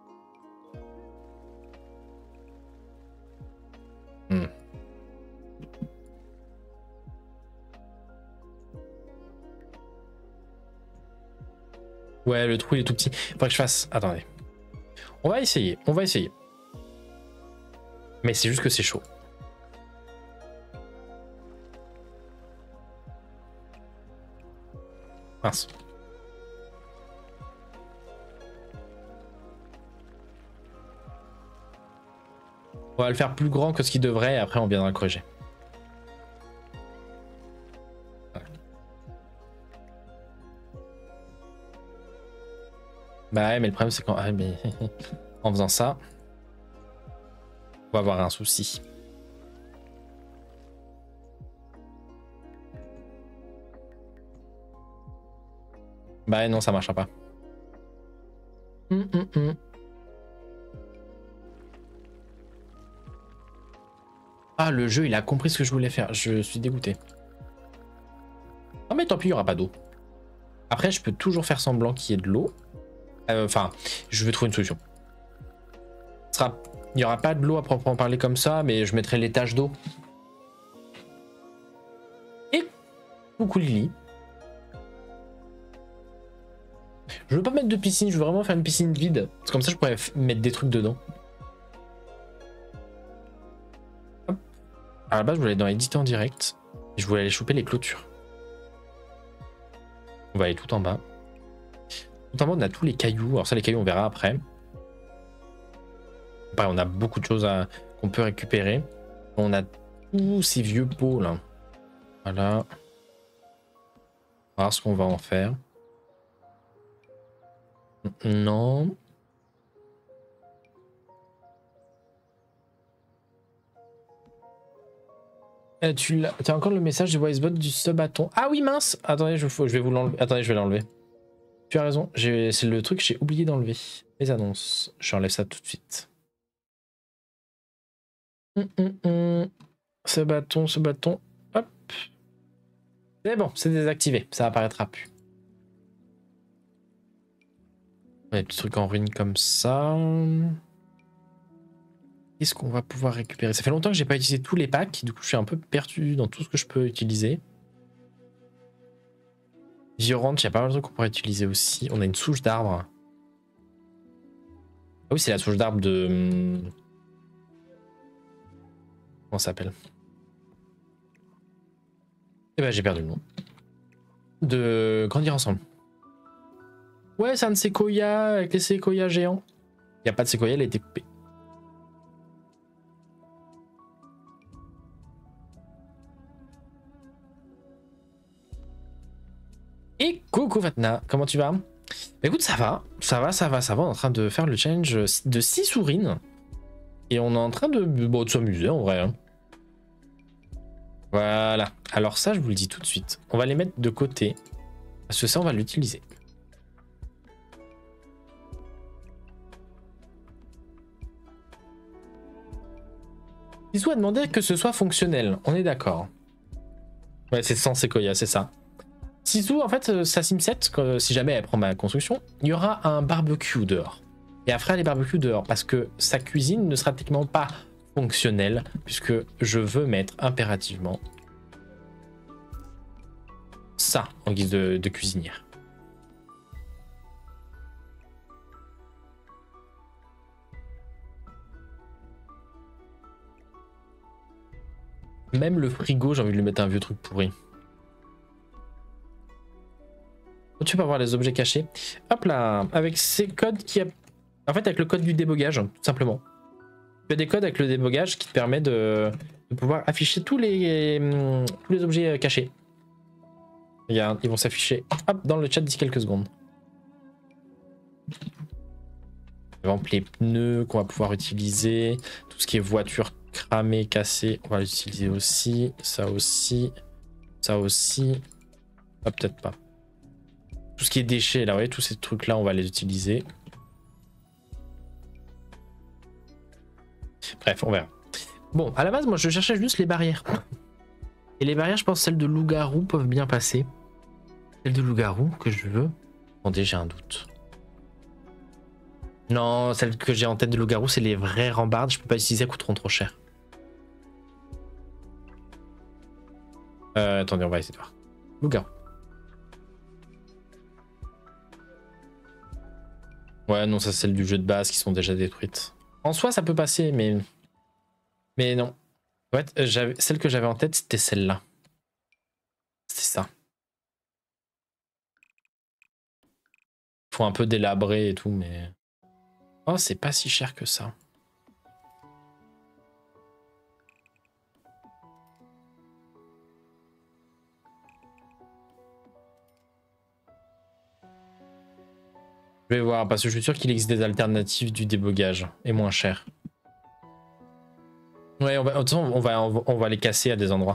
Ouais, le trou il est tout petit. Faudrait que je fasse... Attendez. On va essayer, on va essayer. Mais c'est juste que c'est chaud. Mince. On va le faire plus grand que ce qu'il devrait et après on viendra le corriger. Bah ouais, mais le problème c'est qu'en en faisant ça, on va avoir un souci. Bah non, ça marchera pas. Ah, le jeu, il a compris ce que je voulais faire. Je suis dégoûté. Non mais tant pis, il n'y aura pas d'eau. Après, je peux toujours faire semblant qu'il y ait de l'eau. Enfin, je vais trouver une solution. Il n'y aura pas de l'eau à proprement parler comme ça, mais je mettrai les taches d'eau. Et coucou Lily. Je veux pas mettre de piscine, je veux vraiment faire une piscine vide. Parce que comme ça, je pourrais mettre des trucs dedans. Hop. À la base, je voulais aller dans éditer en direct. Et je voulais aller choper les clôtures. On va aller tout en bas. Tout en bas, on a tous les cailloux. Alors ça, les cailloux, on verra après. Pareil, on a beaucoup de choses qu'on peut récupérer. On a tous ces vieux pots là. Voilà. On va voir ce qu'on va en faire. Non. Tu as encore le message du voicebot du subathon. Ah oui, mince. Attendez, je vais vous l'enlever. Attendez, je vais l'enlever. Tu as raison. C'est le truc que j'ai oublié d'enlever. Les annonces. J'enlève ça tout de suite. Ce bâton. Hop. C'est bon, c'est désactivé. Ça apparaîtra plus. Des petits trucs en ruine comme ça. Qu'est-ce qu'on va pouvoir récupérer? Ça fait longtemps que j'ai pas utilisé tous les packs. Du coup, je suis un peu perdu dans tout ce que je peux utiliser. Viorante, il y a pas mal de trucs qu'on pourrait utiliser aussi. On a une souche d'arbre. Ah oui, c'est la souche d'arbre de... Comment ça s'appelle? Eh ben, j'ai perdu le nom. De Grandir Ensemble. Ouais, c'est un de séquoia avec les séquoias géants. Il n'y a pas de séquoia, elle a été coupée. Et coucou Fatna, comment tu vas? Bah écoute, ça va. On est en train de faire le challenge de 6 sourines. Et on est en train de s'amuser en vrai. Hein. Voilà. Alors ça, je vous le dis tout de suite. On va les mettre de côté. Parce que ça, on va l'utiliser. Bisou a demandé que ce soit fonctionnel. On est d'accord. Ouais, c'est sans séquoia, c'est ça. Sisu, en fait, sa Sim 7, si jamais elle prend ma construction, il y aura un barbecue dehors. Et elle fera les barbecues dehors parce que sa cuisine ne sera techniquement pas fonctionnelle puisque je veux mettre impérativement ça en guise de cuisinière. Même le frigo, j'ai envie de lui mettre un vieux truc pourri. Tu peux avoir les objets cachés. Hop là, avec ces codes qui... En fait, avec le code du débogage, tout simplement. Tu as des codes avec le débogage qui te permet de pouvoir afficher tous les objets cachés. Regarde, ils vont s'afficher dans le chat d'ici quelques secondes. Par exemple, les pneus qu'on va pouvoir utiliser, tout ce qui est voiture cramée, cassée, on va l'utiliser aussi. Ça aussi. Ça aussi. Ah, peut-être pas. Tout ce qui est déchets, là, vous voyez, tous ces trucs-là, on va les utiliser. Bref, on verra. Bon, à la base, moi, je cherchais juste les barrières. Et les barrières, je pense, celles de loup-garou peuvent bien passer. Celles de loup-garou que je veux. Attendez, j'ai un doute. Non, celles que j'ai en tête de loup-garou, c'est les vraies rambardes. Je peux pas utiliser, elles coûteront trop cher. Attendez, on va essayer de voir. Loup-garou. Ouais, non, ça c'est celles du jeu de base qui sont déjà détruites. En soi, ça peut passer, mais non. Ouais, celle que j'avais en tête, c'était celle-là. C'est ça. Faut un peu délabrer et tout, mais... Oh, c'est pas si cher que ça. Je vais voir, parce que je suis sûr qu'il existe des alternatives du débogage, et moins cher. Ouais, de toute façon, on va les casser à des endroits.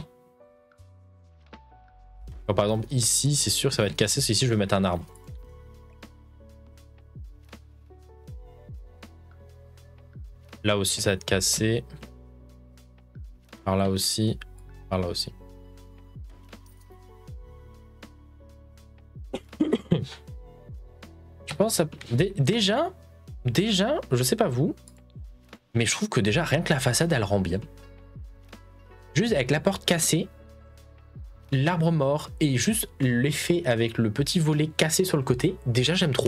Alors, par exemple, ici, c'est sûr que ça va être cassé, parce qu'ici, je vais mettre un arbre. Là aussi, ça va être cassé. Par là aussi. Par là aussi. Je pense à... Déjà, je sais pas vous, mais je trouve que déjà, rien que la façade, elle rend bien. Juste avec la porte cassée, l'arbre mort et juste l'effet avec le petit volet cassé sur le côté, déjà, j'aime trop.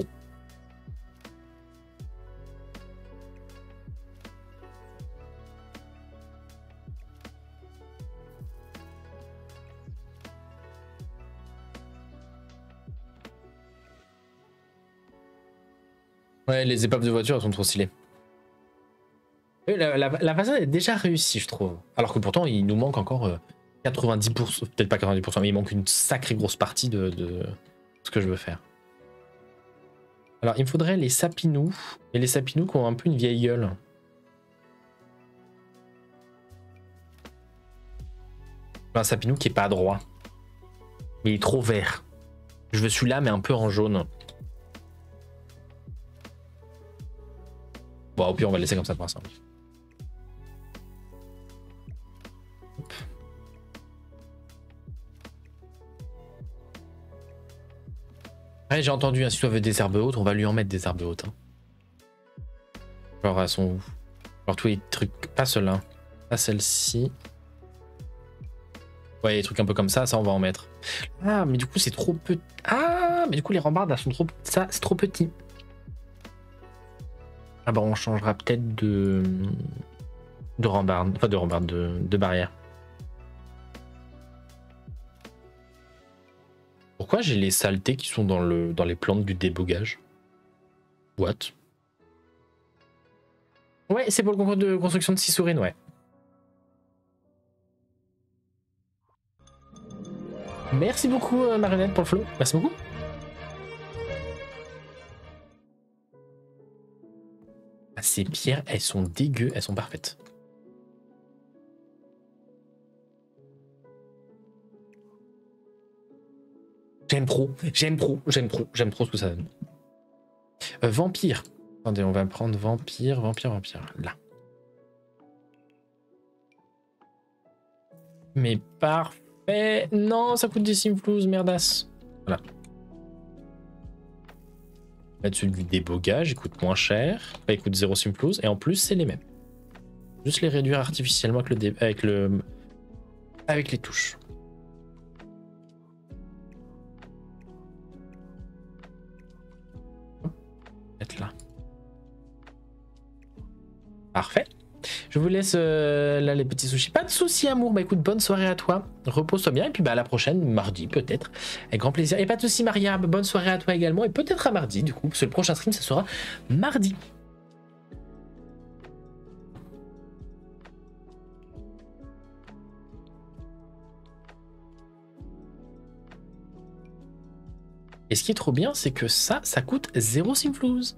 Ouais, les épaves de voiture, elles sont trop stylées. La façade est déjà réussie, je trouve. Alors que pourtant, il nous manque encore 90%, peut-être pas 90%, mais il manque une sacrée grosse partie de ce que je veux faire. Alors, il me faudrait les sapinous, et les sapinous qui ont un peu une vieille gueule. Un sapinou qui est pas droit. Il est trop vert. Je veux celui-là, mais un peu en jaune. Bon, au pire, on va le laisser comme ça pour l'instant. Ouais, j'ai entendu, hein, si tu veux des herbes hautes, on va lui en mettre des herbes hautes. Hein. Genre, elles sont où? Genre, tous les trucs. Pas celle-là. Pas celle-ci. Ouais, des trucs un peu comme ça, on va en mettre. Ah, mais du coup, c'est trop petit. Ah, mais du coup, les rambardes, elles sont trop. Ça, c'est trop petit. Ah, bah, on changera peut-être de rambarde. Enfin, de barrière. Pourquoi j'ai les saletés qui sont dans les plantes du débogage? What? Ouais, c'est pour le concours de construction de Sissourine, ouais. Merci beaucoup, Marionnette, pour le flow. Merci beaucoup. Ah, ces pierres, elles sont dégueu, elles sont parfaites. J'aime trop ce que ça donne. Vampire. Attendez, on va prendre vampire. Là. Mais parfait. Non, ça coûte des simflouz, merdasse. Voilà. Mettre celui du débogage, il coûte moins cher. Enfin, il coûte 0 simflouz. Et en plus, c'est les mêmes. Juste les réduire artificiellement avec les touches. Être là. Parfait. Je vous laisse là les petits sushis. Pas de soucis, amour. Bah écoute, bonne soirée à toi. Repose-toi bien. Et puis bah à la prochaine, mardi peut-être. Avec grand plaisir. Et pas de soucis, Maria. Bonne soirée à toi également. Et peut-être à mardi du coup. Parce que le prochain stream, ça sera mardi. Et ce qui est trop bien, c'est que ça coûte 0 simflouz.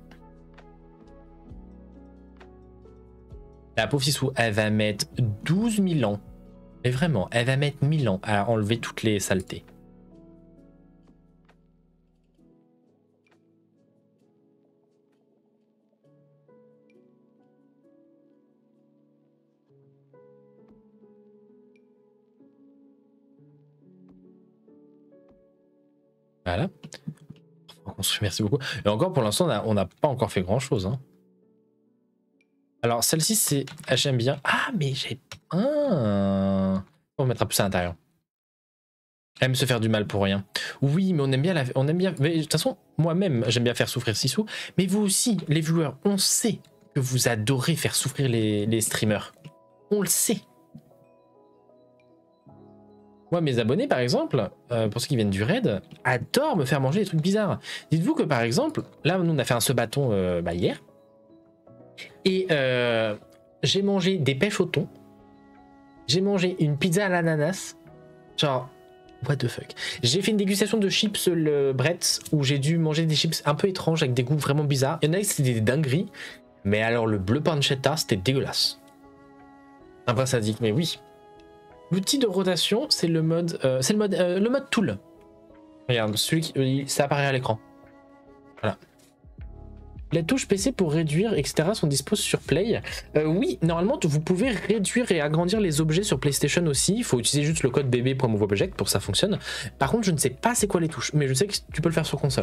La pauvre Sissou, elle va mettre 12 000 ans. Mais vraiment, elle va mettre 1000 ans à enlever toutes les saletés. Voilà. Merci beaucoup. Et encore, pour l'instant, on n'a pas encore fait grand-chose. Hein. Alors, celle-ci, c'est... J'aime bien. Ah, mais j'ai... Ah. On mettra plus à l'intérieur. Elle aime se faire du mal pour rien. Oui, mais on aime bien... On aime bien... Mais, de toute façon, moi-même, j'aime bien faire souffrir Sissou. Mais vous aussi, les viewers, on sait que vous adorez faire souffrir les streamers. On le sait. Moi, mes abonnés, par exemple, pour ceux qui viennent du raid, adorent me faire manger des trucs bizarres. Dites-vous que, par exemple, là, nous, on a fait un bâton hier. Et j'ai mangé des pêches au thon. J'ai mangé une pizza à l'ananas. Genre, what the fuck. J'ai fait une dégustation de chips, le Bretz, où j'ai dû manger des chips un peu étranges avec des goûts vraiment bizarres. Il y en a qui c'était des dingueries. Mais alors, le bleu pancetta, c'était dégueulasse. Un peu sadique, mais oui. L'outil de rotation, c'est le mode tool. Regarde, celui qui ça apparaît à l'écran. Voilà. Les touches PC pour réduire, etc. sont disposées sur Play. Oui, normalement, vous pouvez réduire et agrandir les objets sur PlayStation aussi. Il faut utiliser juste le code bb.moveobject pour que ça fonctionne. Par contre, je ne sais pas c'est quoi les touches, mais je sais que tu peux le faire sur console.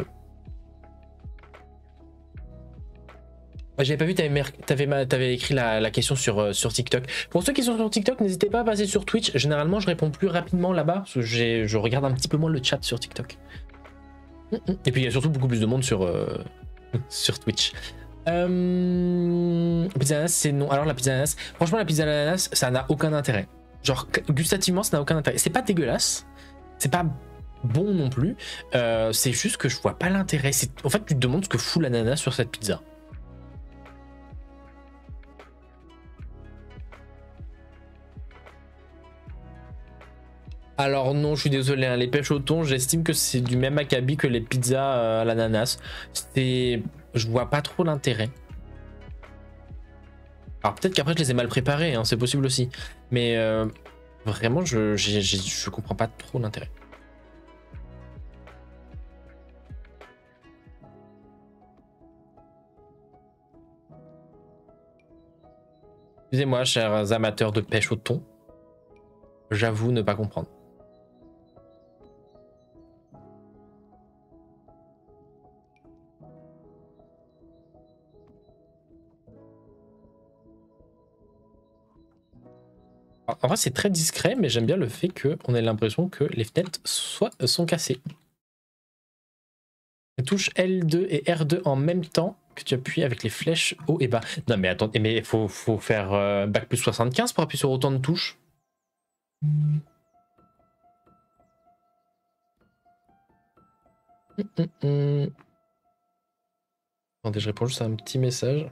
J'avais pas vu, t'avais écrit la question sur TikTok. Pour ceux qui sont sur TikTok, n'hésitez pas à passer sur Twitch. Généralement, je réponds plus rapidement là-bas, parce que je regarde un petit peu moins le chat sur TikTok. Et puis, il y a surtout beaucoup plus de monde sur Twitch. Pizza ananas, c'est non. Alors, la pizza ananas, franchement, la pizza ananas, ça n'a aucun intérêt. Genre, gustativement, ça n'a aucun intérêt. C'est pas dégueulasse. C'est pas bon non plus. C'est juste que je vois pas l'intérêt. En fait, tu te demandes ce que fout l'ananas sur cette pizza. Alors non, je suis désolé, hein, les pêches au thon, j'estime que c'est du même acabit que les pizzas à l'ananas. Je vois pas trop l'intérêt. Alors peut-être qu'après je les ai mal préparés, hein, c'est possible aussi. Mais vraiment, je comprends pas trop l'intérêt. Excusez-moi, chers amateurs de pêche au thon. J'avoue ne pas comprendre. En vrai, c'est très discret, mais j'aime bien le fait qu'on ait l'impression que les fenêtres sont cassées. Touche L2 et R2 en même temps que tu appuies avec les flèches haut et bas. Non mais attends, mais faut faire bac plus 75 pour appuyer sur autant de touches. Attendez, je réponds juste à un petit message.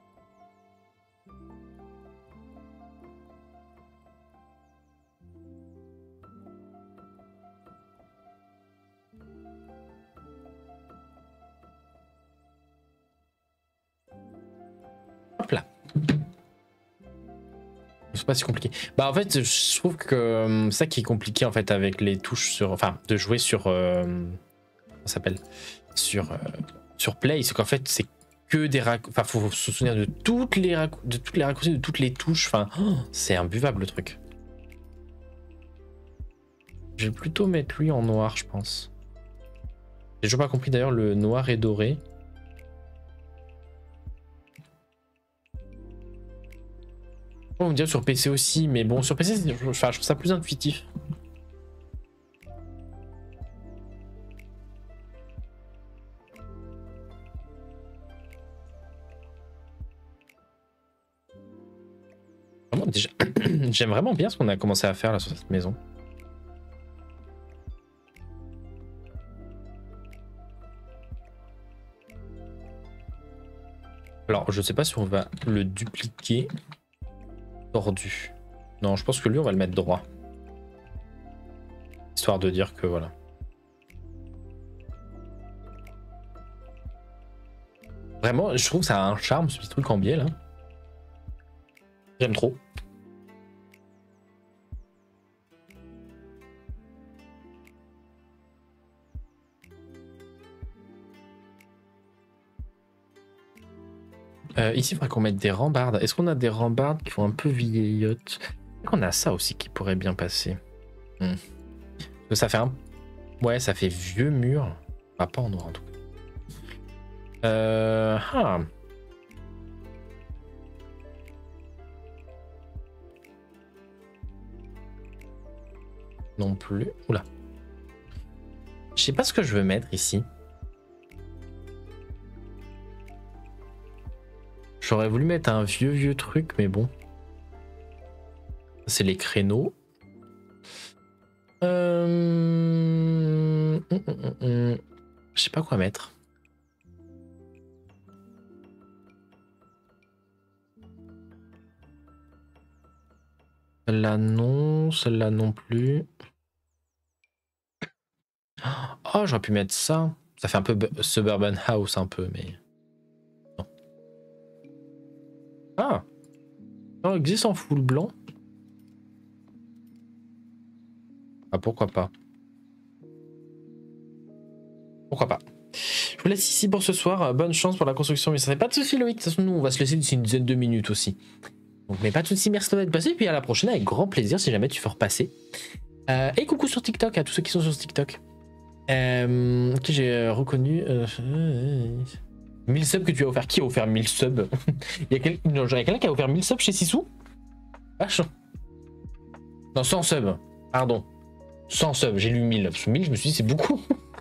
Hop là. C'est pas si compliqué. Bah en fait, je trouve que ça qui est compliqué en fait avec les touches sur, enfin, de jouer sur, comment ça s'appelle, sur Play, c'est qu'en fait c'est que des raccourcis. Enfin, faut se souvenir de toutes les raccourcis, de toutes les touches. Enfin, c'est imbuvable le truc. Je vais plutôt mettre lui en noir, je pense. J'ai toujours pas compris d'ailleurs le noir et doré. On me dire sur PC aussi, mais bon, sur PC, je trouve ça plus intuitif. Vraiment, déjà, j'aime vraiment bien ce qu'on a commencé à faire là sur cette maison. Alors, je sais pas si on va le dupliquer. Tordu. Non, je pense que lui, on va le mettre droit. Histoire de dire que voilà. Vraiment, je trouve que ça a un charme, ce petit truc en biais, là. J'aime trop. Ici, il faudrait qu'on mette des rambardes. Est-ce qu'on a des rambardes qui font un peu vieillotte? On a ça aussi qui pourrait bien passer. Ça fait un... Ouais, ça fait vieux mur. Ah, pas en noir en tout cas. Non plus. Oula. Je sais pas ce que je veux mettre ici. J'aurais voulu mettre un vieux truc, mais bon. C'est les créneaux. Je sais pas quoi mettre. Celle-là non plus. Oh, j'aurais pu mettre ça. Ça fait un peu Suburban House un peu, mais... Non. Ah, ça existe en full blanc. Ah, pourquoi pas. Pourquoi pas. Je vous laisse ici pour ce soir. Bonne chance pour la construction, mais ça serait pas de soucis, Loïc. De toute façon, nous, on va se laisser d'ici une dizaine de minutes aussi. Donc, mais pas de soucis, merci d'être passé. Puis à la prochaine, avec grand plaisir, si jamais tu veux repasser. Et coucou sur TikTok, à tous ceux qui sont sur TikTok. Ok, j'ai reconnu 1000 subs que tu as offert. Qui a offert 1000 subs? Il y a quelqu'un qui a offert 1000 subs chez Sissou? Vache. Non, 100 subs. Pardon. 100 subs, j'ai lu 1000. Parce que 1000, je me suis dit, c'est beaucoup.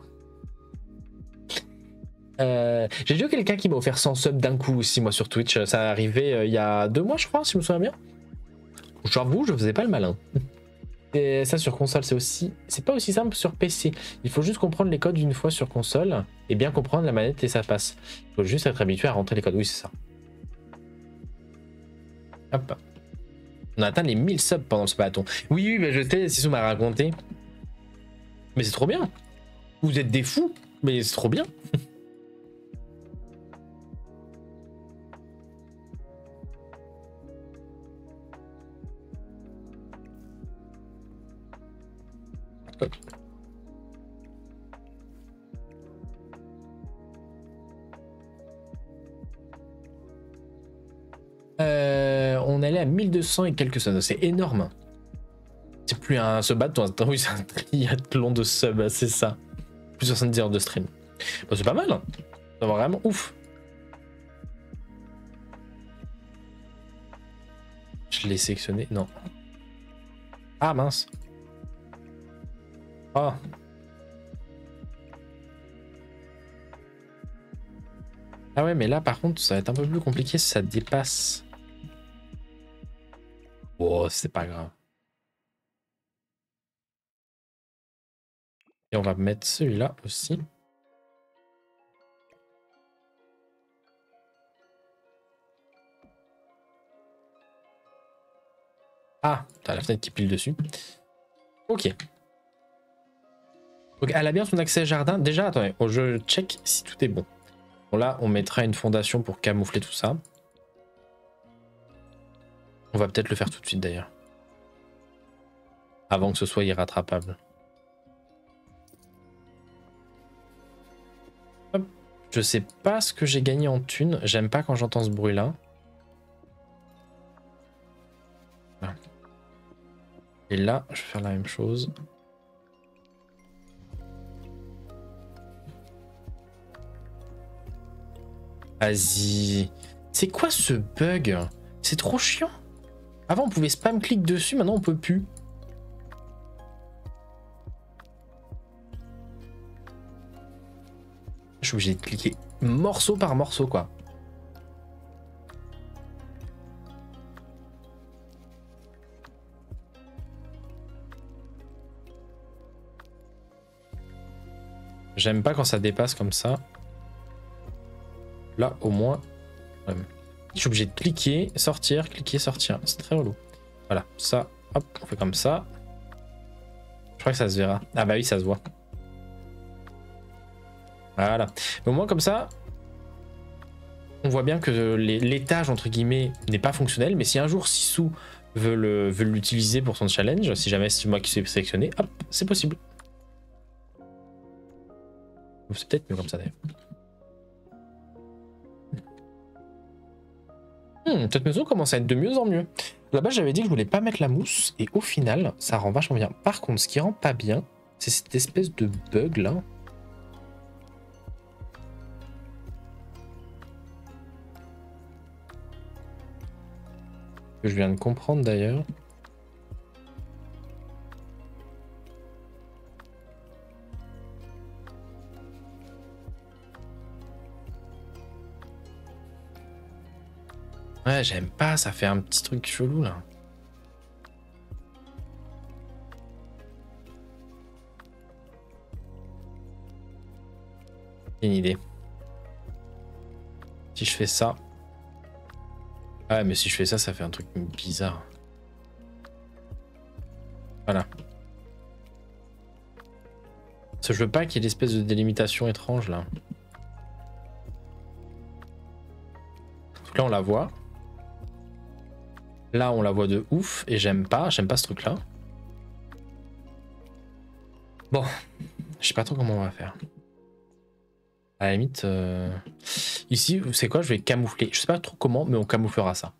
J'ai vu quelqu'un qui m'a offert 100 subs d'un coup aussi, moi, sur Twitch. Ça est arrivé il y a 2 mois, je crois, si je me souviens bien. J'avoue, je faisais pas le malin. Et ça sur console, c'est pas aussi simple sur PC. Il faut juste comprendre les codes une fois sur console et bien comprendre la manette et ça passe. Il faut juste être habitué à rentrer les codes. Oui, c'est ça. Hop. On a atteint les 1000 subs pendant ce bâton. Oui, mais je sais, Sissou m'a raconté. Mais c'est trop bien. Vous êtes des fous, mais c'est trop bien. Hop. On allait à 1200 et quelques subs, c'est énorme. C'est plus un sub oui, c'est un triathlon de subs, c'est ça. Plus 70 heures de stream. Bon, c'est pas mal, hein. C'est vraiment ouf. Je l'ai sélectionné, non. Ah mince. Oh. Ah ouais, mais là par contre, ça va être un peu plus compliqué si ça dépasse. Oh, c'est pas grave. Et on va mettre celui-là aussi. Ah, t'as la fenêtre qui pile dessus. Ok. Donc elle a bien son accès jardin. Déjà, attendez, je check si tout est bon. Bon là, on mettra une fondation pour camoufler tout ça. On va peut-être le faire tout de suite d'ailleurs. Avant que ce soit irrattrapable. Hop. Je sais pas ce que j'ai gagné en thunes. J'aime pas quand j'entends ce bruit-là. Voilà. Et là, je vais faire la même chose. Vas-y. C'est quoi ce bug? C'est trop chiant. Avant, on pouvait spam clic dessus, maintenant on peut plus. Je suis obligé de cliquer morceau par morceau, quoi. J'aime pas quand ça dépasse comme ça. Là, au moins... Je suis obligé de cliquer, sortir, cliquer, sortir. C'est très relou. Voilà, ça, hop, on fait comme ça. Je crois que ça se verra. Ah bah oui, ça se voit. Voilà. Mais au moins, comme ça, on voit bien que l'étage, entre guillemets, n'est pas fonctionnel. Mais si un jour Sissou veut l'utiliser pour son challenge, si jamais c'est moi qui suis sélectionné, hop, c'est possible. C'est peut-être mieux comme ça d'ailleurs. Cette maison commence à être de mieux en mieux. Là-bas, j'avais dit que je voulais pas mettre la mousse, et au final, ça rend vachement bien. Par contre, ce qui rend pas bien, c'est cette espèce de bug là. Que je viens de comprendre d'ailleurs. Ouais, j'aime pas, ça fait un petit truc chelou là. Une idée. Si je fais ça. Ah, mais si je fais ça, ça fait un truc bizarre. Voilà. Parce que je veux pas qu'il y ait l'espèce de délimitation étrange là. Donc là, on la voit. Là, on la voit de ouf et j'aime pas ce truc-là. Bon, je sais pas trop comment on va faire. À la limite, ici, c'est quoi? Je vais camoufler. Je sais pas trop comment, mais on camouflera ça.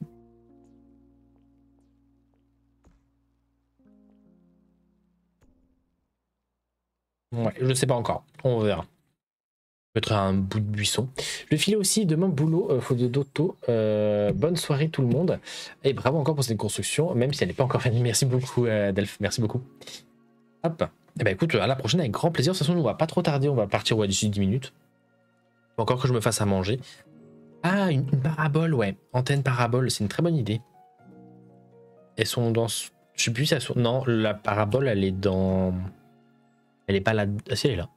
Ouais, je sais pas encore. On verra. Je mettrai un bout de buisson. Je vais filer aussi demain boulot, faute d'auto. Bonne soirée tout le monde. Et bravo encore pour cette construction, même si elle n'est pas encore finie. Merci beaucoup, Delph. Merci beaucoup. Hop. Et bah écoute, à la prochaine avec grand plaisir. De toute façon, on va pas trop tarder. On va partir d'ici 10 minutes. Faut encore que je me fasse à manger. Ah, une parabole, ouais. Antenne parabole, c'est une très bonne idée. Elles sont dans... Je sais plus si elles sont... Non, la parabole, elle est dans... Elle est pas là... Ah si, elle est là.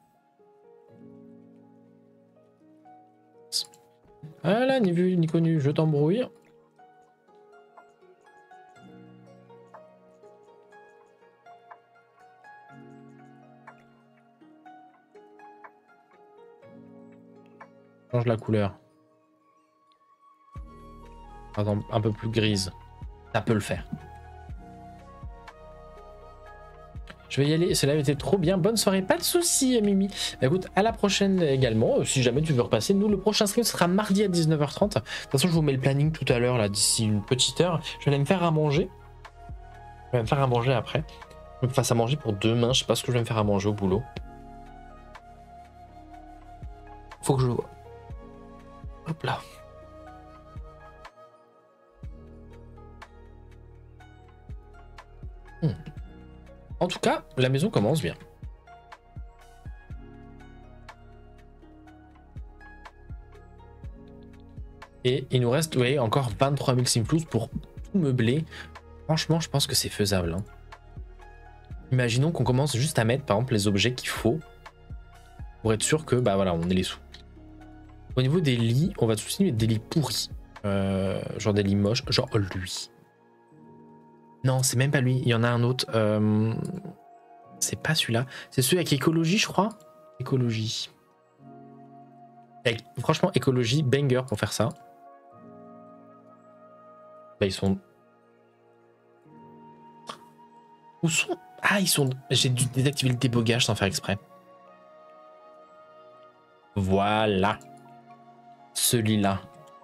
Voilà, ni vu, ni connu, je t'embrouille. Change la couleur. Par exemple, un peu plus grise. Ça peut le faire. Je vais y aller, cela a été trop bien. Bonne soirée, pas de soucis, Mimi. Écoute, à la prochaine également. Si jamais tu veux repasser, nous, le prochain stream sera mardi à 19h30. De toute façon, je vous mets le planning tout à l'heure, là, d'ici une petite heure. Je vais aller me faire à manger. Je vais me faire à manger après. Je me fasse à manger pour demain. Je sais pas ce que je vais me faire à manger au boulot. Faut que je vois. Hop là. En tout cas, la maison commence bien. Et il nous reste, vous voyez, encore 23 000 simflous pour tout meubler. Franchement, je pense que c'est faisable. Hein. Imaginons qu'on commence juste à mettre, par exemple, les objets qu'il faut pour être sûr que, bah voilà, on ait les sous. Au niveau des lits, on va tout de suite mettre des lits pourris. Genre des lits moches, genre lui. Non, c'est même pas lui. Il y en a un autre. C'est pas celui-là. C'est celui avec écologie, je crois. Écologie. Franchement, écologie, banger pour faire ça. Bah, ils sont... Où sont... Ah, ils sont... J'ai dû désactiver le débogage sans faire exprès. Voilà. Celui-là.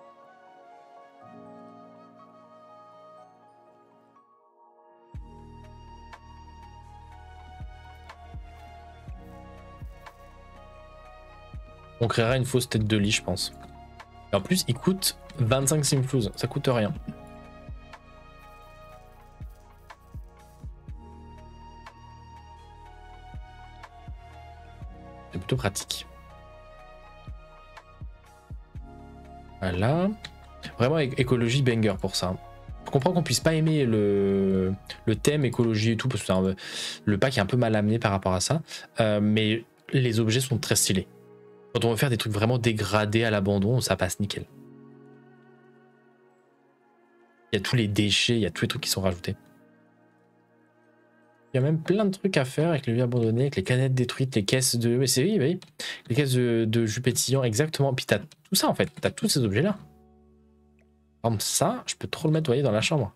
On créera une fausse tête de lit, je pense. Et en plus, il coûte 25 simflous. Ça coûte rien. C'est plutôt pratique. Voilà. Vraiment écologie banger pour ça. Je comprends qu'on puisse pas aimer le thème écologie et tout, parce que le pack est un peu mal amené par rapport à ça. Mais les objets sont très stylés. Quand on veut faire des trucs vraiment dégradés à l'abandon, ça passe nickel. Il y a tous les déchets, il y a tous les trucs qui sont rajoutés. Il y a même plein de trucs à faire avec les lieux abandonnés, avec les canettes détruites, les caisses de... Mais c'est oui. Les caisses de jus pétillant, exactement. Puis t'as tout ça en fait, t'as tous ces objets-là. Par exemple, ça, je peux trop le mettre, vous voyez, dans la chambre.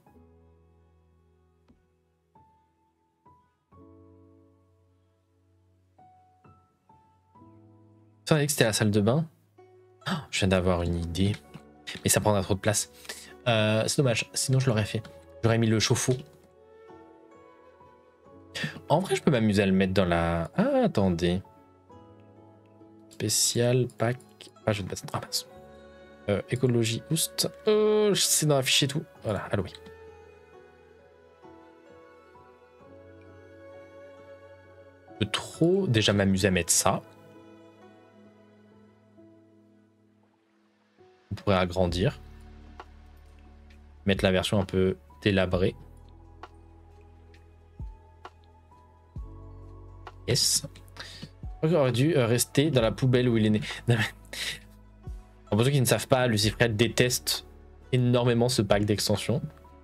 Ça, on a dit que c'était la salle de bain. Oh, je viens d'avoir une idée. Mais ça prendra trop de place. C'est dommage, sinon je l'aurais fait. J'aurais mis le chauffe-eau. En vrai, je peux m'amuser à le mettre dans la... Ah, attendez. Spécial, pack... Page de base. Ah, mince. Écologie, boost. C'est dans l'affiché tout. Voilà, allô, oui. Je peux trop déjà m'amuser à mettre ça. On pourrait agrandir. Mettre la version un peu délabrée. Yes. Il aurait dû rester dans la poubelle où il est né. Pour ceux qui ne savent pas, Lucifred déteste énormément ce pack d'extension.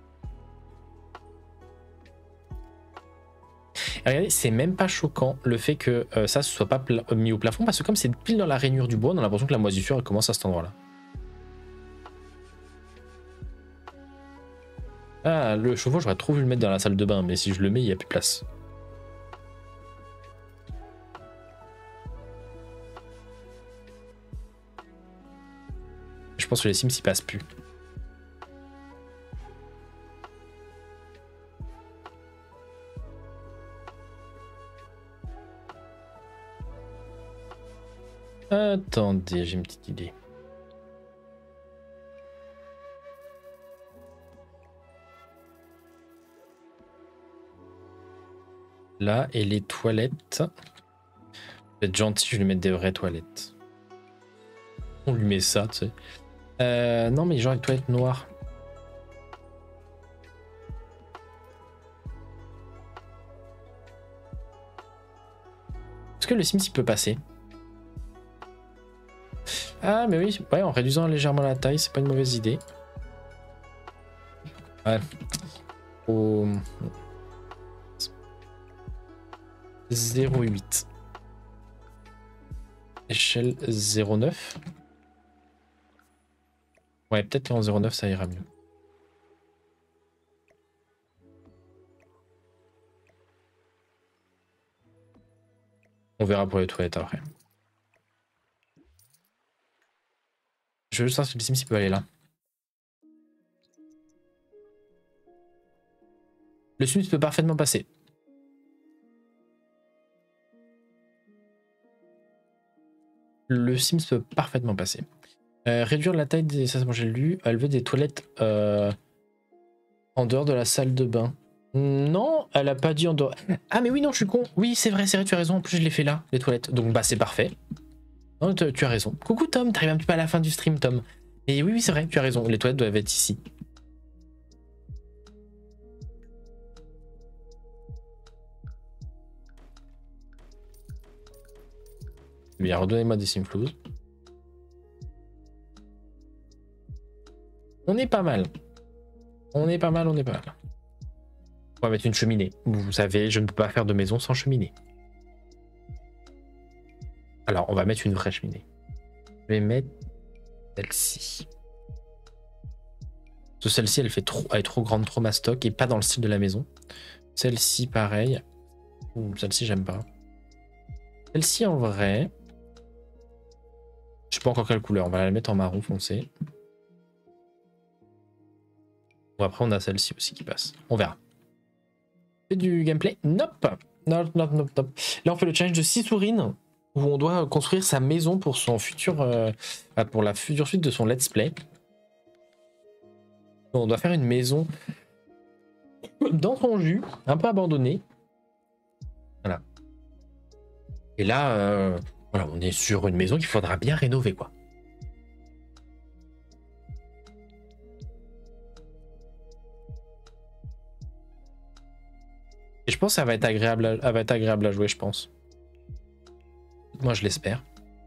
Regardez, c'est même pas choquant le fait que ça ne soit pas mis au plafond, parce que comme c'est pile dans la rainure du bois, on a l'impression que la moisissure elle commence à cet endroit-là. Ah, le chauffe-eau, j'aurais trop voulu le mettre dans la salle de bain, mais si je le mets, il n'y a plus de place. Je pense que les Sims s'y passent plus. Attendez, j'ai une petite idée. Là, et les toilettes. Je vais être gentil, je vais lui mettre des vraies toilettes. On lui met ça, tu sais. Non, mais genre les toilettes noires. Est-ce que le Sims il peut passer? Ah, mais oui, ouais, en réduisant légèrement la taille, c'est pas une mauvaise idée. Ouais. Au 0,8. Échelle 0,9. Ouais, peut-être qu'en 09 ça ira mieux. On verra pour les toilettes après. Je veux juste savoir si le Sims peut aller là. Le Sims peut parfaitement passer. Le Sims peut parfaitement passer. Réduire la taille des... Ça, moi j'ai lu. Elle veut des toilettes en dehors de la salle de bain. Non, elle a pas dit en dehors. Ah mais oui, non, je suis con. Oui, c'est vrai, tu as raison. En plus, je l'ai fait là, les toilettes. Donc bah c'est parfait. Non, tu as raison. Coucou Tom, t'arrives un petit peu à la fin du stream, Tom. Et oui, c'est vrai, tu as raison. Les toilettes doivent être ici. Bien, redonnez-moi des simflouz. On est pas mal. On est pas mal. On va mettre une cheminée. Vous savez, je ne peux pas faire de maison sans cheminée. Alors, on va mettre une vraie cheminée. Je vais mettre celle-ci. Parce que celle-ci, elle est trop grande, trop mastoc et pas dans le style de la maison. Celle-ci, pareil. Celle-ci, j'aime pas. Celle-ci, en vrai... Je sais pas encore quelle couleur. On va la mettre en marron foncé. Bon, après, on a celle-ci aussi qui passe. On verra. C'est du gameplay? Nope. Nope. Là, on fait le challenge de 6 sourines où on doit construire sa maison pour son futur, pour la future suite de son let's play. On doit faire une maison dans son jus, un peu abandonnée. Voilà. Et là, voilà, on est sur une maison qu'il faudra bien rénover, quoi. Et je pense que ça va être agréable à jouer, je pense. Moi, je l'espère.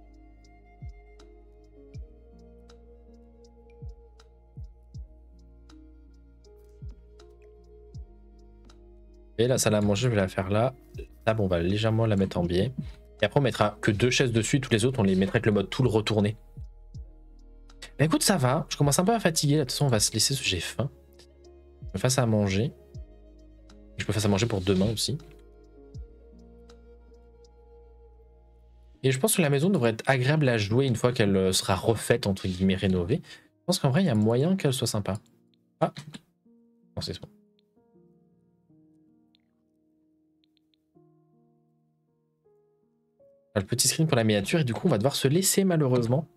Et la salle à manger, je vais la faire là. Là, bon, on va légèrement la mettre en biais. Et après, on mettra que 2 chaises dessus. Tous les autres, on les mettra avec le mode tout retourné. Bah écoute, ça va. Je commence un peu à fatiguer. Là, de toute façon, on va se laisser. J'ai faim. Je me fasse à manger. Je me fasse à manger pour demain aussi. Et je pense que la maison devrait être agréable à jouer une fois qu'elle sera refaite, entre guillemets, rénovée. Je pense qu'en vrai, il y a moyen qu'elle soit sympa. Ah. Non, c'est bon. Le petit screen pour la miniature et du coup on va devoir se laisser malheureusement.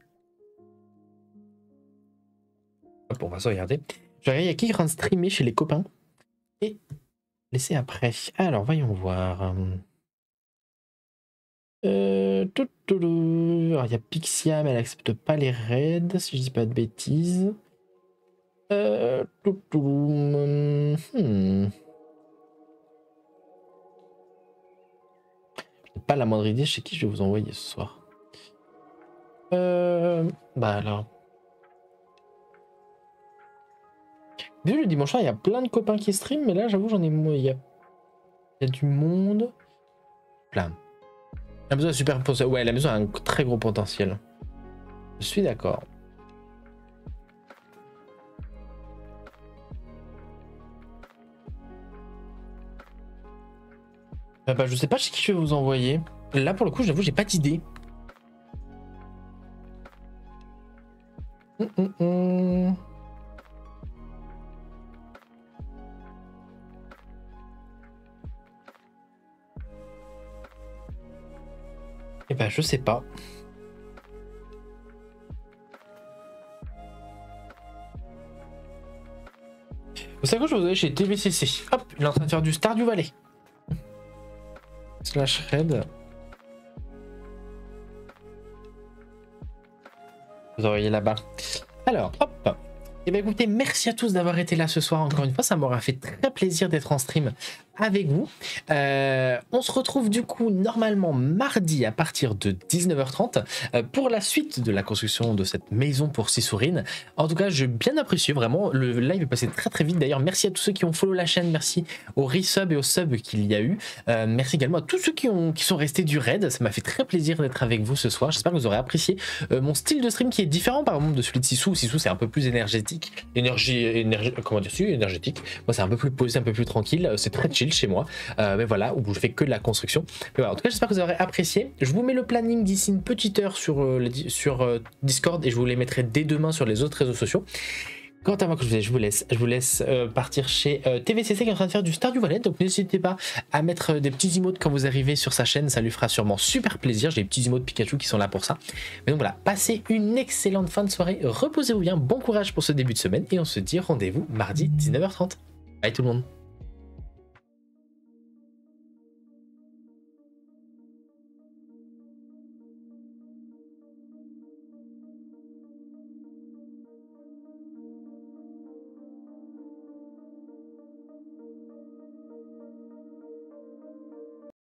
Hop, on va se regarder. Je regarde, il y a qui est en train de streamer chez les copains. Et laisser après. Alors voyons voir. Alors, il y a Pixia mais elle accepte pas les raids si je dis pas de bêtises. Pas la moindre idée chez qui je vais vous envoyer ce soir. Bah alors. Vu le dimanche soir, il y a plein de copains qui stream, mais là j'avoue j'en ai moins. Il y a du monde. Plein. La maison a super potentiel. Ouais, la maison a un très gros potentiel. Je suis d'accord. Bah, je sais pas chez qui je vais vous envoyer. Là pour le coup j'avoue j'ai pas d'idée. Et bah je sais pas. Vous savez quoi, je vous envoie chez TVCC. Hop, il est en train de faire du Stardew Valley. Slash raid. Vous envoyez là-bas. Alors, hop. Et bien écoutez, merci à tous d'avoir été là ce soir encore une fois. Ça m'aura fait très plaisir d'être en stream avec vous. On se retrouve du coup normalement mardi à partir de 19h30 pour la suite de la construction de cette maison pour Cisourine. En tout cas, j'ai bien apprécié vraiment. Le live est passé très très vite. D'ailleurs, merci à tous ceux qui ont follow la chaîne. Merci aux resubs et aux subs qu'il y a eu. Merci également à tous ceux qui sont restés du raid. Ça m'a fait très plaisir d'être avec vous ce soir. J'espère que vous aurez apprécié mon style de stream qui est différent par exemple de celui de Sissou. Sissou, c'est un peu plus énergétique. Comment dire, énergétique. Moi, c'est un peu plus posé, un peu plus tranquille. C'est très chill chez moi. Mais voilà, où je fais que de la construction. Mais voilà, en tout cas, j'espère que vous aurez apprécié. Je vous mets le planning d'ici une petite heure sur Discord et je vous les mettrai dès demain sur les autres réseaux sociaux. Quant à moi, je vous laisse partir chez TVCC qui est en train de faire du Stardew Valley. Donc n'hésitez pas à mettre des petits emotes quand vous arrivez sur sa chaîne. Ça lui fera sûrement super plaisir. J'ai des petits emotes Pikachu qui sont là pour ça. Mais donc voilà, passez une excellente fin de soirée. Reposez-vous bien. Bon courage pour ce début de semaine. Et on se dit rendez-vous mardi 19h30. Bye tout le monde.